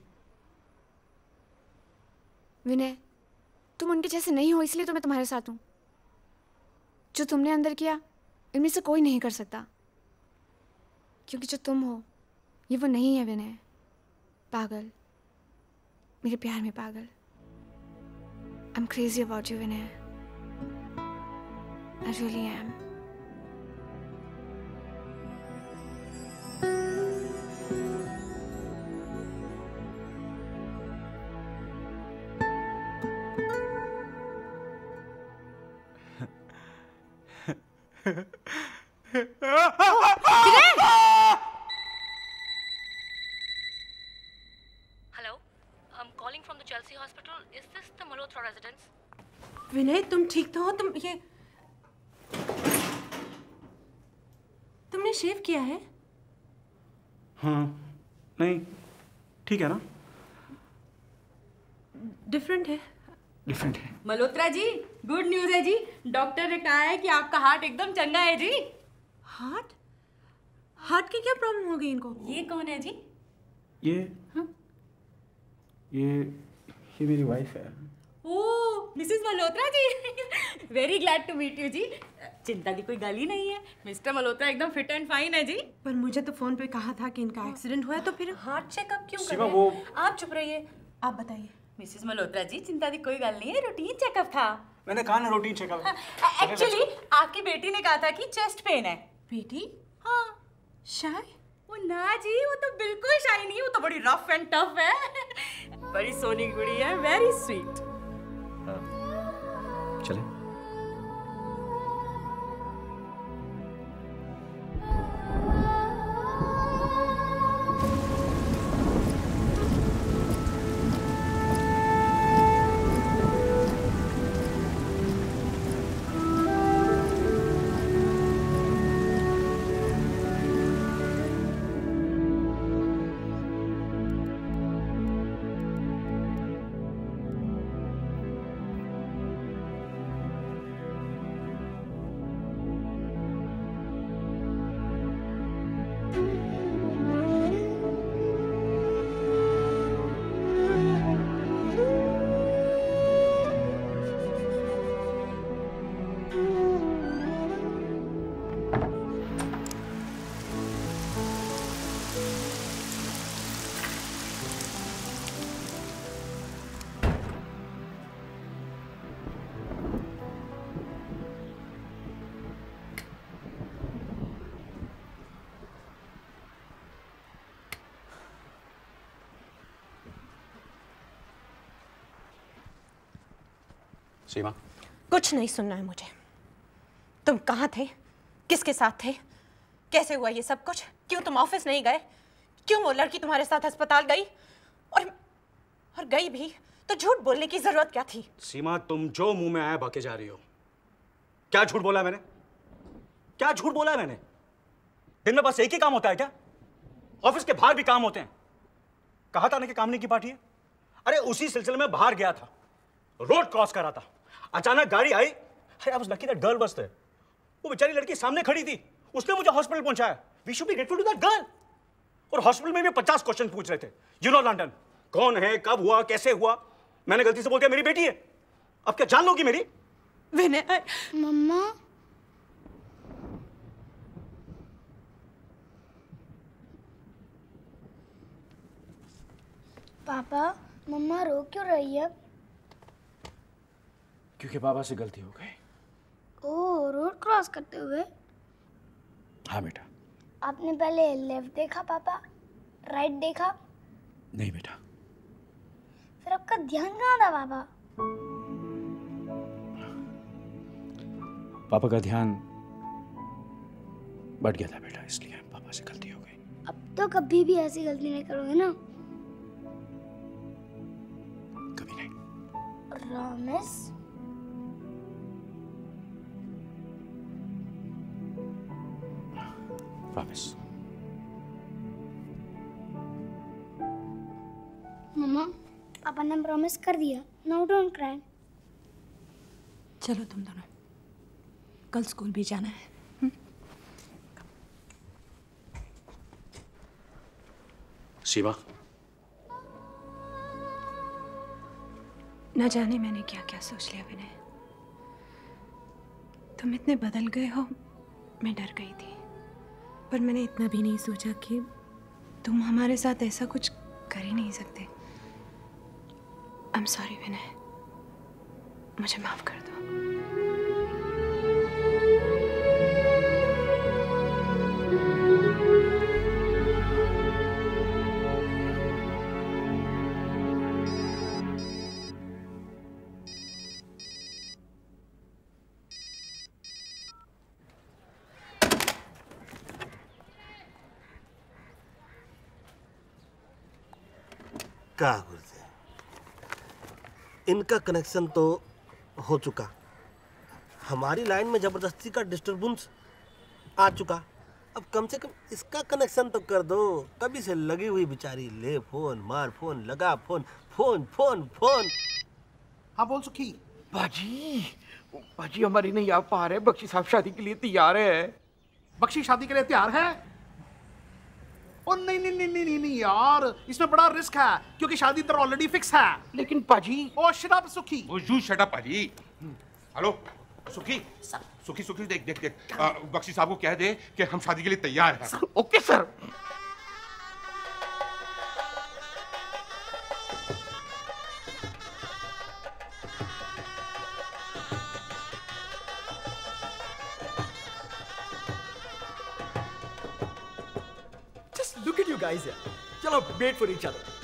विनय तुम उनके जैसे नहीं हो, इसलिए तो मैं तुम्हारे साथ हूं। जो तुमने अंदर किया इनमें से कोई नहीं कर सकता, क्योंकि जो तुम हो ये वो नहीं है विनय। पागल, मेरे प्यार में पागल। I am crazy about you Vinay. I really am. Hello, I'm calling from the Chelsea Hospital. Is this the Malhotra residence? Vinay तुम ठीक तो हो? तुम ये तुमने शेव किया है? हाँ नहीं ठीक है ना? डिफरेंट है। डिफरेंट है। मल्होत्रा जी गुड न्यूज है जी। डॉक्टर ने कहा है कि आपका हार्ट एकदम चंगा है जी। हार्ट? हार्ट की क्या प्रॉब्लम हो गई इनको? ये कौन है जी? ये हाँ? ये ये मेरी वाइफ है। Oh Mrs Malhotra ji. Very glad to meet you ji. चिंता की कोई गल ही नहीं है, मिस्टर मल्होत्रा एकदम फिट एंड फाइन है जी। पर मुझे तो फोन पे कहा था कि इनका एक्सीडेंट हुआ है, तो फिर हार्ट चेकअप क्यों कर शिवा, रहे वो हैं? आप चुप रहिए, आप बताइए। मिसेस मल्होत्रा जी चिंता की कोई गल नहीं है, रूटीन चेकअप था। मैंने कहा ना रूटीन चेकअप है। एक्चुअली आपकी बेटी ने कहा था कि चेस्ट पेन है। बेटी? हाँ। शाय? वो ना जी, वो तो बिल्कुल शाय नहीं है, वो तो बड़ी रफ एंड टफ है। बड़ी सोनी गुड़ी है, वेरी स्वीट। चले। सीमा, कुछ नहीं सुनना है मुझे। तुम कहाँ थे, किसके साथ थे, कैसे हुआ ये सब कुछ? क्यों तुम ऑफिस नहीं गए? क्यों वो लड़की तुम्हारे साथ अस्पताल गई? और और गई भी तो झूठ बोलने की जरूरत क्या थी? सीमा, तुम जो मुंह में आया बके जा रही हो। क्या झूठ बोला मैंने? क्या झूठ बोला मैंने? दिन में बस एक ही काम होता है क्या? ऑफिस के बाहर भी काम होते हैं। कहा था ना कि काम नहीं की पार्टी है। अरे उसी सिलसिले में बाहर गया था, रोड क्रॉस कर रहा था, अचानक गाड़ी आई। I was lucky that girl was there. वो बेचारी लड़की सामने खड़ी थी, उसने मुझे हॉस्पिटल पहुंचाया। We should be grateful to that girl. और हॉस्पिटल में भी पचास क्वेश्चन पूछ रहे थे। यू नो लंदन, कौन है, कब हुआ, कैसे हुआ? मैंने गलती से बोल दिया मेरी बेटी है। अब क्या जान लोगी मेरी? विनय, मम्मा पापा, मम्मा रो क्यों रही है? क्योंकि बाबा से गलती हो गई। ओह, रोड क्रॉस करते हुए? हाँ बेटा। आपने पहले लेफ्ट देखा पापा, राइट देखा? नहीं बेटा। फिर आपका ध्यान कहाँ था पापा? पापा का ध्यान बढ़ गया था बेटा, इसलिए पापा से गलती हो गई। अब तो कभी भी ऐसी गलती नहीं करोगे ना? कभी नहीं। प्रॉमिस? प्रॉमिस। मम्मा, पापा ने प्रॉमिस कर दिया। Now don't cry. चलो तुम दोनों, कल स्कूल भी जाना है। हुँ? सीमा, न जाने मैंने क्या क्या सोच लिया विनय। तुम इतने बदल गए हो, मैं डर गई थी। पर मैंने इतना भी नहीं सोचा कि तुम हमारे साथ ऐसा कुछ कर ही नहीं सकते। आई एम सॉरी विनय, मुझे माफ कर दो। क्या गुरुदेव, इनका कनेक्शन तो हो चुका, हमारी लाइन में जबरदस्ती का डिस्टरबेंस आ चुका। अब कम से कम इसका कनेक्शन तो कर दो। कभी से लगी हुई बेचारी, ले फोन, मार फोन, लगा फोन, फोन फोन फोन। हाँ बोल सुखी। बाजी, बाजी हमारी नहीं आ पा रहे। बख्शी साहब शादी के लिए तैयार है। बख्शी शादी के लिए तैयार है? ओ नहीं नहीं नहीं नहीं नहीं यार, इसमें बड़ा रिस्क है क्योंकि शादी तो ऑलरेडी फिक्स है। लेकिन पाजी, ओ shut up Sukhi. Oh you shut up paaji. Hello Sukhi, Sukhi सुखी देख देख देख, बख्शी साहब को कह दे कि हम शादी के लिए तैयार हैं। Okay sir. Just look at you guys here. Chalo, wait for each other.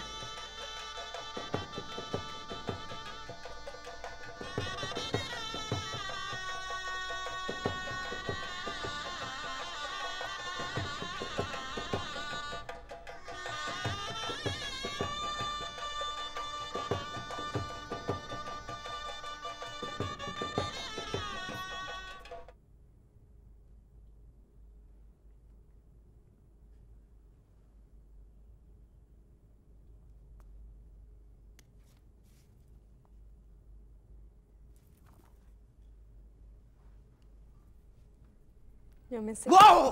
You're missing. Wow!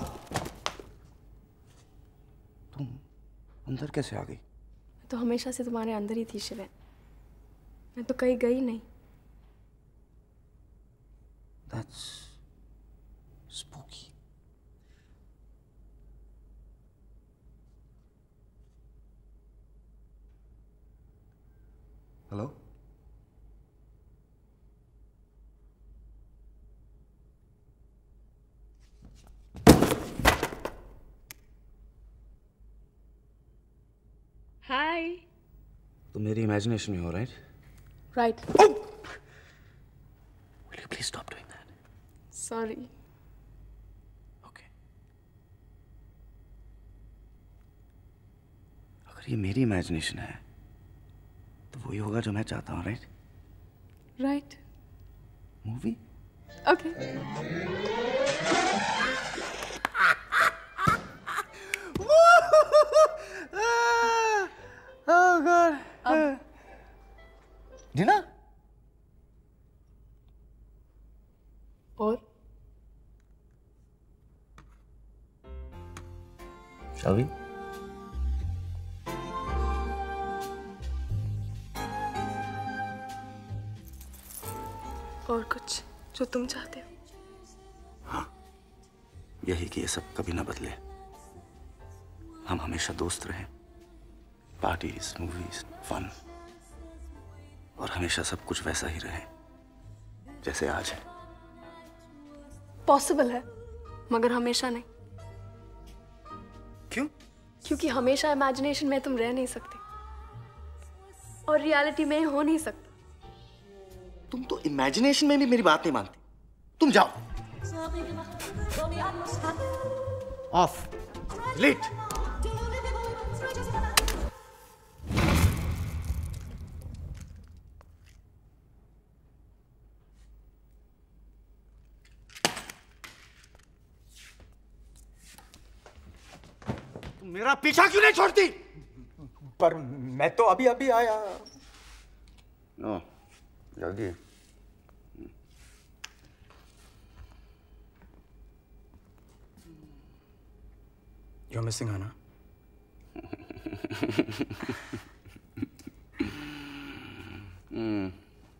तुम अंदर कैसे आ गई? मैं तो हमेशा से तुम्हारे अंदर ही थी शिवे। मैं तो कहीं गई नहीं। That's spooky. Hello? Hi. तो मेरी इमेजिनेशन में हो, right? Right. Will you please stop doing that? Sorry. अगर ये मेरी इमेजिनेशन है तो वही होगा जो मैं चाहता हूँ, right? Right. Movie? Okay. Oh God. अब जीना? और? Shall we? और कुछ जो तुम चाहते हो? हाँ, यही कि ये सब कभी ना बदले। हम हमेशा दोस्त रहें। पार्टीज, मूवीज, फन, और हमेशा सब कुछ वैसा ही रहे जैसे आज है। पॉसिबल है, मगर हमेशा नहीं। क्यों? क्योंकि हमेशा इमेजिनेशन में तुम रह नहीं सकते और रियलिटी में हो नहीं सकते। तुम तो इमेजिनेशन में भी मेरी बात नहीं मानती। तुम जाओ। ऑफ। लेट। तुम मेरा पीछा क्यों नहीं छोड़ती? पर मैं तो अभी अभी आया। नो, जल्दी। You're missing her, ना? Hmm.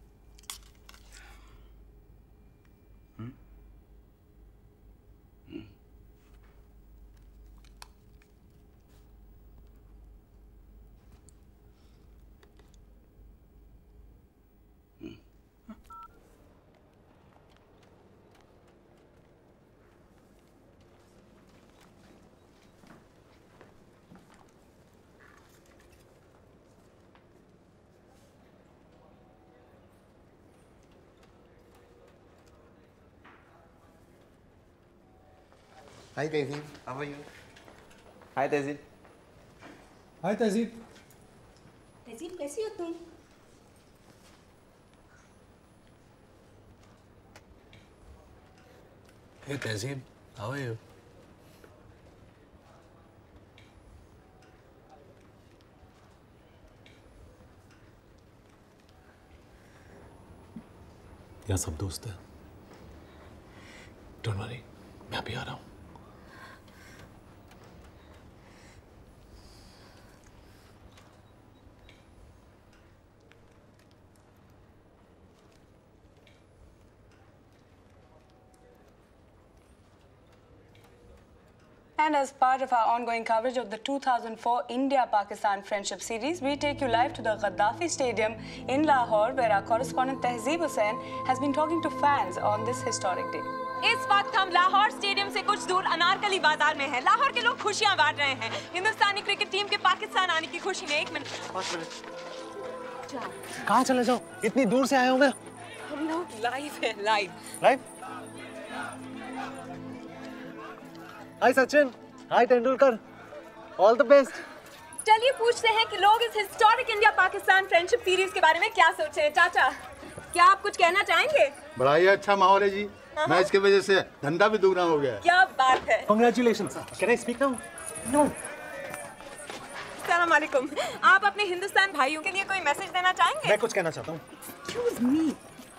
Hi Daisy, how are you? Hi Daisy. Hi Daisy. तहसीब कैसी हो तुम? Hey Tehzeeb, how are you? यहाँ सब दोस्त हैं। डोंट वरी, मैं अभी आ रहा हूँ। And as part of our ongoing coverage of the two thousand four India-Pakistan Friendship Series, we take you live to the Gaddafi Stadium in Lahore, where our correspondent Tehzeeb Hussain has been talking to fans on this historic day. इस वक्त हम Lahore stadium से कुछ दूर अनारकली बाजार में हैं। लाहौर के लोग खुशियां बांट रहे हैं। हिंदुस्तानी क्रिकेट टीम के पाकिस्तान आने की खुशी में एक मिनट कहाँ चले जाओ? इतनी दूर से आया हूँ मैं। हम लोग लाइव हैं, live. Live? Hi Sachin, hi Tendulkar, all the best. चलिए पूछते हैं कि लोग इस historic India Pakistan friendship series के बारे में क्या सोच रहे हैं। चाचा, क्या आप कुछ कहना चाहेंगे? बड़ा ही अच्छा माहौल है जी। मैच की वजह से धंधा भी दुगना हो गया। क्या बात है। Congratulations. Can I speak now? No. अस्सलाम वालेकुम। आप अपने हिंदुस्तान भाइयों के लिए कोई मैसेज देना चाहेंगे? मैं कुछ कहना चाहता हूँ। Excuse me.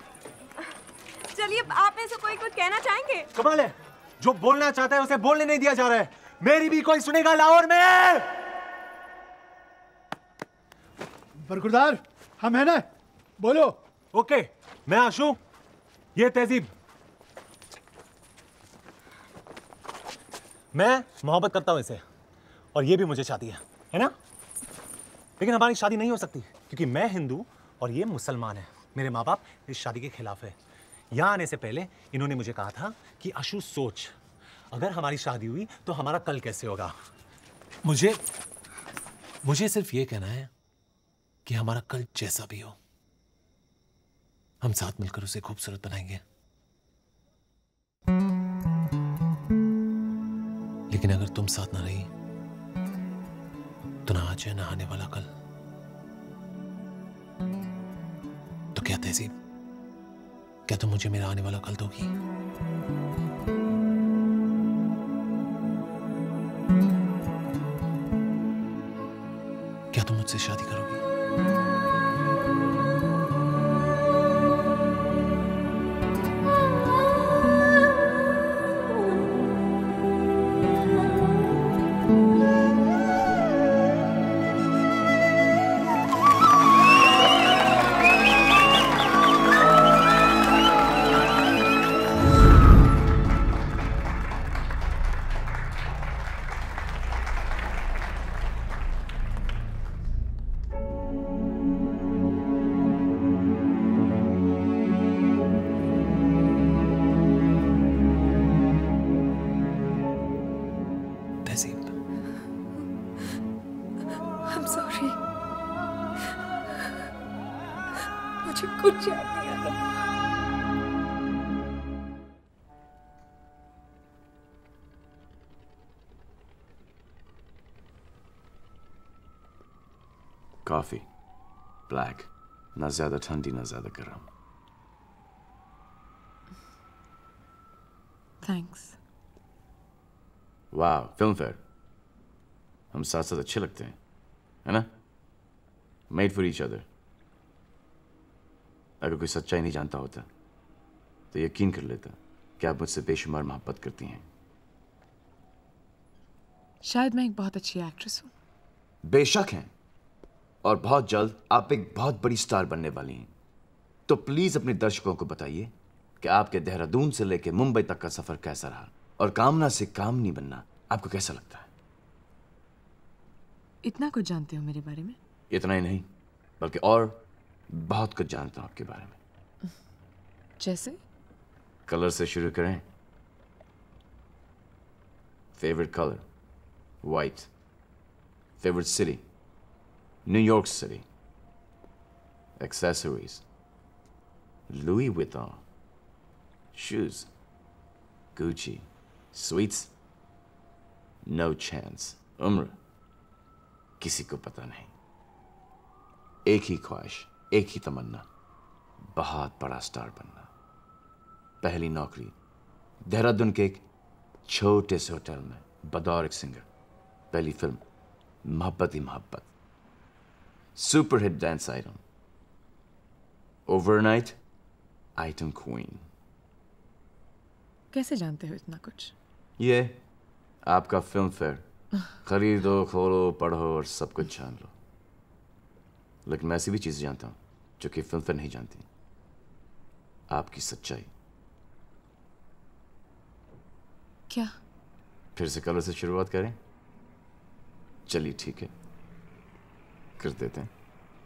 चलिए आप में से कोई कुछ कहना चाहेंगे? कमाल है, जो बोलना चाहता है उसे बोलने नहीं दिया जा रहा है। मेरी भी कोई सुनेगा लाहौर में? बरखुरदार, हम है ना? बोलो। ओके, मैं आशू, ये तहजीब। मैं मोहब्बत करता हूं इसे और ये भी मुझे चाहती है, है ना? लेकिन हमारी शादी नहीं हो सकती क्योंकि मैं हिंदू और ये मुसलमान है। मेरे माँ बाप इस शादी के खिलाफ है। यहाँ आने से पहले इन्होंने मुझे कहा था कि आशु सोच, अगर हमारी शादी हुई तो हमारा कल कैसे होगा। मुझे मुझे सिर्फ ये कहना है कि हमारा कल जैसा भी हो, हम साथ मिलकर उसे खूबसूरत बनाएंगे। लेकिन अगर तुम साथ ना रही तो ना आज है ना आने वाला कल। तो क्या तहजीब, क्या तुम मुझे मेरा आने वाला कल दोगी? क्या तुम मुझसे शादी करोगी? I'm sorry. मुझे कुछ याद नहीं आ रहा। कॉफी ब्लैक, ना ज्यादा ठंडी ना ज्यादा गर्म। थैंक्स। वाह, फिल्म फेयर। हम साथ साथ अच्छे लगते हैं, है ना? Made for each other. अगर कोई सच्चाई नहीं जानता होता तो यकीन कर लेता कि आप मुझसे बेशुमार मोहब्बत करती हैं। शायद मैं एक बहुत अच्छी एक्ट्रेस हूँ। बेशक हैं, और बहुत जल्द आप एक बहुत बड़ी स्टार बनने वाली हैं। तो प्लीज अपने दर्शकों को बताइए कि आपके देहरादून से लेकर मुंबई तक का सफर कैसा रहा, और कामना से काम नहीं बनना आपको कैसा लगता है? इतना कुछ जानते हो मेरे बारे में? इतना ही नहीं, बल्कि और बहुत कुछ जानता हूं आपके बारे में। जैसे? कलर से शुरू करें। Favourite colour white. Favourite city New York city. Accessories Louis Vuitton. Shoes Gucci. Sweets no chance. उम्र किसी को पता नहीं। एक ही ख्वाहिश, एक ही तमन्ना, बहुत बड़ा स्टार बनना। पहली नौकरी देहरादून के एक छोटे से होटल में बतौर एक सिंगर। पहली film Mohabbat Hi Mohabbat. Super hit dance item. Overnight item queen. कैसे जानते हो इतना कुछ? ये आपका फिल्म फेयर। खरीदो, खोलो, पढ़ो और सब कुछ जान लो। लेकिन मैं ऐसी भी चीजें जानता हूं जो कि फिल्म फेयर नहीं जानती। आपकी सच्चाई। क्या? फिर से कलर से शुरुआत करें? चलिए ठीक है, कर देते हैं।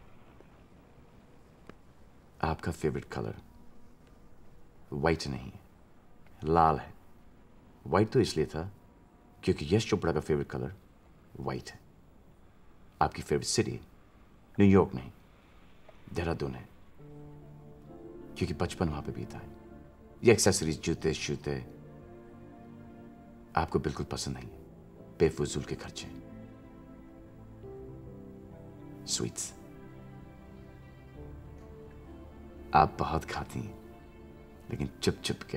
आपका फेवरेट कलर वाइट नहीं है, लाल है। वाइट तो इसलिए था क्योंकि यश चोपड़ा का फेवरेट कलर वाइट है। आपकी फेवरेट सिटी न्यूयॉर्क नहीं, देहरादून है, क्योंकि बचपन वहां पे बीता है। ये एक्सेसरीज, जूते शूते आपको बिल्कुल पसंद नहीं, बेफजूल के खर्चे। स्वीट्स आप बहुत खाती हैं, लेकिन चुप चुप के।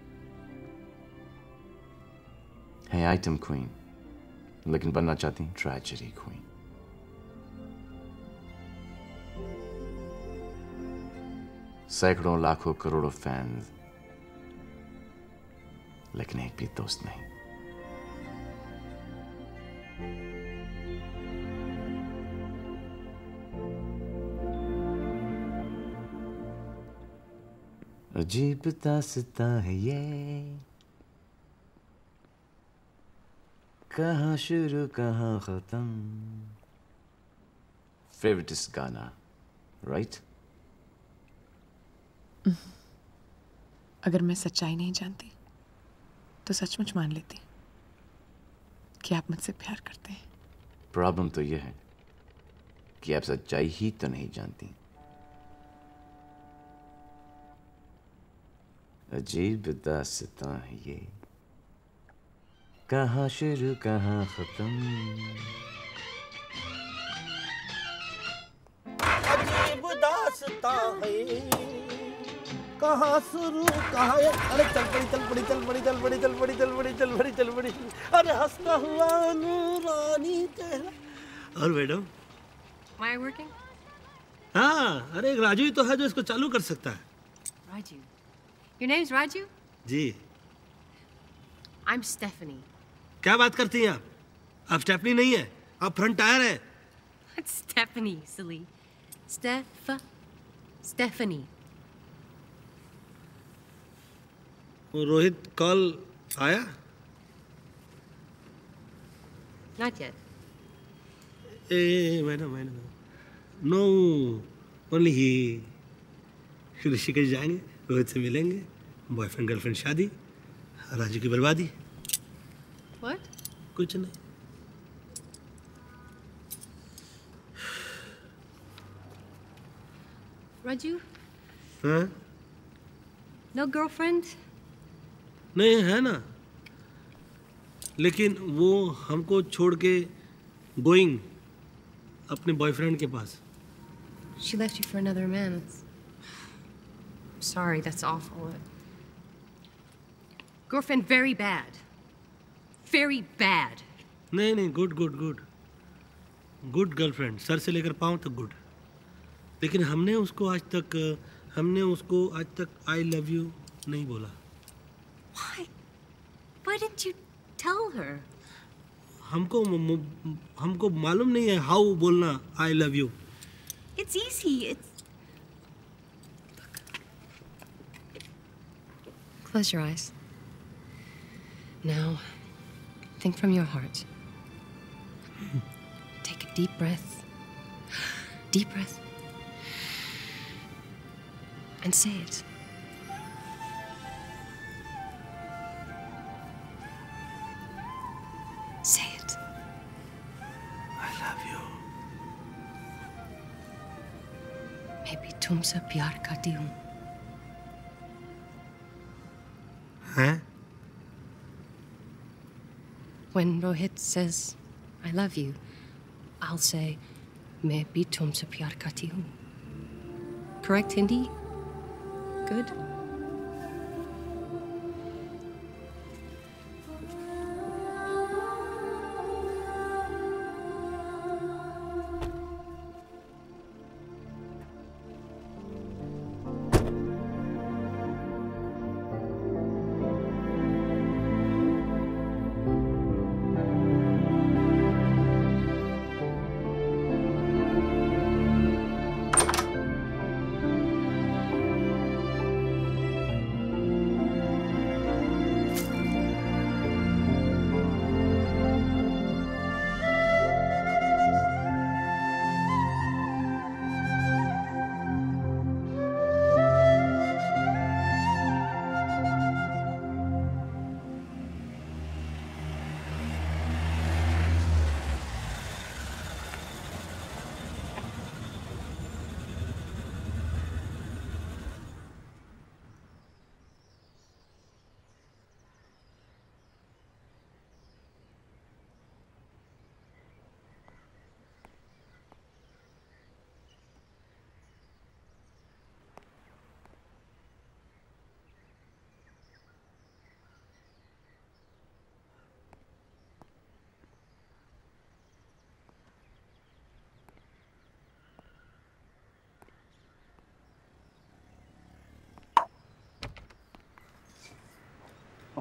हैं आइटम क्वीन, लेकिन बनना चाहती हैं ट्रेजेडी क्वीन। सैकड़ों लाखों करोड़ों फैंस, लेकिन एक भी दोस्त नहीं। अजीब दास्तां है ये, कहाँ शुरू कहाँ खत्म। फेवरेट गाना, राइट? अगर मैं सच्चाई नहीं जानती तो सचमुच मान लेती कि आप मुझसे प्यार करते हैं। प्रॉब्लम तो यह है कि आप सच्चाई ही तो नहीं जानती। अजीब दास्तां है ये, कहाँ शुरू कहाँ खत्म। अजीब दास्तां है, कहाँ शुरू कहाँ। अरे चल पड़ी चल पड़ी चल पड़ी चल पड़ी चल पड़ी चल पड़ी चल पड़ी चल पड़ी। अरे हंसता हुआ नूरानी चेहरा। और मैडम Am I working? हाँ, अरे एक राजू ही तो है जो इसको चालू कर सकता है। Raju. Your name's Raju? Ji. I'm Stephanie. क्या बात करती हैं आप? आप स्टेफनी नहीं है, आप फ्रंट टायर है। What's Stephanie, silly? Steph... Stephanie. वो रोहित कॉल आया? Not yet. ए मैडम मैडम नो, ओनली ही। ऋषिकेश जाएंगे, रोहित से मिलेंगे, बॉयफ्रेंड गर्लफ्रेंड शादी, राजू की बर्बादी। What? कुछ नहीं। Raju? हाँ? No girlfriend? नहीं है ना, लेकिन वो हमको छोड़ के गोइंग अपने बॉयफ्रेंड के पास। She left you for another man. That's... Sorry, that's awful. Girlfriend, very bad. Very bad. नहीं नहीं, good good good good girlfriend, सर से लेकर पाँव तक गुड। लेकिन हमने उसको आज तक हमने उसको आज तक आई लव यू नहीं बोला। Why? Why didn't you tell her? हमको हमको मालूम नहीं है हाउ बोलना I love you. It's easy. It's... Close your eyes. Now, think from your heart. Take a deep breath. Deep breath. And say it. Say it. I love you. मैं भी तुमसे प्यार करती हूँ। हैं? When Rohit says, I love you, I'll say, मैं भी तुमसे प्यार करती हूँ. Correct, Hindi? Good?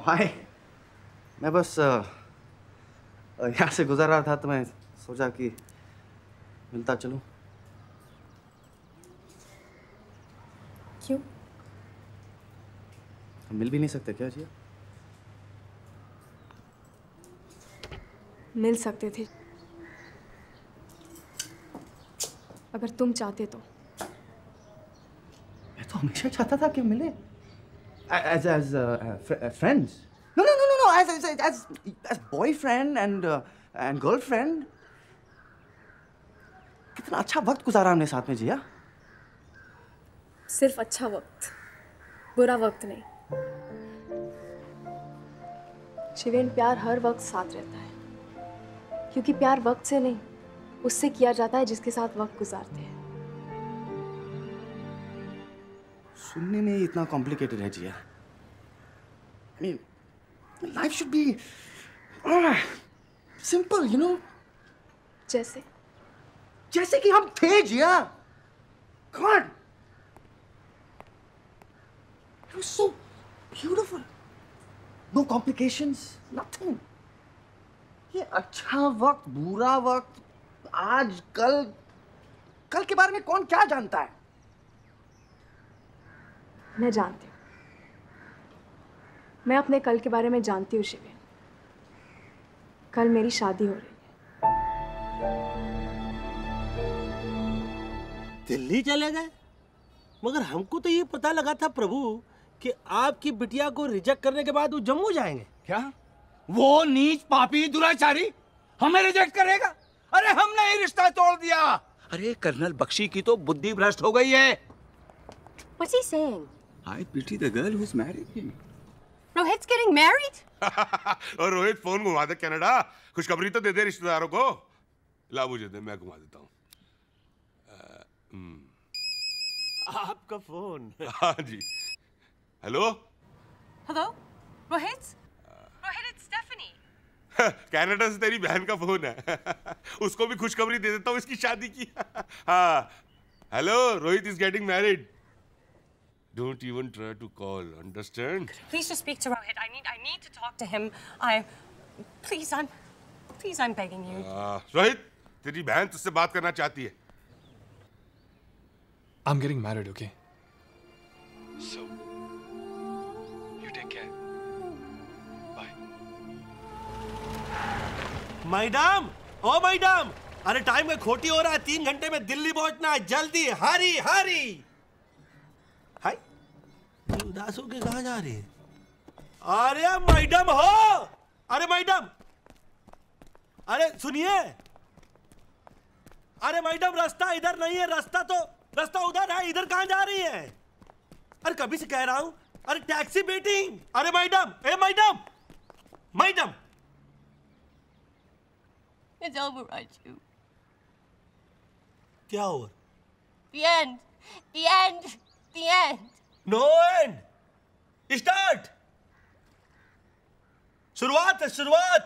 हाय। मैं बस अ, यहाँ से गुजर रहा था तो मैं सोचा कि मिलता चलूं। क्यों? हम मिल भी नहीं सकते क्या जिया? मिल सकते थे अगर तुम चाहते तो। मैं तो हमेशा चाहता था कि मिले as as uh, fr friends. No no no no no as as as as boyfriend and uh, and girlfriend. कितना अच्छा वक्त गुजारा हमने साथ में जिया। सिर्फ अच्छा वक्त, बुरा वक्त नहीं। शिवेन, प्यार हर वक्त साथ रहता है, क्योंकि प्यार वक्त से नहीं उससे किया जाता है जिसके साथ वक्त गुजारते हैं। सुनने में ही इतना कॉम्प्लिकेटेड है जिया। I mean, life should be uh, simple, you know. जैसे जैसे कि हम थे जिया। God, it was so beautiful. No complications, nothing. ये अच्छा वक्त, बुरा वक्त, आज कल, कल के बारे में कौन क्या जानता है? मैं जानती हूँ। मैं अपने कल के बारे में जानती हूँ शिवेन। कल मेरी शादी हो रही है। दिल्ली चले गए? मगर हमको तो ये पता लगा था प्रभु कि आपकी बिटिया को रिजेक्ट करने के बाद वो जम्मू जाएंगे। क्या? वो नीच पापी दुराचारी हमें रिजेक्ट करेगा? अरे हमने ही रिश्ता तोड़ दिया। अरे कर्नल बख्शी की तो बुद्धि भ्रष्ट हो गई है। What's he saying? I pity the girl who's married him. Rohit's getting married? और रोहित फोन घुमा दे कनाडा, खुशखबरी तो दे दे रिश्तेदारों को। ला मुझे दे, मैं घुमा देता हूँ। आपका फोन। हाँ जी। Hello? Hello? Rohit? Rohit, it's Stephanie. Canada से तेरी बहन का फोन है। उसको भी खुशखबरी दे देता हूँ इसकी शादी की। हाँ। Hello, Rohit is getting married. Don't even try to call, understand? Please just speak to Rohit. I need, I need to talk to him. I, please, I'm, please, I'm begging you. Uh, Rohit, तेरी बहन तुझसे बात करना चाहती है। I'm getting married, okay? So, you take care. Bye. Madam, oh madam, अरे time में खोटी हो रहा है। तीन घंटे में दिल्ली पहुंचना है, जल्दी, हरी हरी। हाय, उदास होके कहाँ जा रही है? अरे मैडम हो, अरे मैडम, अरे सुनिए, अरे मैडम रास्ता इधर नहीं है, रास्ता तो रास्ता उधर है, इधर कहाँ जा रही है? अरे कभी से कह रहा हूं, अरे टैक्सी वेटिंग। अरे मैडम, ए madam, madam. It's over, Raju. क्या over? The end. The end. The end. No end. Start. शुरुआत है, शुरुआत।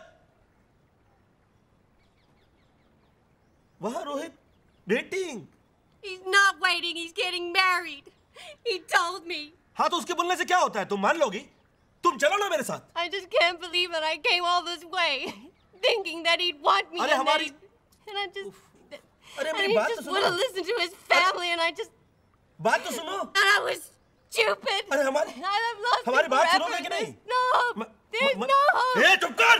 वहाँ Rohit dating. He's not waiting. He's getting married. He told me. हाँ तो उसके बोलने से क्या होता है? तुम मान लोगी? तुम चलो ना मेरे साथ। I just can't believe that I came all this way, thinking that he'd want me. अरे and हमारी, that he, and I just, अरे and मेरी he बात तो just सुनो। wouldn't listen to his family, and I just, बात तो सुनो। and I was stupid. अरे हमारी, I've lost हमारी it बात forever. सुनोगे कि नहीं? There's no hope. There's म- no hope. ए चुप कर।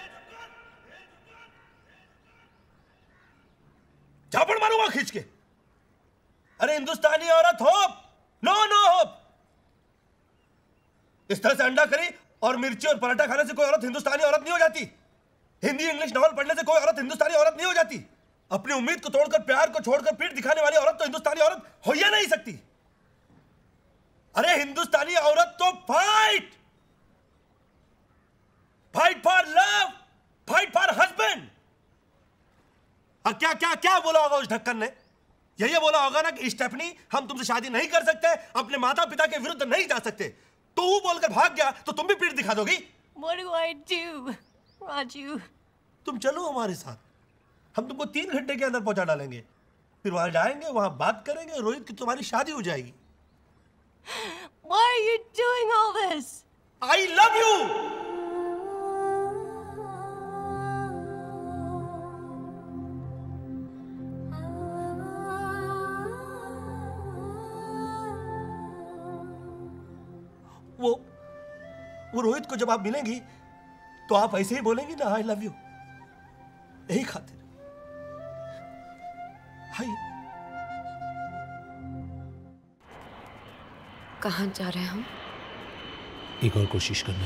झापड़ मारूंगा खींच के। अरे हिंदुस्तानी औरत होप, नो नो होप। इस तरह से अंडा करी और मिर्ची और पराठा खाने से कोई औरत हिंदुस्तानी औरत नहीं हो जाती। हिंदी इंग्लिश नॉवल पढ़ने से कोई औरत हिंदुस्तानी औरत नहीं हो जाती। अपनी उम्मीद को तोड़कर, प्यार को छोड़कर पीठ दिखाने वाली औरत तो हिंदुस्तानी औरत हो ही नहीं सकती। अरे हिंदुस्तानी औरत तो fight fight for love, fight for husband. अब क्या क्या क्या बोला होगा उस ढक्कन ने? यही बोला होगा ना कि स्टेफनी, हम तुमसे शादी नहीं कर सकते, अपने माता पिता के विरुद्ध नहीं जा सकते। तो वो बोलकर भाग गया तो तुम भी पीठ दिखा दोगी। What do I do, Raju? तुम चलो हमारे साथ, हम तुमको तीन घंटे के अंदर पहुंचा डालेंगे। फिर वहां जाएंगे, वहां बात करेंगे, रोहित की तुम्हारी शादी हो जाएगी। Why are you doing all this? I love you. वो वो रोहित को जब आप मिलेंगी तो आप ऐसे ही बोलेंगी ना, आई लव यू, यही खातिर। हाय। कहाँ जा रहे हैं हम? एक और कोशिश करने।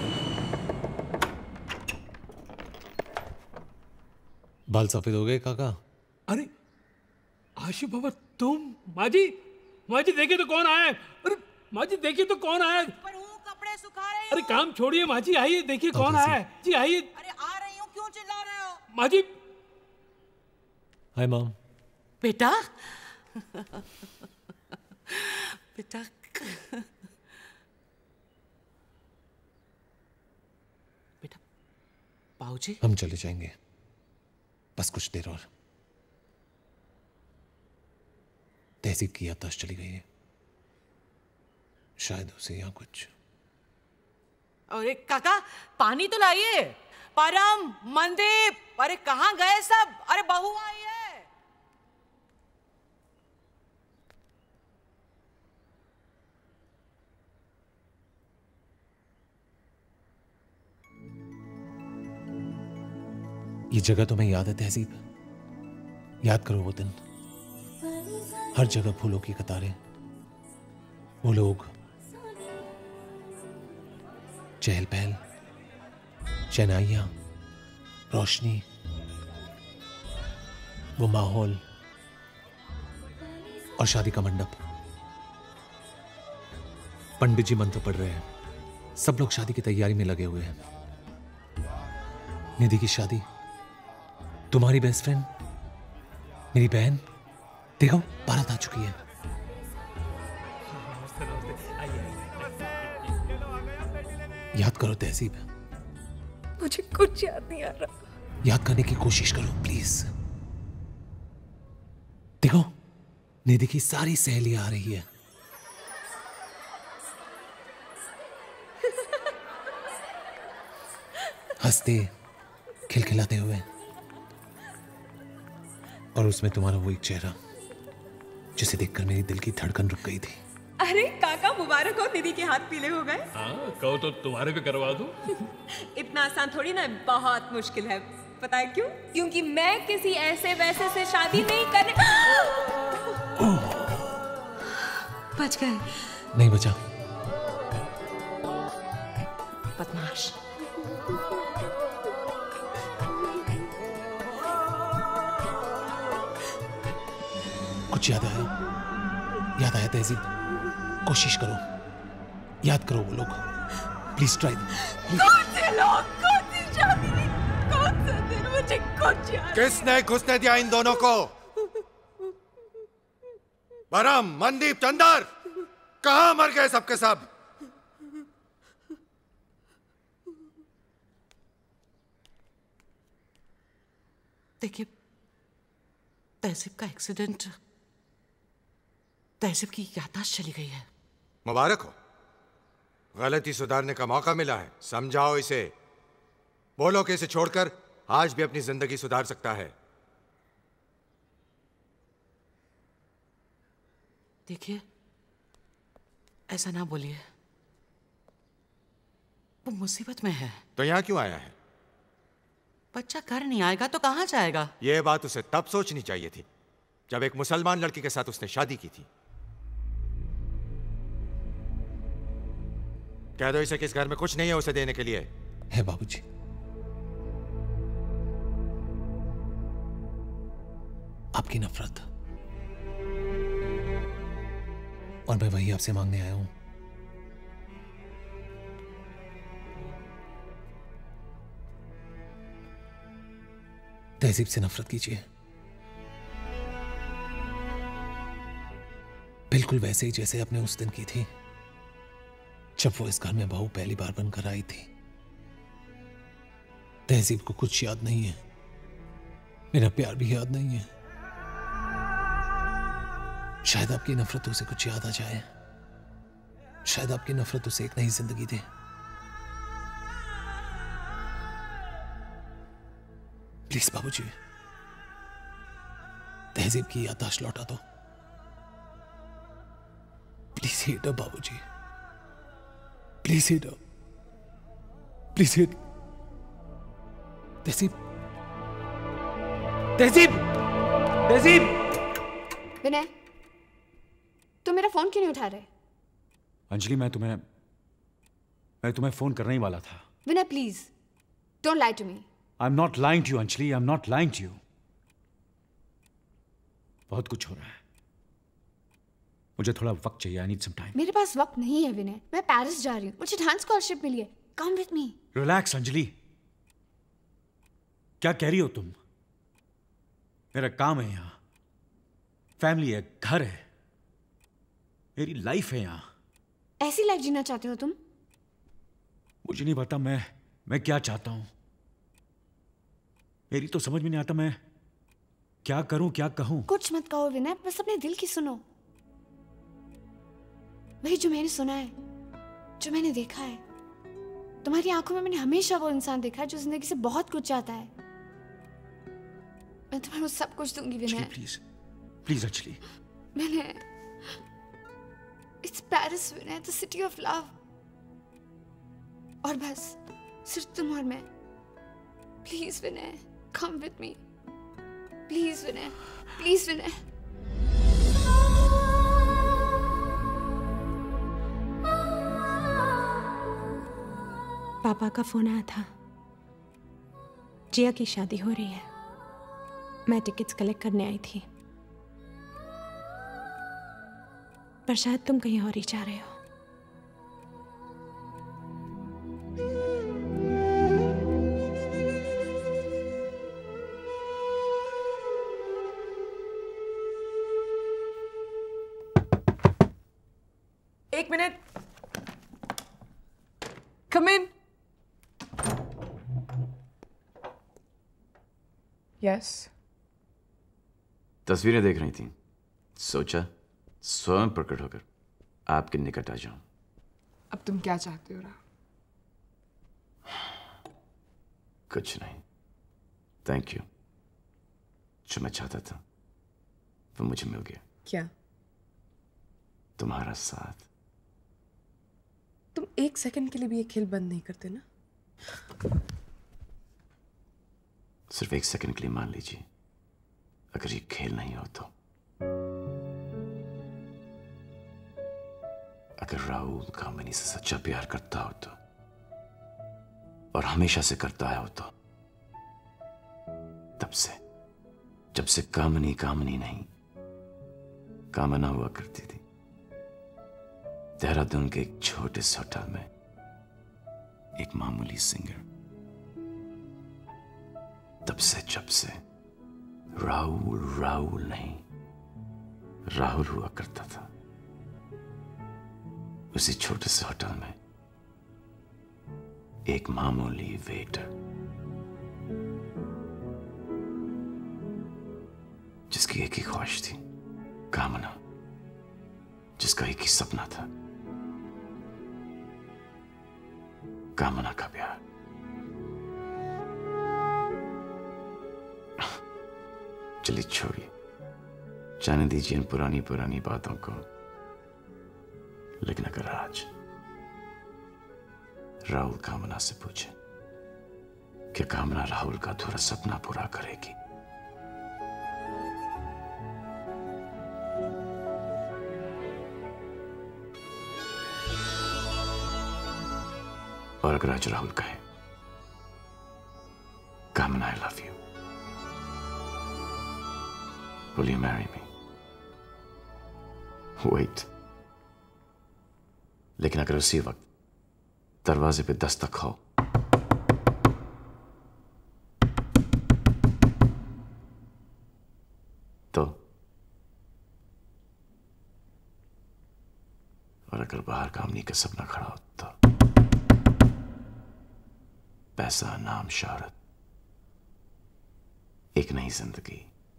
बाल सफेद हो गए काका? अरे आशिफ बाबा तुम? माजी, माजी देखिए तो कौन आया है। अरे माजी देखिए तो कौन आया है। कपड़े सुखा रहे अरे काम छोड़िए माजी, आइए देखिए कौन आया है। जी आइए। अरे आ रही हूँ, क्यों चिल्ला रहे हो? माजी। Hi mom. बेटा बेटा बेटा बाबूजी। हम चले जाएंगे, बस कुछ देर और। तहसीब की याददाश्त चली गई है, शायद उसे यहाँ कुछ। अरे काका पानी तो लाइए। परम, मनदीप, अरे कहाँ गए सब? अरे बहू आई है। ये जगह तुम्हें याद है तहसीब? याद करो वो दिन, हर जगह फूलों की कतारें, वो लोग, चहल पहल, शहनाइयां, रोशनी, वो माहौल और शादी का मंडप। पंडित जी मंत्र पढ़ रहे हैं, सब लोग शादी की तैयारी में लगे हुए हैं। निधि की शादी, तुम्हारी बेस्ट फ्रेंड, मेरी बहन, देखो बारात आ चुकी है। याद करो तहसीब। मुझे कुछ याद नहीं आ रहा। याद करने की कोशिश करो प्लीज। देखो निधि की सारी सहेलियां आ रही है। हंसते खिलखिलाते हुए, और उसमें तुम्हारा वो एक चेहरा जिसे देखकर मेरी दिल की धड़कन रुक गई थी। अरे काका मुबारक हो, निधि के हाथ पीले हो गए। हाँ कहो तो तुम्हारे भी करवा दूं। इतना आसान थोड़ी ना, बहुत मुश्किल है। पता है क्यों? क्योंकि मैं किसी ऐसे वैसे से शादी नहीं करने। बच गए। नहीं बचा। बदमाश। कुछ याद आया? याद आया तहजीब? कोशिश करो, याद करो वो लोग, प्लीज ट्राई। कौन से लोग, कौन सी शादी, कौन सा दिन, मुझे कुछ याद। किसने घुसने दिया इन दोनों को? परम, मनदीप, चंदर, कहां मर गए सबके सब? देखिए तहसीब का एक्सीडेंट, तहसीब की याददाश्त चली गई है। मुबारक हो, गलती सुधारने का मौका मिला है। समझाओ इसे, बोलो कि इसे छोड़कर आज भी अपनी जिंदगी सुधार सकता है। देखिए ऐसा ना बोलिए, वो मुसीबत में है। तो यहां क्यों आया है? बच्चा घर नहीं आएगा तो कहां जाएगा? यह बात उसे तब सोचनी चाहिए थी जब एक मुसलमान लड़की के साथ उसने शादी की थी। कह दो इसे कि इस घर में कुछ नहीं है उसे देने के लिए। है बाबूजी। आपकी नफरत, और मैं वही आपसे मांगने आया हूं। तहजीब से नफरत कीजिए, बिल्कुल वैसे ही जैसे आपने उस दिन की थी जब वो इस घर में बहू पहली बार बनकर आई थी। तहजीब को कुछ याद नहीं है, मेरा प्यार भी याद नहीं है। शायद आपकी नफरतों से कुछ याद आ जाए, शायद आपकी नफरतों से एक नई जिंदगी दे। प्लीज बाबूजी, तहजीब की याददाश्त लौटा दो। प्लीज हिट बाबूजी, प्लीज हिट, प्लीज हिट। तहजीब, तहजीब, तहजीब। विनय, तुम मेरा फोन क्यों नहीं उठा रहे? अंजलि, मैं तुम्हें मैं तुम्हें फोन करने ही वाला था। Vinay please, don't lie to me. I am not lying to you Anjali, I am not lying to you. बहुत कुछ हो रहा है, मुझे थोड़ा वक्त चाहिए। I need some time. मेरे पास वक्त नहीं है विनय, मैं पेरिस जा रही हूँ, मुझे डांस स्कॉलरशिप मिली है। Come with me. Relax Anjali, क्या कह रही हो तुम? मेरा काम है यहाँ, फैमिली है, घर है, मेरी लाइफ है यहाँ। ऐसी लाइफ जीना चाहते हो तुम? मुझे नहीं पता मैं मैं क्या चाहता हूं। मेरी तो समझ में नहीं आता मैं क्या करूं, क्या कहूं। कुछ मत कहो विनय, बस अपने दिल की सुनो। वही जो मैंने सुना है, जो मैंने देखा है। तुम्हारी आंखों में मैंने हमेशा वो इंसान देखा है जो जिंदगी से बहुत कुछ चाहता है। मैं तुम्हें वो सब कुछ दूंगी Vinay. Please please Anjali. Vinay, it's Paris Vinay, the city of love. और बस सिर्फ तुम और मैं। Please Vinay, come with me. Please Vinay, please Vinay. पापा का फोन आया था, जिया की शादी हो रही है, मैं टिकट्स कलेक्ट करने आई थी, पर शायद तुम कहीं और ही जा रहे हो। एक मिनट, कम इन। यस। तस्वीरें देख रही थी, सोचा स्वयं प्रकट होकर आपके निकट आ जाऊं। अब तुम क्या चाहते हो? राहुल? कुछ नहीं, थैंक यू। जो मैं चाहता था वो मुझे मिल गया। क्या? तुम्हारा साथ। तुम एक सेकंड के लिए भी ये खेल बंद नहीं करते ना? सिर्फ एक सेकंड के लिए मान लीजिए, अगर ये खेल नहीं हो तो। अगर राहुल कामिनी से सच्चा प्यार करता हो तो, और हमेशा से करता है हो तो, तब से, जब से कामनी कामनी नहीं कामना हुआ करती थी, देहरादून के एक छोटे से होटल में एक मामूली सिंगर, तब से जब से राहुल राहुल नहीं राहुल हुआ करता था, उसी छोटे से होटल में एक मामूली वेटर, जिसकी एक ही ख्वाहिश थी, कामना, जिसका एक ही सपना था, कामना का प्यार। चलिए छोड़िए, जाने दीजिए इन पुरानी पुरानी बातों को। लेकिन अगर आज राहुल कामना से पूछे कि कामना राहुल का अधूरा सपना पूरा करेगी, और अगर आज राहुल कहे Kamna I love you, will you marry me? Wait. लेकिन अगर उसी वक्त दरवाजे पे दस्तक हो, तो, और अगर बाहर कामनी का सपना खड़ा हो तो, पैसा, नाम, शोहरत, एक नई जिंदगी,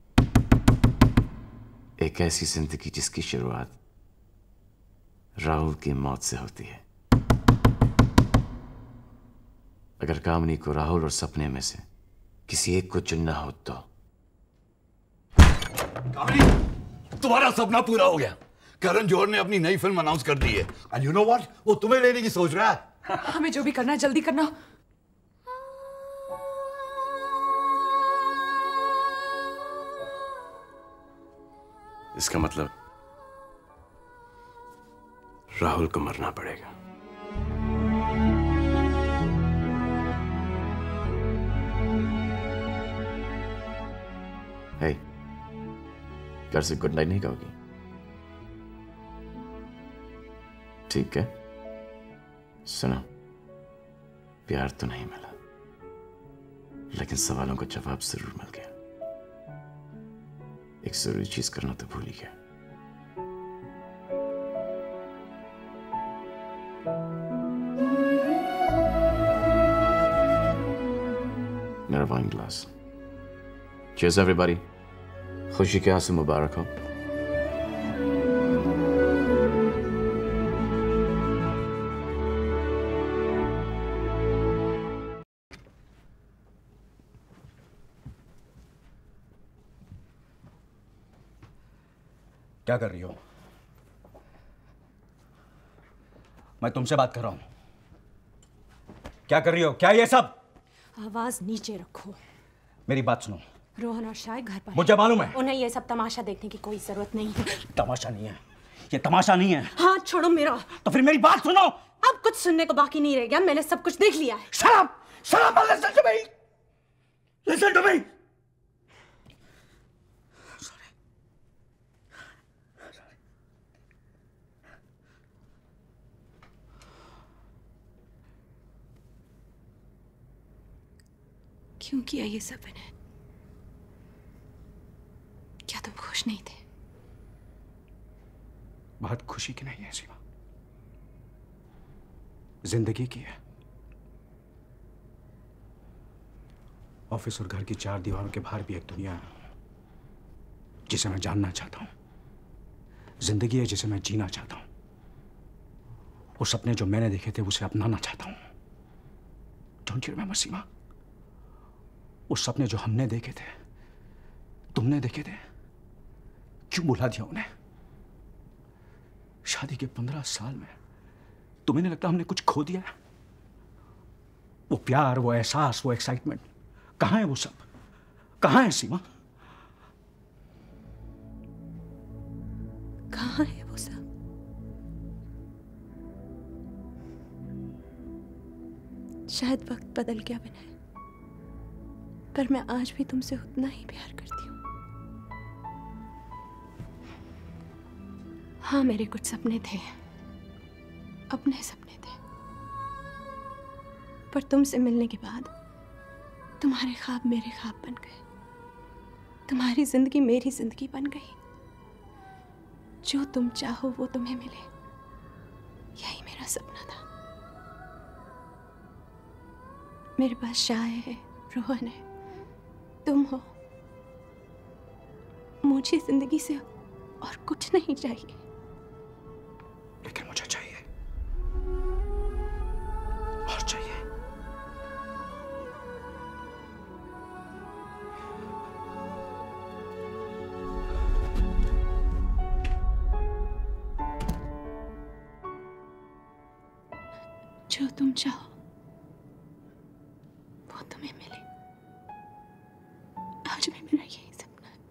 एक ऐसी जिंदगी जिसकी शुरुआत राहुल की मौत से होती है। अगर कामनी को राहुल और सपने में से किसी एक को चुनना हो तो। कामनी, तुम्हारा सपना पूरा हो गया। करण जौहर ने अपनी नई फिल्म अनाउंस कर दी है। एंड यू नो व्हाट, वो तुम्हें लेने की सोच रहा है। हमें जो भी करना है जल्दी करना। इसका मतलब राहुल को मरना पड़ेगा। हे, घर से गुड नाइट नहीं कहोगी? ठीक है, सुनो, प्यार तो नहीं मिला, लेकिन सवालों का जवाब जरूर मिल गया। एक जरूरी चीज करना तो भूल ही गया। मेरा वाइन ग्लास। Cheers everybody। खुशी के आंसू मुबारक हो। क्या कर रही हो? मैं तुमसे बात कर रहा हूं। क्या कर रही हो? क्या ये सब? आवाज नीचे रखो। मेरी बात सुनो। रोहन और शाय घर पर मुझे मालूम है। उन्हें ये सब तमाशा देखने की कोई जरूरत नहीं है। तमाशा नहीं है, ये तमाशा नहीं है। हाँ, छोड़ो मेरा। तो फिर मेरी बात सुनो। अब कुछ सुनने को बाकी नहीं रह गया, मैंने सब कुछ देख लिया है। Shut up! Shut up and listen to me! Listen to me! क्यों किया ये सब मैंने? क्या तुम खुश नहीं थे? बहुत खुशी की नहीं है सीमा, जिंदगी की है। ऑफिस और घर की चार दीवारों के बाहर भी एक दुनिया है जिसे मैं जानना चाहता हूं। जिंदगी है जिसे मैं जीना चाहता हूं। वो सपने जो मैंने देखे थे उसे अपनाना चाहता हूं। Don't you remember Seema? वो सपने जो हमने देखे थे, तुमने देखे थे, क्यों बुला दिया उन्हें? शादी के पंद्रह साल में तुम्हें नहीं लगता हमने कुछ खो दिया? वो प्यार, वो एहसास, वो एक्साइटमेंट, कहां है वो सब? कहां है सीमा? कहां है वो सब? शायद वक्त बदल गया विनय, पर मैं आज भी तुमसे उतना ही प्यार करती हूँ। हाँ, मेरे कुछ सपने थे, अपने सपने थे, पर तुमसे मिलने के बाद तुम्हारे ख्वाब मेरे ख्वाब बन गए, तुम्हारी जिंदगी मेरी जिंदगी बन गई। जो तुम चाहो वो तुम्हें मिले, यही मेरा सपना था। मेरे पास शाय है, रोहन है, तुम हो। मुझे जिंदगी से और कुछ नहीं चाहिए। लेकिन मुझे चाहिए, और चाहिए। जो तुम चाहो वो तुम्हें मिले। आज भी मेरा यही सपना है।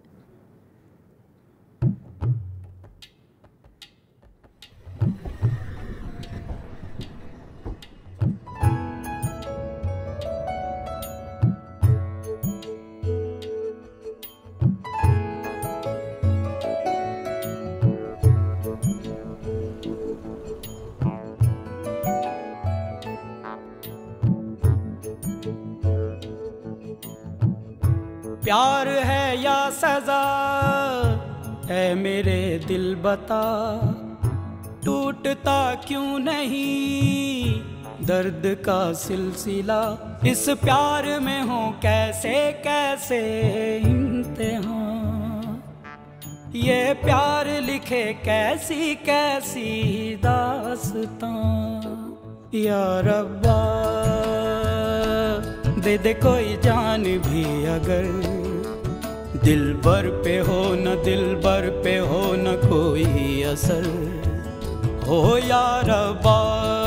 प्यार है या सजा, ऐ मेरे दिल बता, टूटता क्यों नहीं दर्द का सिलसिला। इस प्यार में हो कैसे कैसे इम्तिहान, ये प्यार लिखे कैसी कैसी दास्तां। या रब्बा दे दे कोई जान भी अगर, दिल भर पे हो न दिल भर पे हो न कोई असर, हो या रब्बा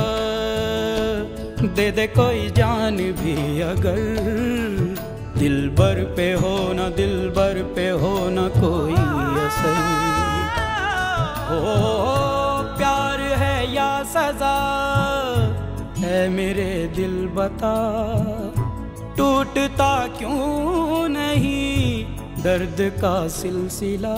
दे दे कोई जान भी अगर, दिल भर पे हो न दिल भर पे हो न कोई असर, हो प्यार है या सजा है मेरे दिल बता, टूटता क्यों नहीं दर्द का सिलसिला।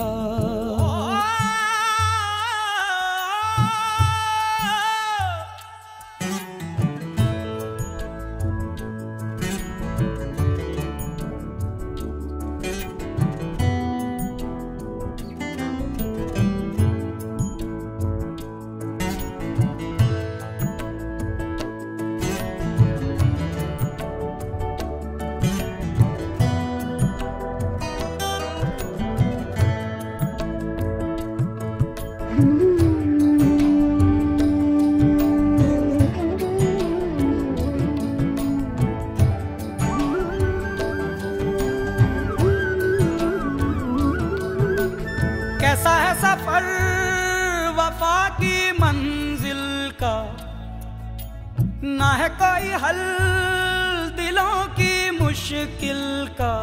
कैसा है सफर वफा की मंजिल का, ना है कोई हल दिलों की मुश्किल का,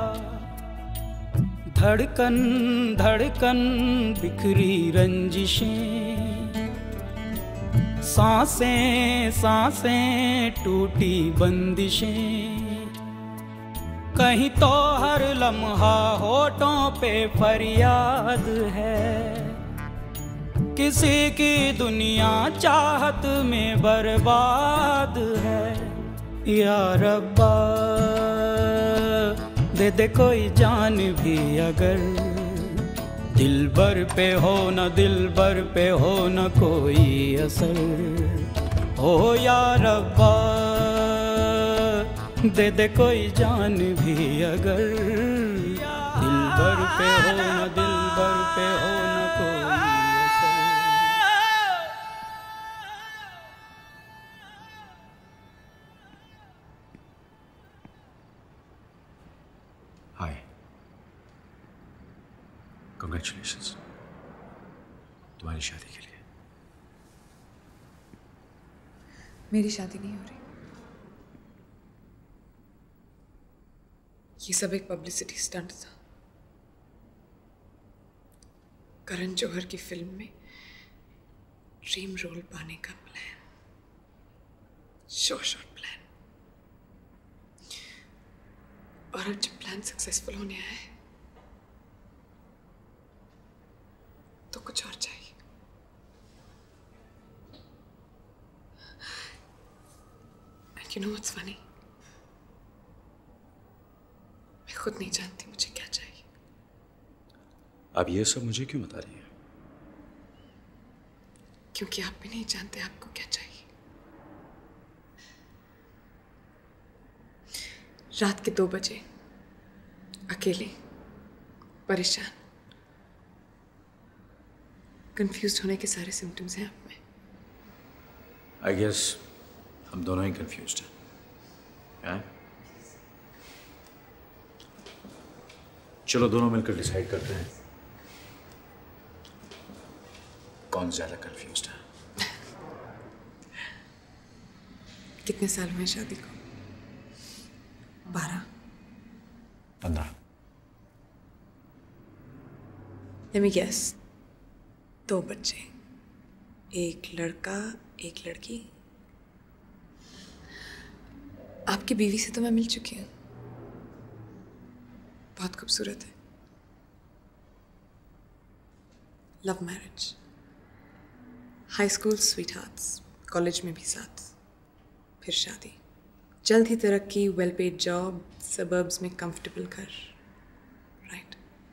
धड़कन धड़कन बिखरी रंजिशें, सांसें सांसें टूटी बंदिशें, कहीं तो हर लम्हा होठों पे फरियाद है, किसी की दुनिया चाहत में बर्बाद है, या रब्बा दे दे कोई जान भी अगर, दिल भर पे हो न दिल भर पे हो न कोई असर, हो या रब्बा दे दे कोई जान भी अगर, दिल भर पे हो न दिल भर पे हो न कोई असर। हाय, कांग्रेचुलेशंस तुम्हारी शादी के लिए। मेरी शादी नहीं हो रही। ये सब एक पब्लिसिटी स्टंट था। करण जौहर की फिल्म में ड्रीम रोल पाने का प्लान, शॉर्ट शॉर्ट प्लान। और अब जब प्लान सक्सेसफुल होने आया है तो कुछ और चाहिए। And you know what's funny, मैं खुद नहीं जानती मुझे क्या चाहिए। आप ये सब मुझे क्यों बता रही हैं? क्योंकि आप भी नहीं जानते आपको क्या चाहिए। रात के दो बजे अकेले, परेशान, कंफ्यूज होने के सारे सिम्टम्स हैं आप में। आई गेस हम दोनों ही कंफ्यूज्ड हैं। चलो दोनों मिलकर डिसाइड करते हैं कौन ज्यादा कंफ्यूज्ड है। कितने साल हुए शादी को? बारह? पंद्रह? Let me guess, दो बच्चे, एक लड़का एक लड़की। आपकी बीवी से तो मैं मिल चुकी हूँ, बहुत खूबसूरत है। Love marriage, high school sweethearts, college में भी साथ, फिर शादी, जल्द ही तरक्की, वेल पेड जॉब, सबर्ब्स में कंफर्टेबल घर। Right,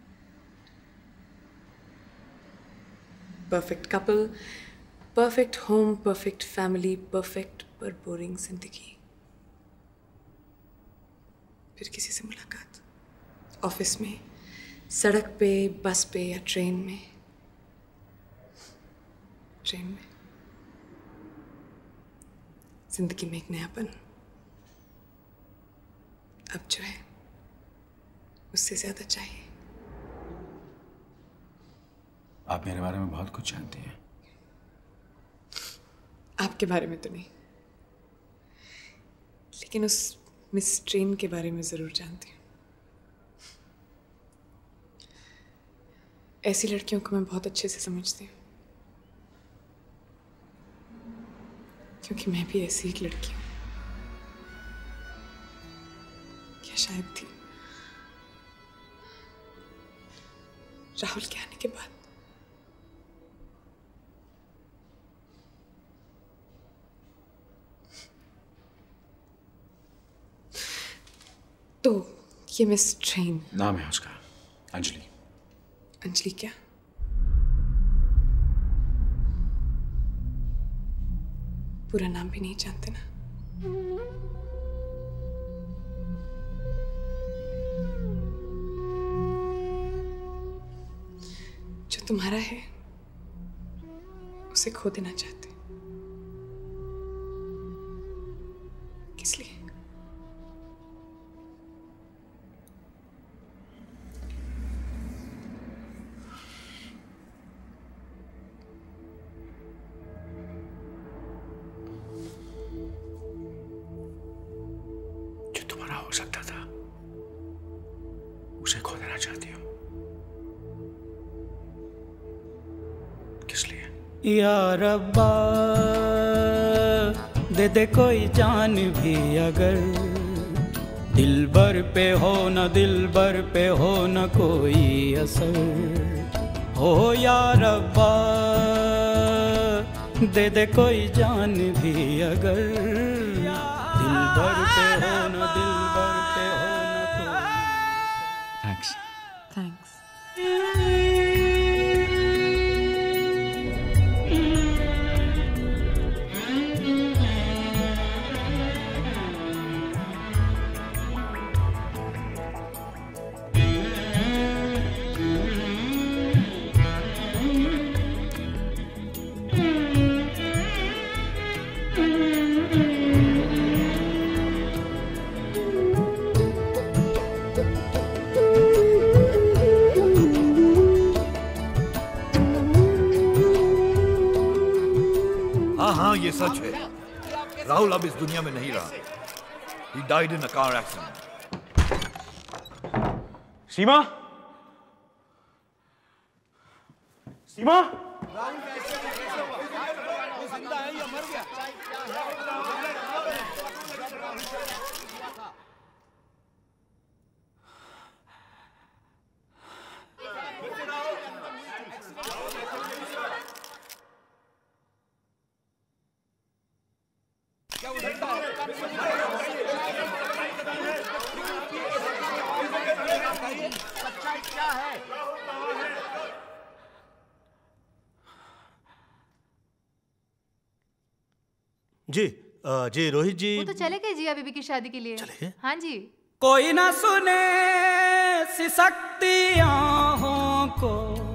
perfect couple, perfect home, perfect family, perfect पर बोरिंग जिंदगी। फिर किसी से मुलाकात, ऑफिस में, सड़क पे, बस पे या ट्रेन में। ट्रेन में जिंदगी में एक नयापन, अब जो है उससे ज्यादा चाहिए। आप मेरे बारे में बहुत कुछ जानती हैं। आपके बारे में तो नहीं, लेकिन उस मिस ट्रेन के बारे में जरूर जानती हूँ। ऐसी लड़कियों को मैं बहुत अच्छे से समझती हूँ, क्योंकि मैं भी ऐसी एक लड़की हूँ। क्या शायद थी राहुल के आने के बाद। तो ये मिस ट्रेन नाम है उसका अंजलि। अंजलि क्या? पूरा नाम भी नहीं जानते ना? जो तुम्हारा है उसे खो देना चाहते। किस लिए? हो सकता था उसे खो देना चाहती हूँ। किस लिए? या रब्बा दे दे कोई जान भी अगर, दिलबर पे हो न दिलबर पे हो न कोई असर। हो या रब्बा दे दे कोई जान भी अगर, दिलबर पे हो न दिलबर पे हो न कोई। थैंक्स। थैंक्स। ये सच है, राहुल अब इस दुनिया में नहीं रहा। He died in a car accident. सीमा, सीमा, जिंदा है या मर गया? सच्चाई क्या है? जी जी रोहित जी। वो तो चले गए जिया बीबी की शादी के लिए। चले? हाँ जी। कोई ना सुने सिसकती आहों को,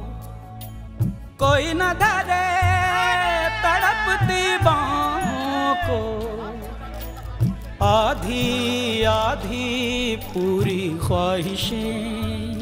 कोई न धरे तड़पती बाहों को, आधी आधी पूरी ख्वाहिशें,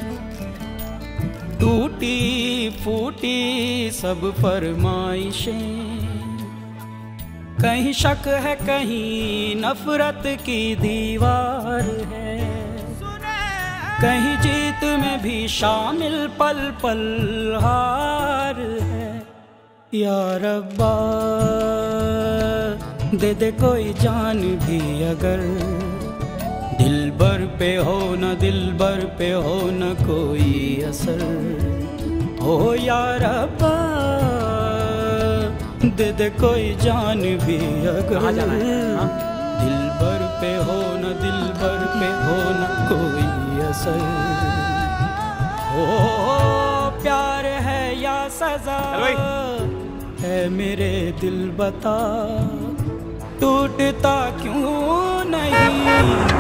टूटी फूटी सब फरमाइशें। कहीं शक है कहीं नफरत की दीवार है, कहीं जीत में भी शामिल पल पल हार है। या रब्बा दे दे कोई जान भी अगर, दिलबर पे हो न दिलबर पे हो न कोई असर। हो या रब्बा दे दे कोई जान भी अगर, दिलबर पे हो न दिलबर पे हो न कोई असर। हो प्यार है या सजा है मेरे दिल बता, टूटता क्यों नहीं।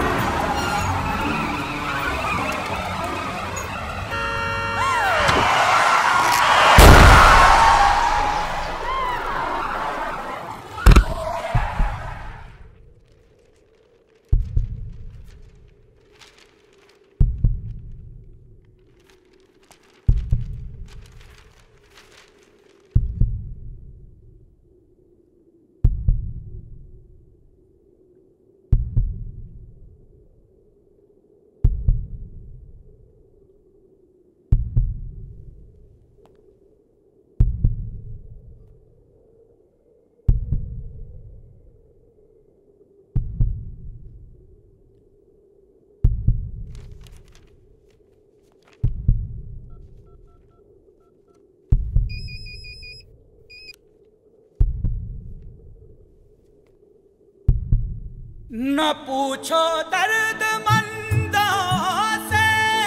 न पूछो दर्द मंदों से,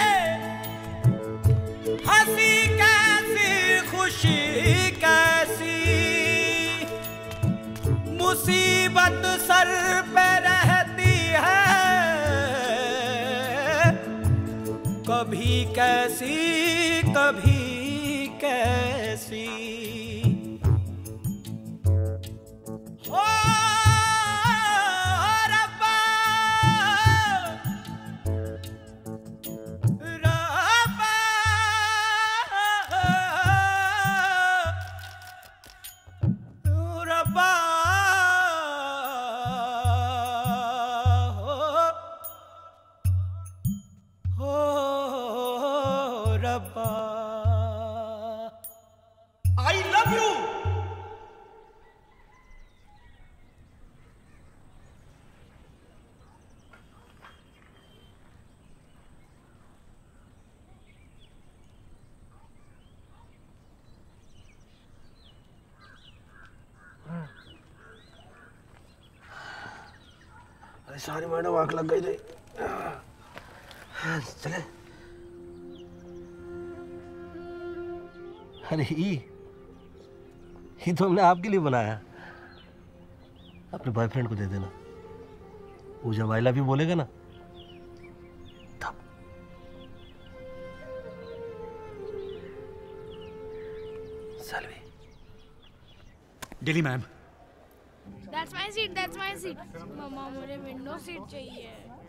हंसी कैसी खुशी कैसी, मुसीबत सर पे रहती है, कभी कैसी कभी कैसी। ओ रब्बा रब्बा रब्बा हो रब्बा, आई लव यू। अरे सारी मैडम आंख लग गई थी। चले। अरे ही ही तो हमने आपके लिए बनाया, अपने बॉयफ्रेंड को दे देना। वो जब आई लव यू बोलेगा ना तब। सलवी। Daily ma'am. That's my seat, that's my seat. मम्मा मुझे विंडो सीट चाहिए।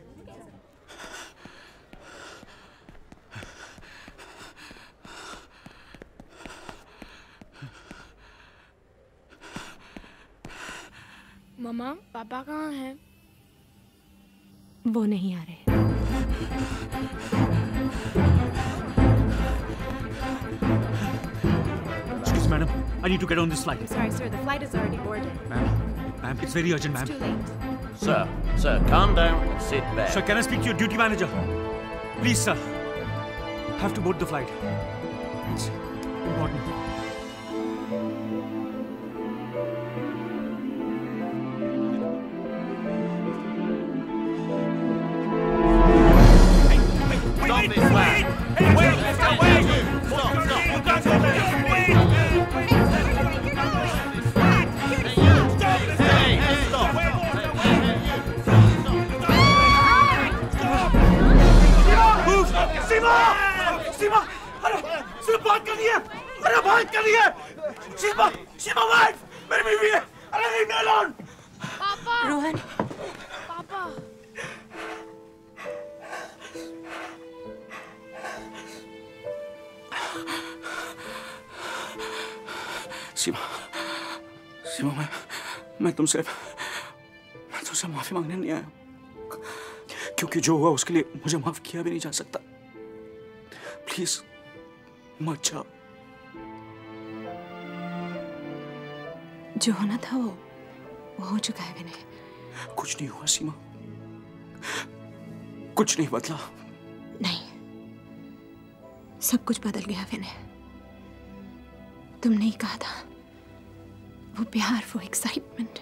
मम्मा पापा कहाँ हैं? वो नहीं आ रहे। Excuse madam, I need to get on this flight. Sorry sir, the flight is already boarded. Ma'am, ma'am, it's very urgent, ma'am. It's too late. Sir, sir, calm down and sit back. Sir, can I speak to your duty manager? Please, sir. Have to board the flight. It's important. Stop this flight. Wait, wait, stop, wait. Stop, stop. You can't do that. सीमा, सीमा, अरे सिर्फ बात करनी है, अरे बात करनी है। सीमा, सीमा wife, मेरी बीवी है, अरे leave me alone। पापा। रोहन। पापा। सीमा, सीमा मैं मैं तुमसे मैं तुमसे माफी मांगने नहीं आया, क्योंकि जो हुआ उसके लिए मुझे माफ किया भी नहीं जा सकता। प्लीज मत जाओ। जो होना था वो वो हो चुका है विनय। कुछ नहीं हुआ सीमा, कुछ नहीं बदला। नहीं, सब कुछ बदल गया विनय। तुमने ही कहा था, वो प्यार, वो एक्साइटमेंट,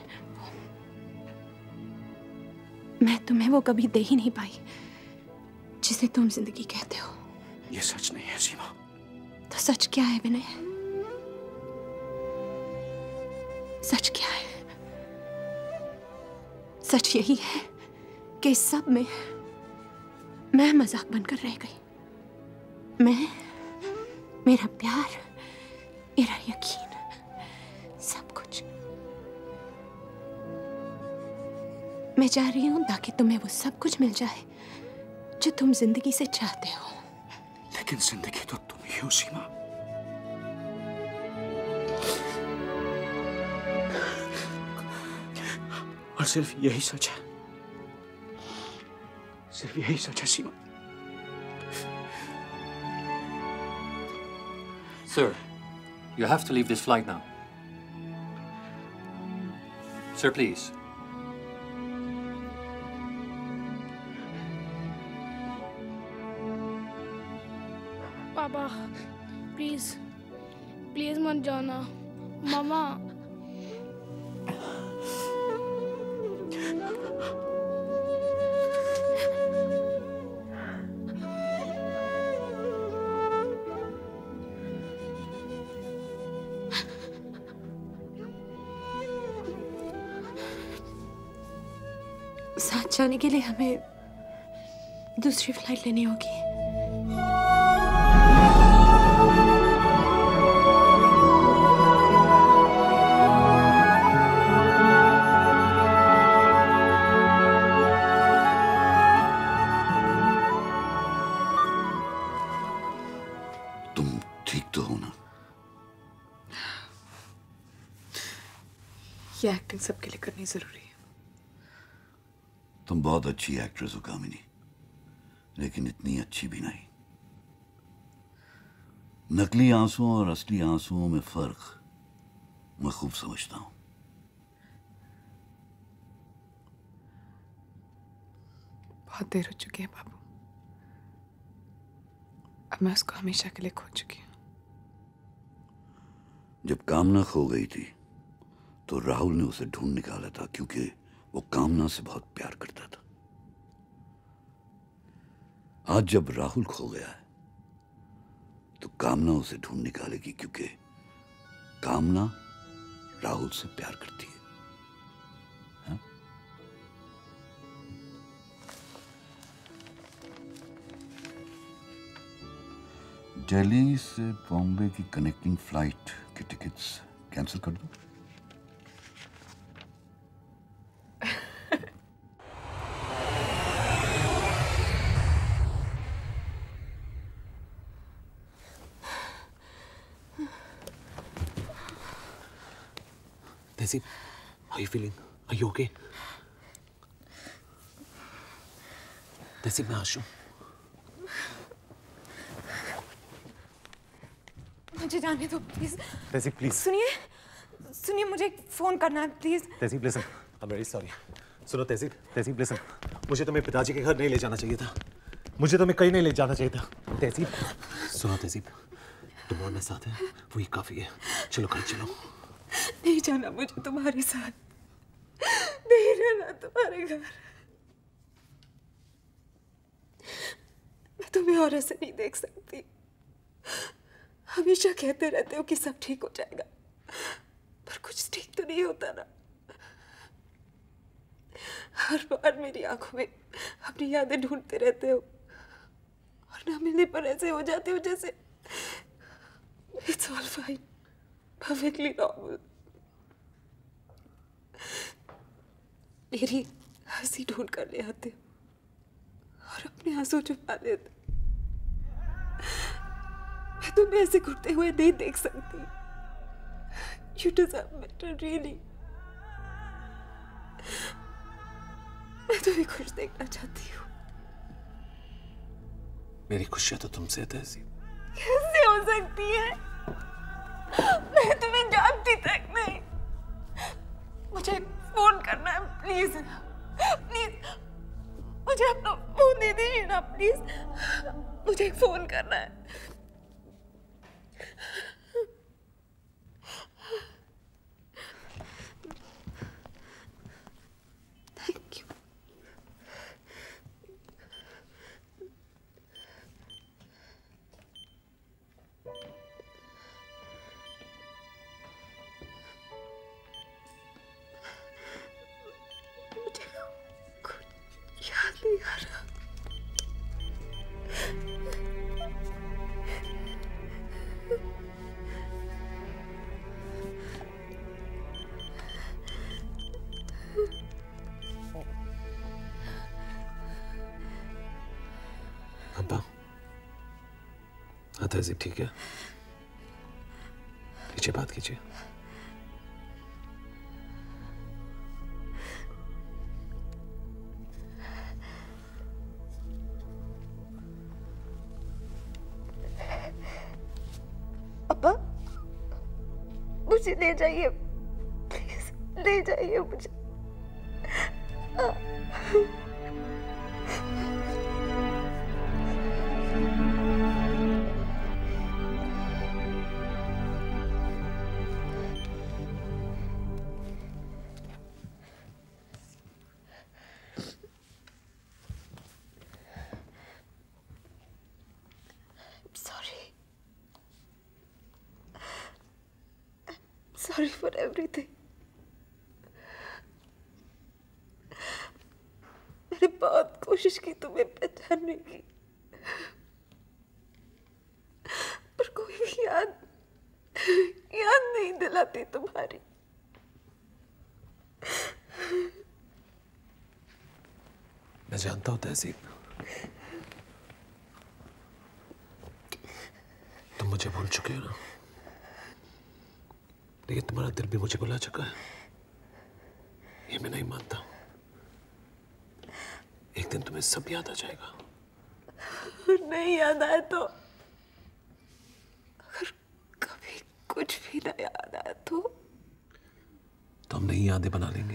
मैं तुम्हें वो कभी दे ही नहीं पाई जिसे तुम जिंदगी कहते हो। ये सच नहीं है सीमा। तो सच क्या है विनय? सच क्या है? सच यही है कि इस सब में मैं मजाक बनकर रह गई। मैं, मेरा प्यार, मेरा यकीन, सब कुछ। मैं जा रही हूं ताकि तुम्हें वो सब कुछ मिल जाए जो तुम जिंदगी से चाहते हो। लेकिन जिंदगी तो तुम ही हो सीमा। और सिर्फ यही सच है, सिर्फ यही सच है Seema. Sir, you have to leave this flight now. Sir, please. पापा प्लीज प्लीज मत जाना। मामा साथ जाने के लिए हमें दूसरी फ्लाइट लेनी होगी। तुम ठीक तो हो ना? ये एक्टिंग सबके लिए करनी जरूरी है। तुम बहुत अच्छी एक्ट्रेस हो कामिनी, लेकिन इतनी अच्छी भी नहीं। नकली आंसुओं और असली आंसुओं में फर्क मैं खूब समझता हूं। बहुत देर हो चुकी है बाबू, अब मैं उसको हमेशा के लिए खो चुकी हूँ। जब कामना खो गई थी तो राहुल ने उसे ढूंढ निकाला था, क्योंकि वो कामना से बहुत प्यार करता था। आज जब राहुल खो गया है तो कामना उसे ढूंढ निकालेगी, क्योंकि कामना राहुल से प्यार करती है। हा? दिल्ली से बॉम्बे की कनेक्टिंग फ्लाइट की टिकट्स कैंसिल कर दो। Tehzeeb, how are you feeling? Are you okay? Tehzeeb, मैं आशु। मुझे जाने दो प्लीज। Tehzeeb, please. सुनिए, सुनिए, मुझे फोन करना है please. Tehzeeb, listen. I'm very sorry. सुनो Tehzeeb, Tehzeeb, listen. मुझे तुम्हें पिताजी के घर नहीं ले जाना चाहिए था। मुझे तुम्हें कहीं नहीं ले जाना चाहिए था। Tehzeeb, सुनो Tehzeeb, तुम और मैं साथ हैं, वही काफी है। चलो घर चलो। नहीं जाना मुझे तुम्हारे साथ, नहीं रहना तुम्हारे घर। मैं तुम्हें और ऐसे नहीं देख सकती। हमेशा कहते रहते हो कि सब ठीक हो जाएगा, पर कुछ ठीक तो नहीं होता ना। हर बार मेरी आंखों में अपनी यादें ढूंढते रहते हो और ना मिलने पर ऐसे हो जाते हो जैसे it's all fine, perfectly normal। मेरी हंसी ढूंढ कर ले आते और अपने आंसू छुपा लेते। मैं तुम्हें ऐसे घुटते हुए नहीं देख सकती। You deserve better, really। मैं तुम्हें खुश देखना चाहती हूँ। मेरी खुशियां तो तुमसे है तहसीब। कैसे हो सकती है? मैं तुम्हें जानती तक नहीं। मुझे फोन करना है प्लीज, प्लीज मुझे अपना फोन दे दीजिए ना प्लीज। मुझे एक फोन करना है। Thank you. याद नहीं आ रहा। अब्बा, हाँ तहजीब ठीक है, नीचे बात कीजिए। अब्बा, मुझे ले जाइए प्लीज, ले जाइए मुझे। Sorry for everything. कोशिश की तुम्हें पहचानने की, पर कोई भी याद याद नहीं दिलाती तुम्हारी। मैं जानता हूं तहसीब, तुम मुझे भूल चुके हो ना, लेकिन तुम्हारा दिल भी मुझे भुला चुका है, ये मैं नहीं मानता। एक दिन तुम्हें सब याद आ जाएगा। नहीं याद आए तो, अगर कभी कुछ भी ना याद आए तो तो हम नई यादें बना लेंगे।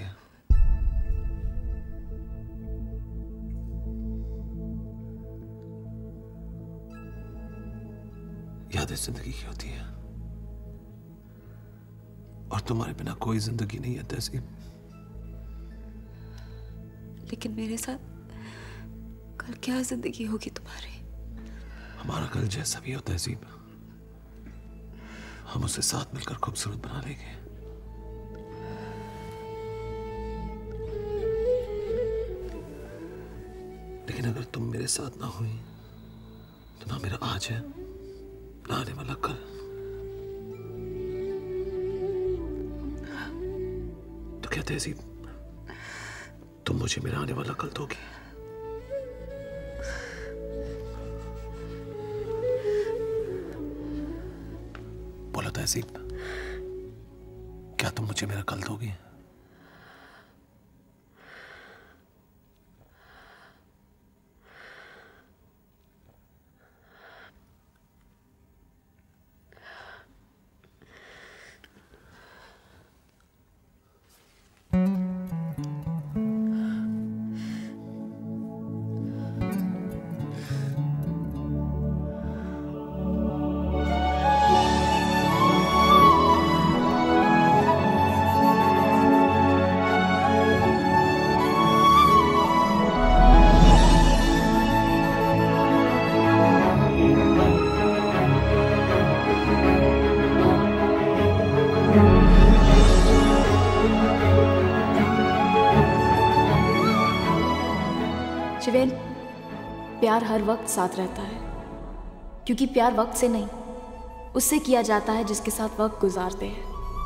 यादें जिंदगी की होती है, और तुम्हारे बिना कोई जिंदगी नहीं है तहसीब। लेकिन मेरे साथ कल क्या जिंदगी होगी तुम्हारी? हमारा कल जैसा भी हो तहसीब, हम उसे साथ मिलकर खूबसूरत बना लेंगे। लेकिन अगर तुम मेरे साथ ना हुई तो ना मेरा आज है ना आने वाला कल। तो क्या तहसीब, तुम मुझे मेरा आने वाला कल दोगी? बोलो तहसीब, क्या तुम मुझे मेरा कल दोगी? शिवेन, प्यार हर वक्त साथ रहता है, क्योंकि प्यार वक्त से नहीं उससे किया जाता है जिसके साथ वक्त गुजारते हैं।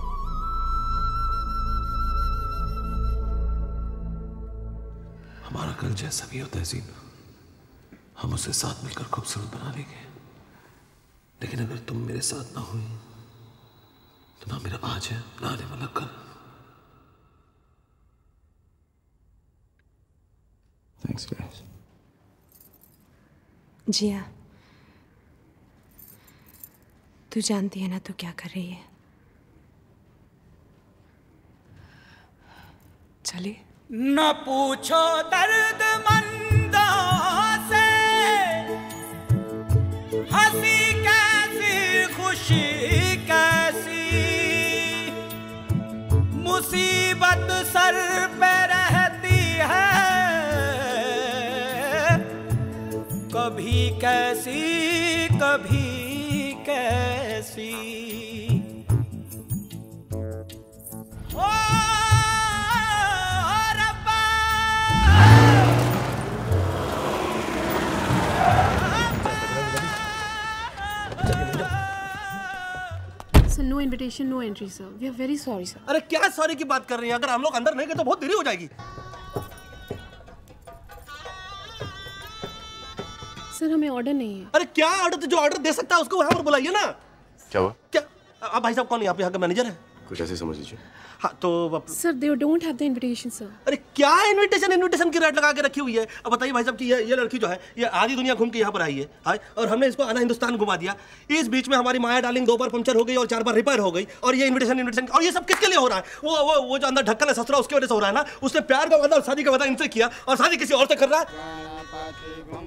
हमारा कल जैसा भी हो तहसीब, हम उसे साथ मिलकर खूबसूरत बना लेंगे। लेकिन अगर तुम मेरे साथ ना हुई तो ना मेरा आज है ना आने वाला कल। Thanks, guys. जिया, तू जानती है ना तू क्या कर रही है? चले। न पूछो दर्द मंदों से, हंसी कैसी खुशी कैसी, मुसीबत सर पे रहती है, कभी कैसी कभी कैसी। ओ रब्बा, Sir, no invitation, no entry, sir. We are very sorry, sir. अरे क्या सॉरी की बात कर रही हैं? अगर हम लोग अंदर नहीं गए तो बहुत देरी हो जाएगी। सर, हमें ऑर्डर नहीं है। अरे क्या ऑर्डर? तो जो ऑर्डर दे सकता है उसको वहां पर बुलाइए ना। क्या हुआ? क्या आप भाई साहब कौन? यहाँ पे यहाँ का मैनेजर है? कुछ ऐसे समझ लीजिए। हाँ तो sir, they don't have the invitation, sir. अरे क्या इनविटेशन इनविटेशन की रेट लगा के रखी हुई है? अब बताइए भाई साहब कि ये ये लड़की जो है ये आधी दुनिया घूम के यहाँ पर आई है, हाय, और हमने इसको आना हिंदुस्तान घुमा दिया। इस बीच में हमारी माया डार्लिंग दो बार पंचर हो गई और चार बार रिपेयर हो गई, और ये इनविटेशन इनविटेशन और ये सब किसके लिए हो रहा है? वो वो वो जो अंदर ढक्कन है ससुरा, उसकी वजह से हो रहा है ना। उसने प्यार का वादा और शादी का वादा इनसे किया और शादी किसी और से कर रहा है।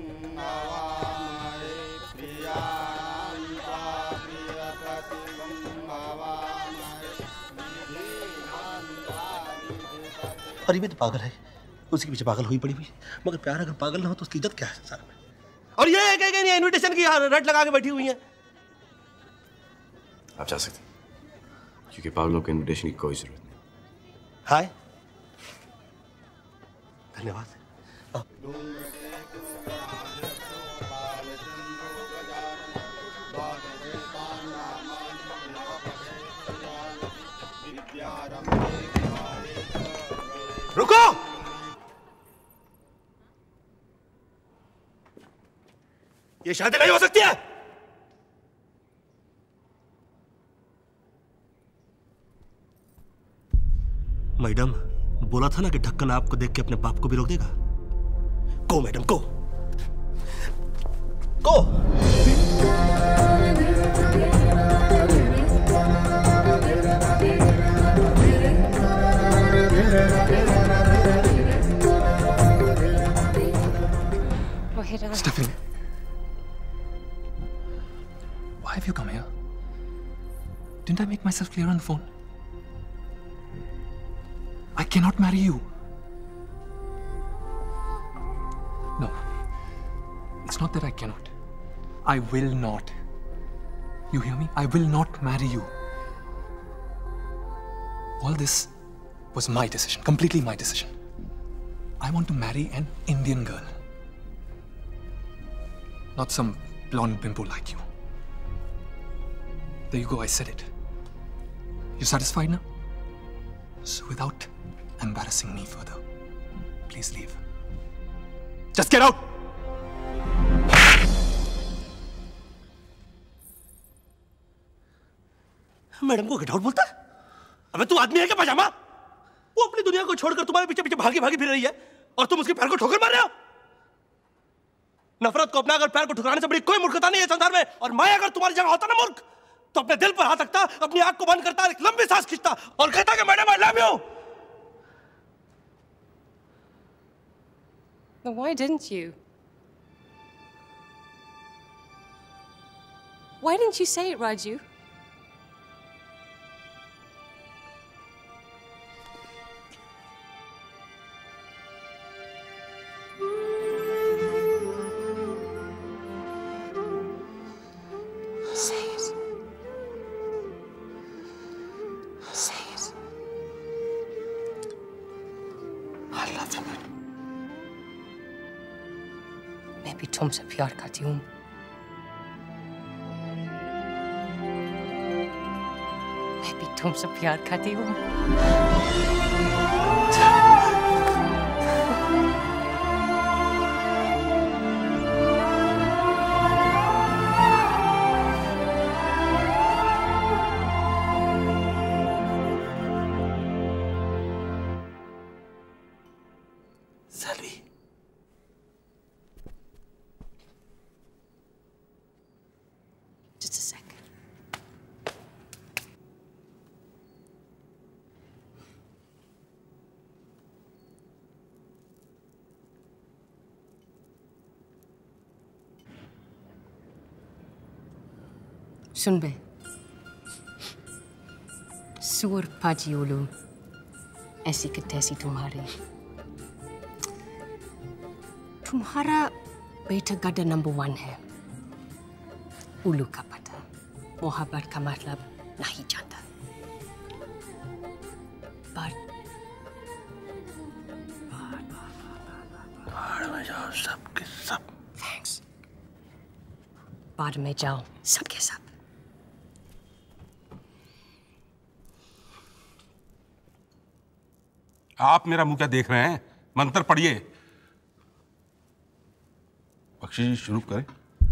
और ये भी तो पागल है, उसी के पीछे पागल हुई पड़ी हुई। मगर प्यार अगर पागल ना हो तो उसकी इज्जत क्या है संसार में? और ये है कि ये इनविटेशन की रट लगा के बैठी हुई है। आप जा सकते हैं, क्योंकि पागलों के इनविटेशन की कोई जरूरत नहीं। हाय, धन्यवाद। रुको! ये शादी नहीं हो सकती है। मैडम, बोला था ना कि ढक्कन आपको देख के अपने बाप को भी रोक देगा। Go madam, go go. Stephanie, why have you come here? Didn't I make myself clear on the phone? I cannot marry you. No, it's not that I cannot. I will not. You hear me? I will not marry you. All this was my decision, completely my decision. I want to marry an Indian girl. Not some blonde bimbo like you. There you go, I said it. You satisfied now? So without embarrassing me further, please leave. Just get out! Madam को get out बोलता है? अबे तू आदमी है क्या पजामा? वो अपनी दुनिया को छोड़कर तुम्हारे पीछे पीछे भागी भागी फिर रही है और तुम उसके पैर को ठोकर मार रहे हो। नफरत को अपना अगर पैर को ठुकराने से बड़ी कोई मूर्खता नहीं है संसार में। और मैं अगर तुम्हारी जगह होता ना मूर्ख, तो अपने दिल पर हाथ रखता, अपनी आंख को बंद करता, एक लंबी सांस खींचता और कहता कि madam I love you. But why didn't you? Why didn't you say it, Raju? Say it. Say it. I love you. मैं भी तुमसे प्यार करती हूँ। मैं भी तुमसे प्यार करती हूँ। Just a second. सुन बे, सूर पाजी उलू ऐसी कि तैसी तुम्हारी। तुम्हारा बेटा गड्ढा नंबर वन है। उल्लू का पता मोहब्बत का मतलब नहीं जानता। पर बाहर में जाओ सब के सब। थैंक्स। बाद में जाओ सब के सब। आप मेरा मुंह क्या देख रहे हैं? मंत्र पढ़िए। बख्शी जी शुरू करें।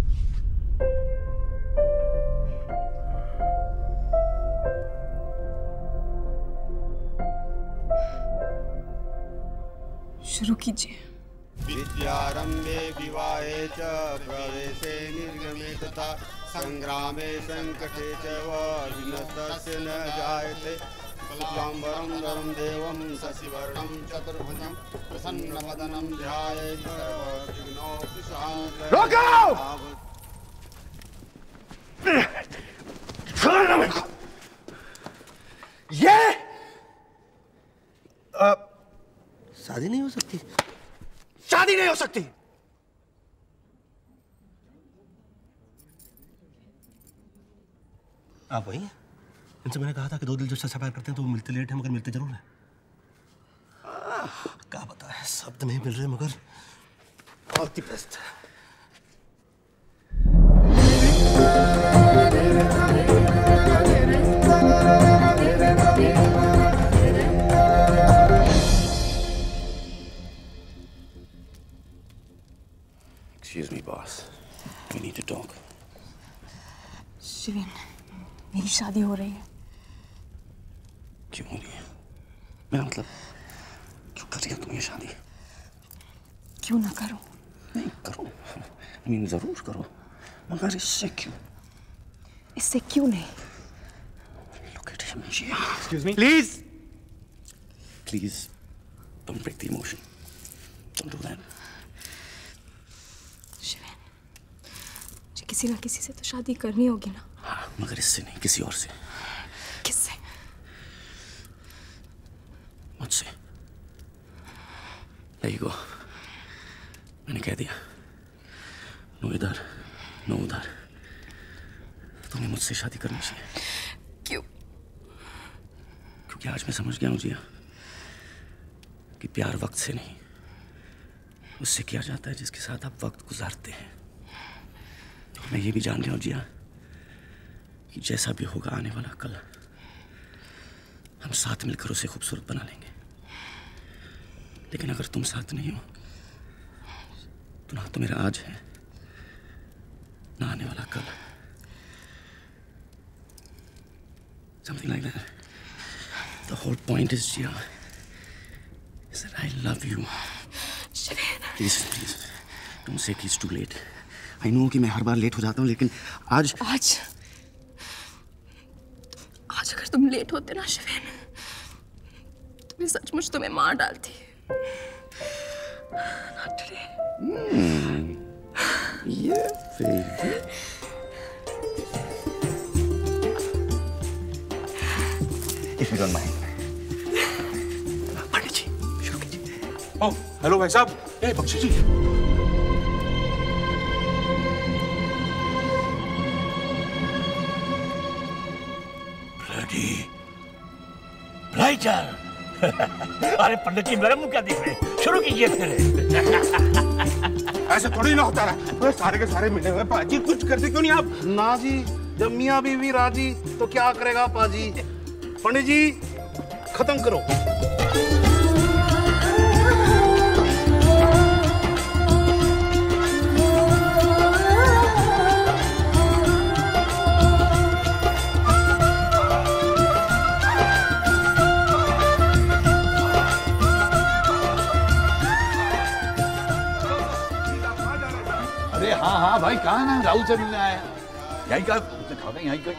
शुरू कीजिए। विद्यारंभे विवाहे च प्रवेशे निर्गमे तथा संग्रामे संकटे च विघ्नस्तस्य न जायते। शुक्लांबरं धरं देवं शशिवर्णं चतुर्भुजं प्रसन्नवदनं ध्यायेत् सर्वविघ्नोपशान्तये। रोको! छोड़ना मेरे को। ये आ, शादी नहीं हो सकती। शादी नहीं हो सकती। आप वही हैं? इनसे मैंने कहा था कि दो दिल जो सच्चा प्यार करते हैं तो वो मिलते लेट हैं मगर मिलते जरूर हैं। क्या बताएं, शब्द नहीं मिल रहे मगर all the best. Excuse me, boss. We need to talk. Shiven, मेरी शादी हो रही है। क्यों हो रही है? मैं मतलब क्यों कर रही हो तुम ये शादी? क्यों ना करो? नहीं करो। I mean, जरूर करो। मगर इससे क्यों? इससे क्यों नहीं? Look at him, Jia. Excuse me. Please. Please, don't break the emotion. Don't do that. शिवेन, मुझे किसी ना किसी से तो शादी करनी होगी ना? हाँ, मगर इससे नहीं, किसी और से। किससे? मुझसे। There you go. मैंने कह दिया। नो इधर, नो उधर। तुम्हें मुझसे शादी करनी चाहिए। क्यों? क्योंकि आज मैं समझ गया हूँ जिया कि प्यार वक्त से नहीं उससे किया जाता है जिसके साथ आप वक्त गुजारते हैं। मैं ये भी जान गया हूँ जिया कि जैसा भी होगा आने वाला कल हम साथ मिलकर उसे खूबसूरत बना लेंगे। लेकिन अगर तुम साथ नहीं हो तो ना तो मेरा आज है ना आने वाला कल। Something like that. The whole point is, Jia, is that I love you. Please, please, don't say it's too late. I know कि मैं हर बार लेट हो जाता हूँ, लेकिन आज आज आज अगर तुम लेट होते ना शिवेन, तो मैं सचमुच तुम्हें मार डालती। Not today. Hmm. Yeah, baby. If you don't mind. पंडित जी, शुरू कीजिए। ओ, हेलो भाई साहब। ए, बख्शी जी। Bloody Blighter! अरे पंडित जी मेरा मुंह क्या देख रहे हैं? शुरू कीजिए फिर। ऐसे थोड़ी ना होता है। सारे के सारे मिले हुए पाजी, कुछ करते क्यों नहीं आप? ना जी, जब मियाँ बीवी राजी तो क्या करेगा पाजी? पंडित जी खत्म करो। अरे हाँ हाँ भाई, कहाँ ना राहुल से मिलने आया? यही का खाते यही का।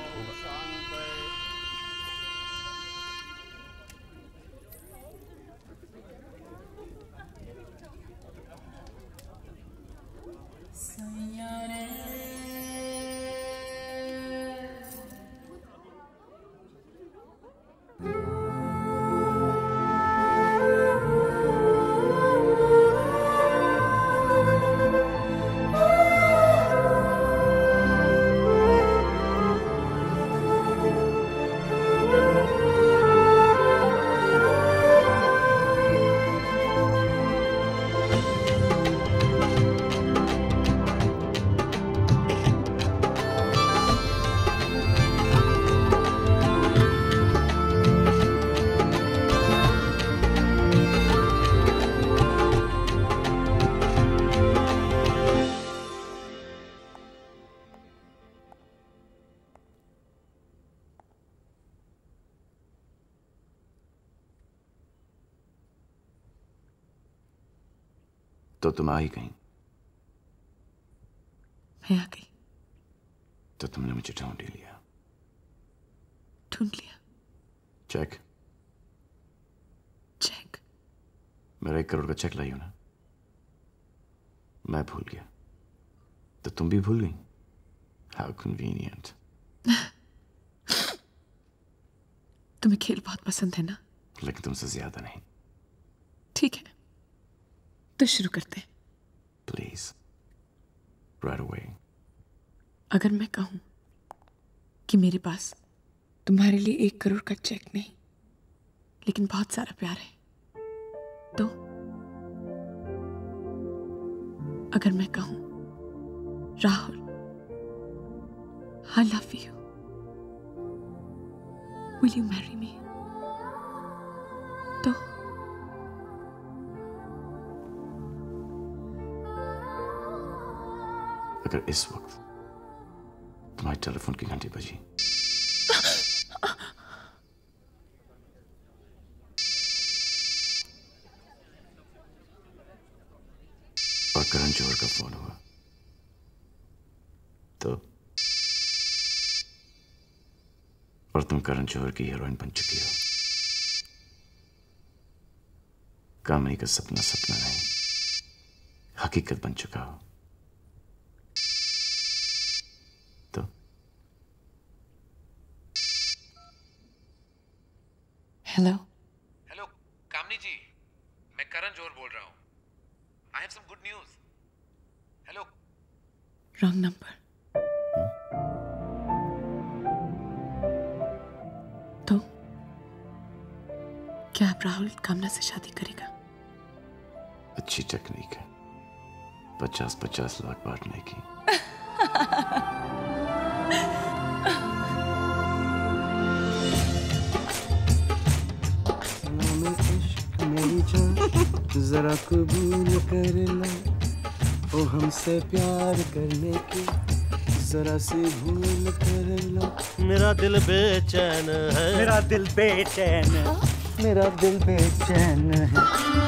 तो तुम आ ही गई। मैं आ गई तो तुमने मुझे ढूंढ ही लिया। ढूंढ लिया? चेक चेक मेरा एक करोड़ का चेक लाई हो ना। मैं भूल गया तो तुम भी भूल गई। How convenient. तुम्हें खेल बहुत पसंद है ना? लेकिन तुमसे ज्यादा नहीं। ठीक है तो शुरू करते हैं। Please right away. अगर मैं कहूं कि मेरे पास तुम्हारे लिए एक करोड़ का चेक नहीं लेकिन बहुत सारा प्यार है तो? अगर मैं कहूं Rahul I love you, will you marry me? तो अगर इस वक्त तुम्हारे टेलीफोन की घंटी बजी और करण जौहर का फोन हुआ तो, और तुम करण जौहर की हीरोइन बन चुकी हो, कामिनी का सपना सपना नहीं हकीकत बन चुका हो, तो हेलो हेलो कामनी जी, मैं करण जौहर बोल रहा हूँ। I have some good news. Hello. Wrong number. तो क्या आप राहुल कामना से शादी करेगा? अच्छी टेक्निक है, पचास पचास लाख बांटने की। मेरी जान जरा कबूल कर लो, ओ हमसे प्यार करने की जरा सी भूल कर लो। मेरा दिल बेचैन है, मेरा दिल बेचैन है, मेरा दिल बेचैन है।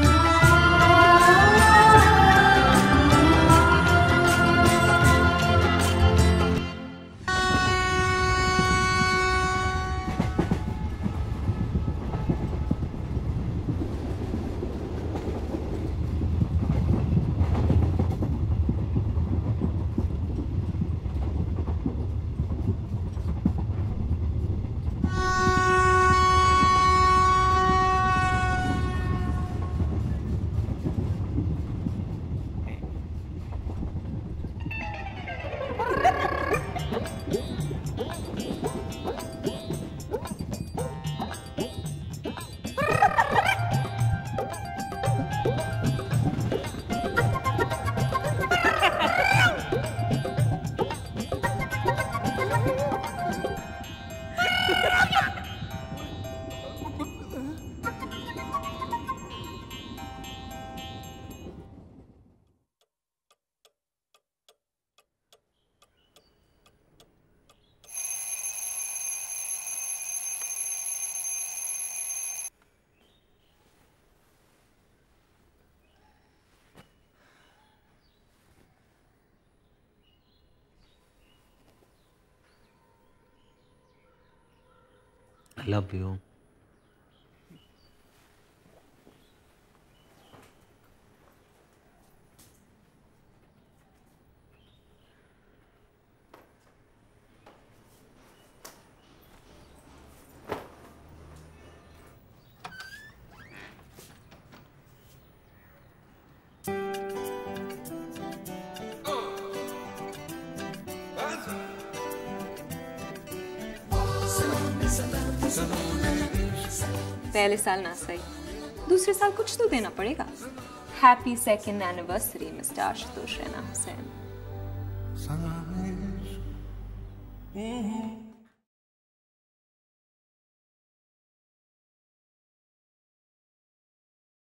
I love you. पहले साल ना सही, दूसरे साल कुछ तो देना पड़ेगा। Happy second anniversary mister Ashutosh Raina Hussain.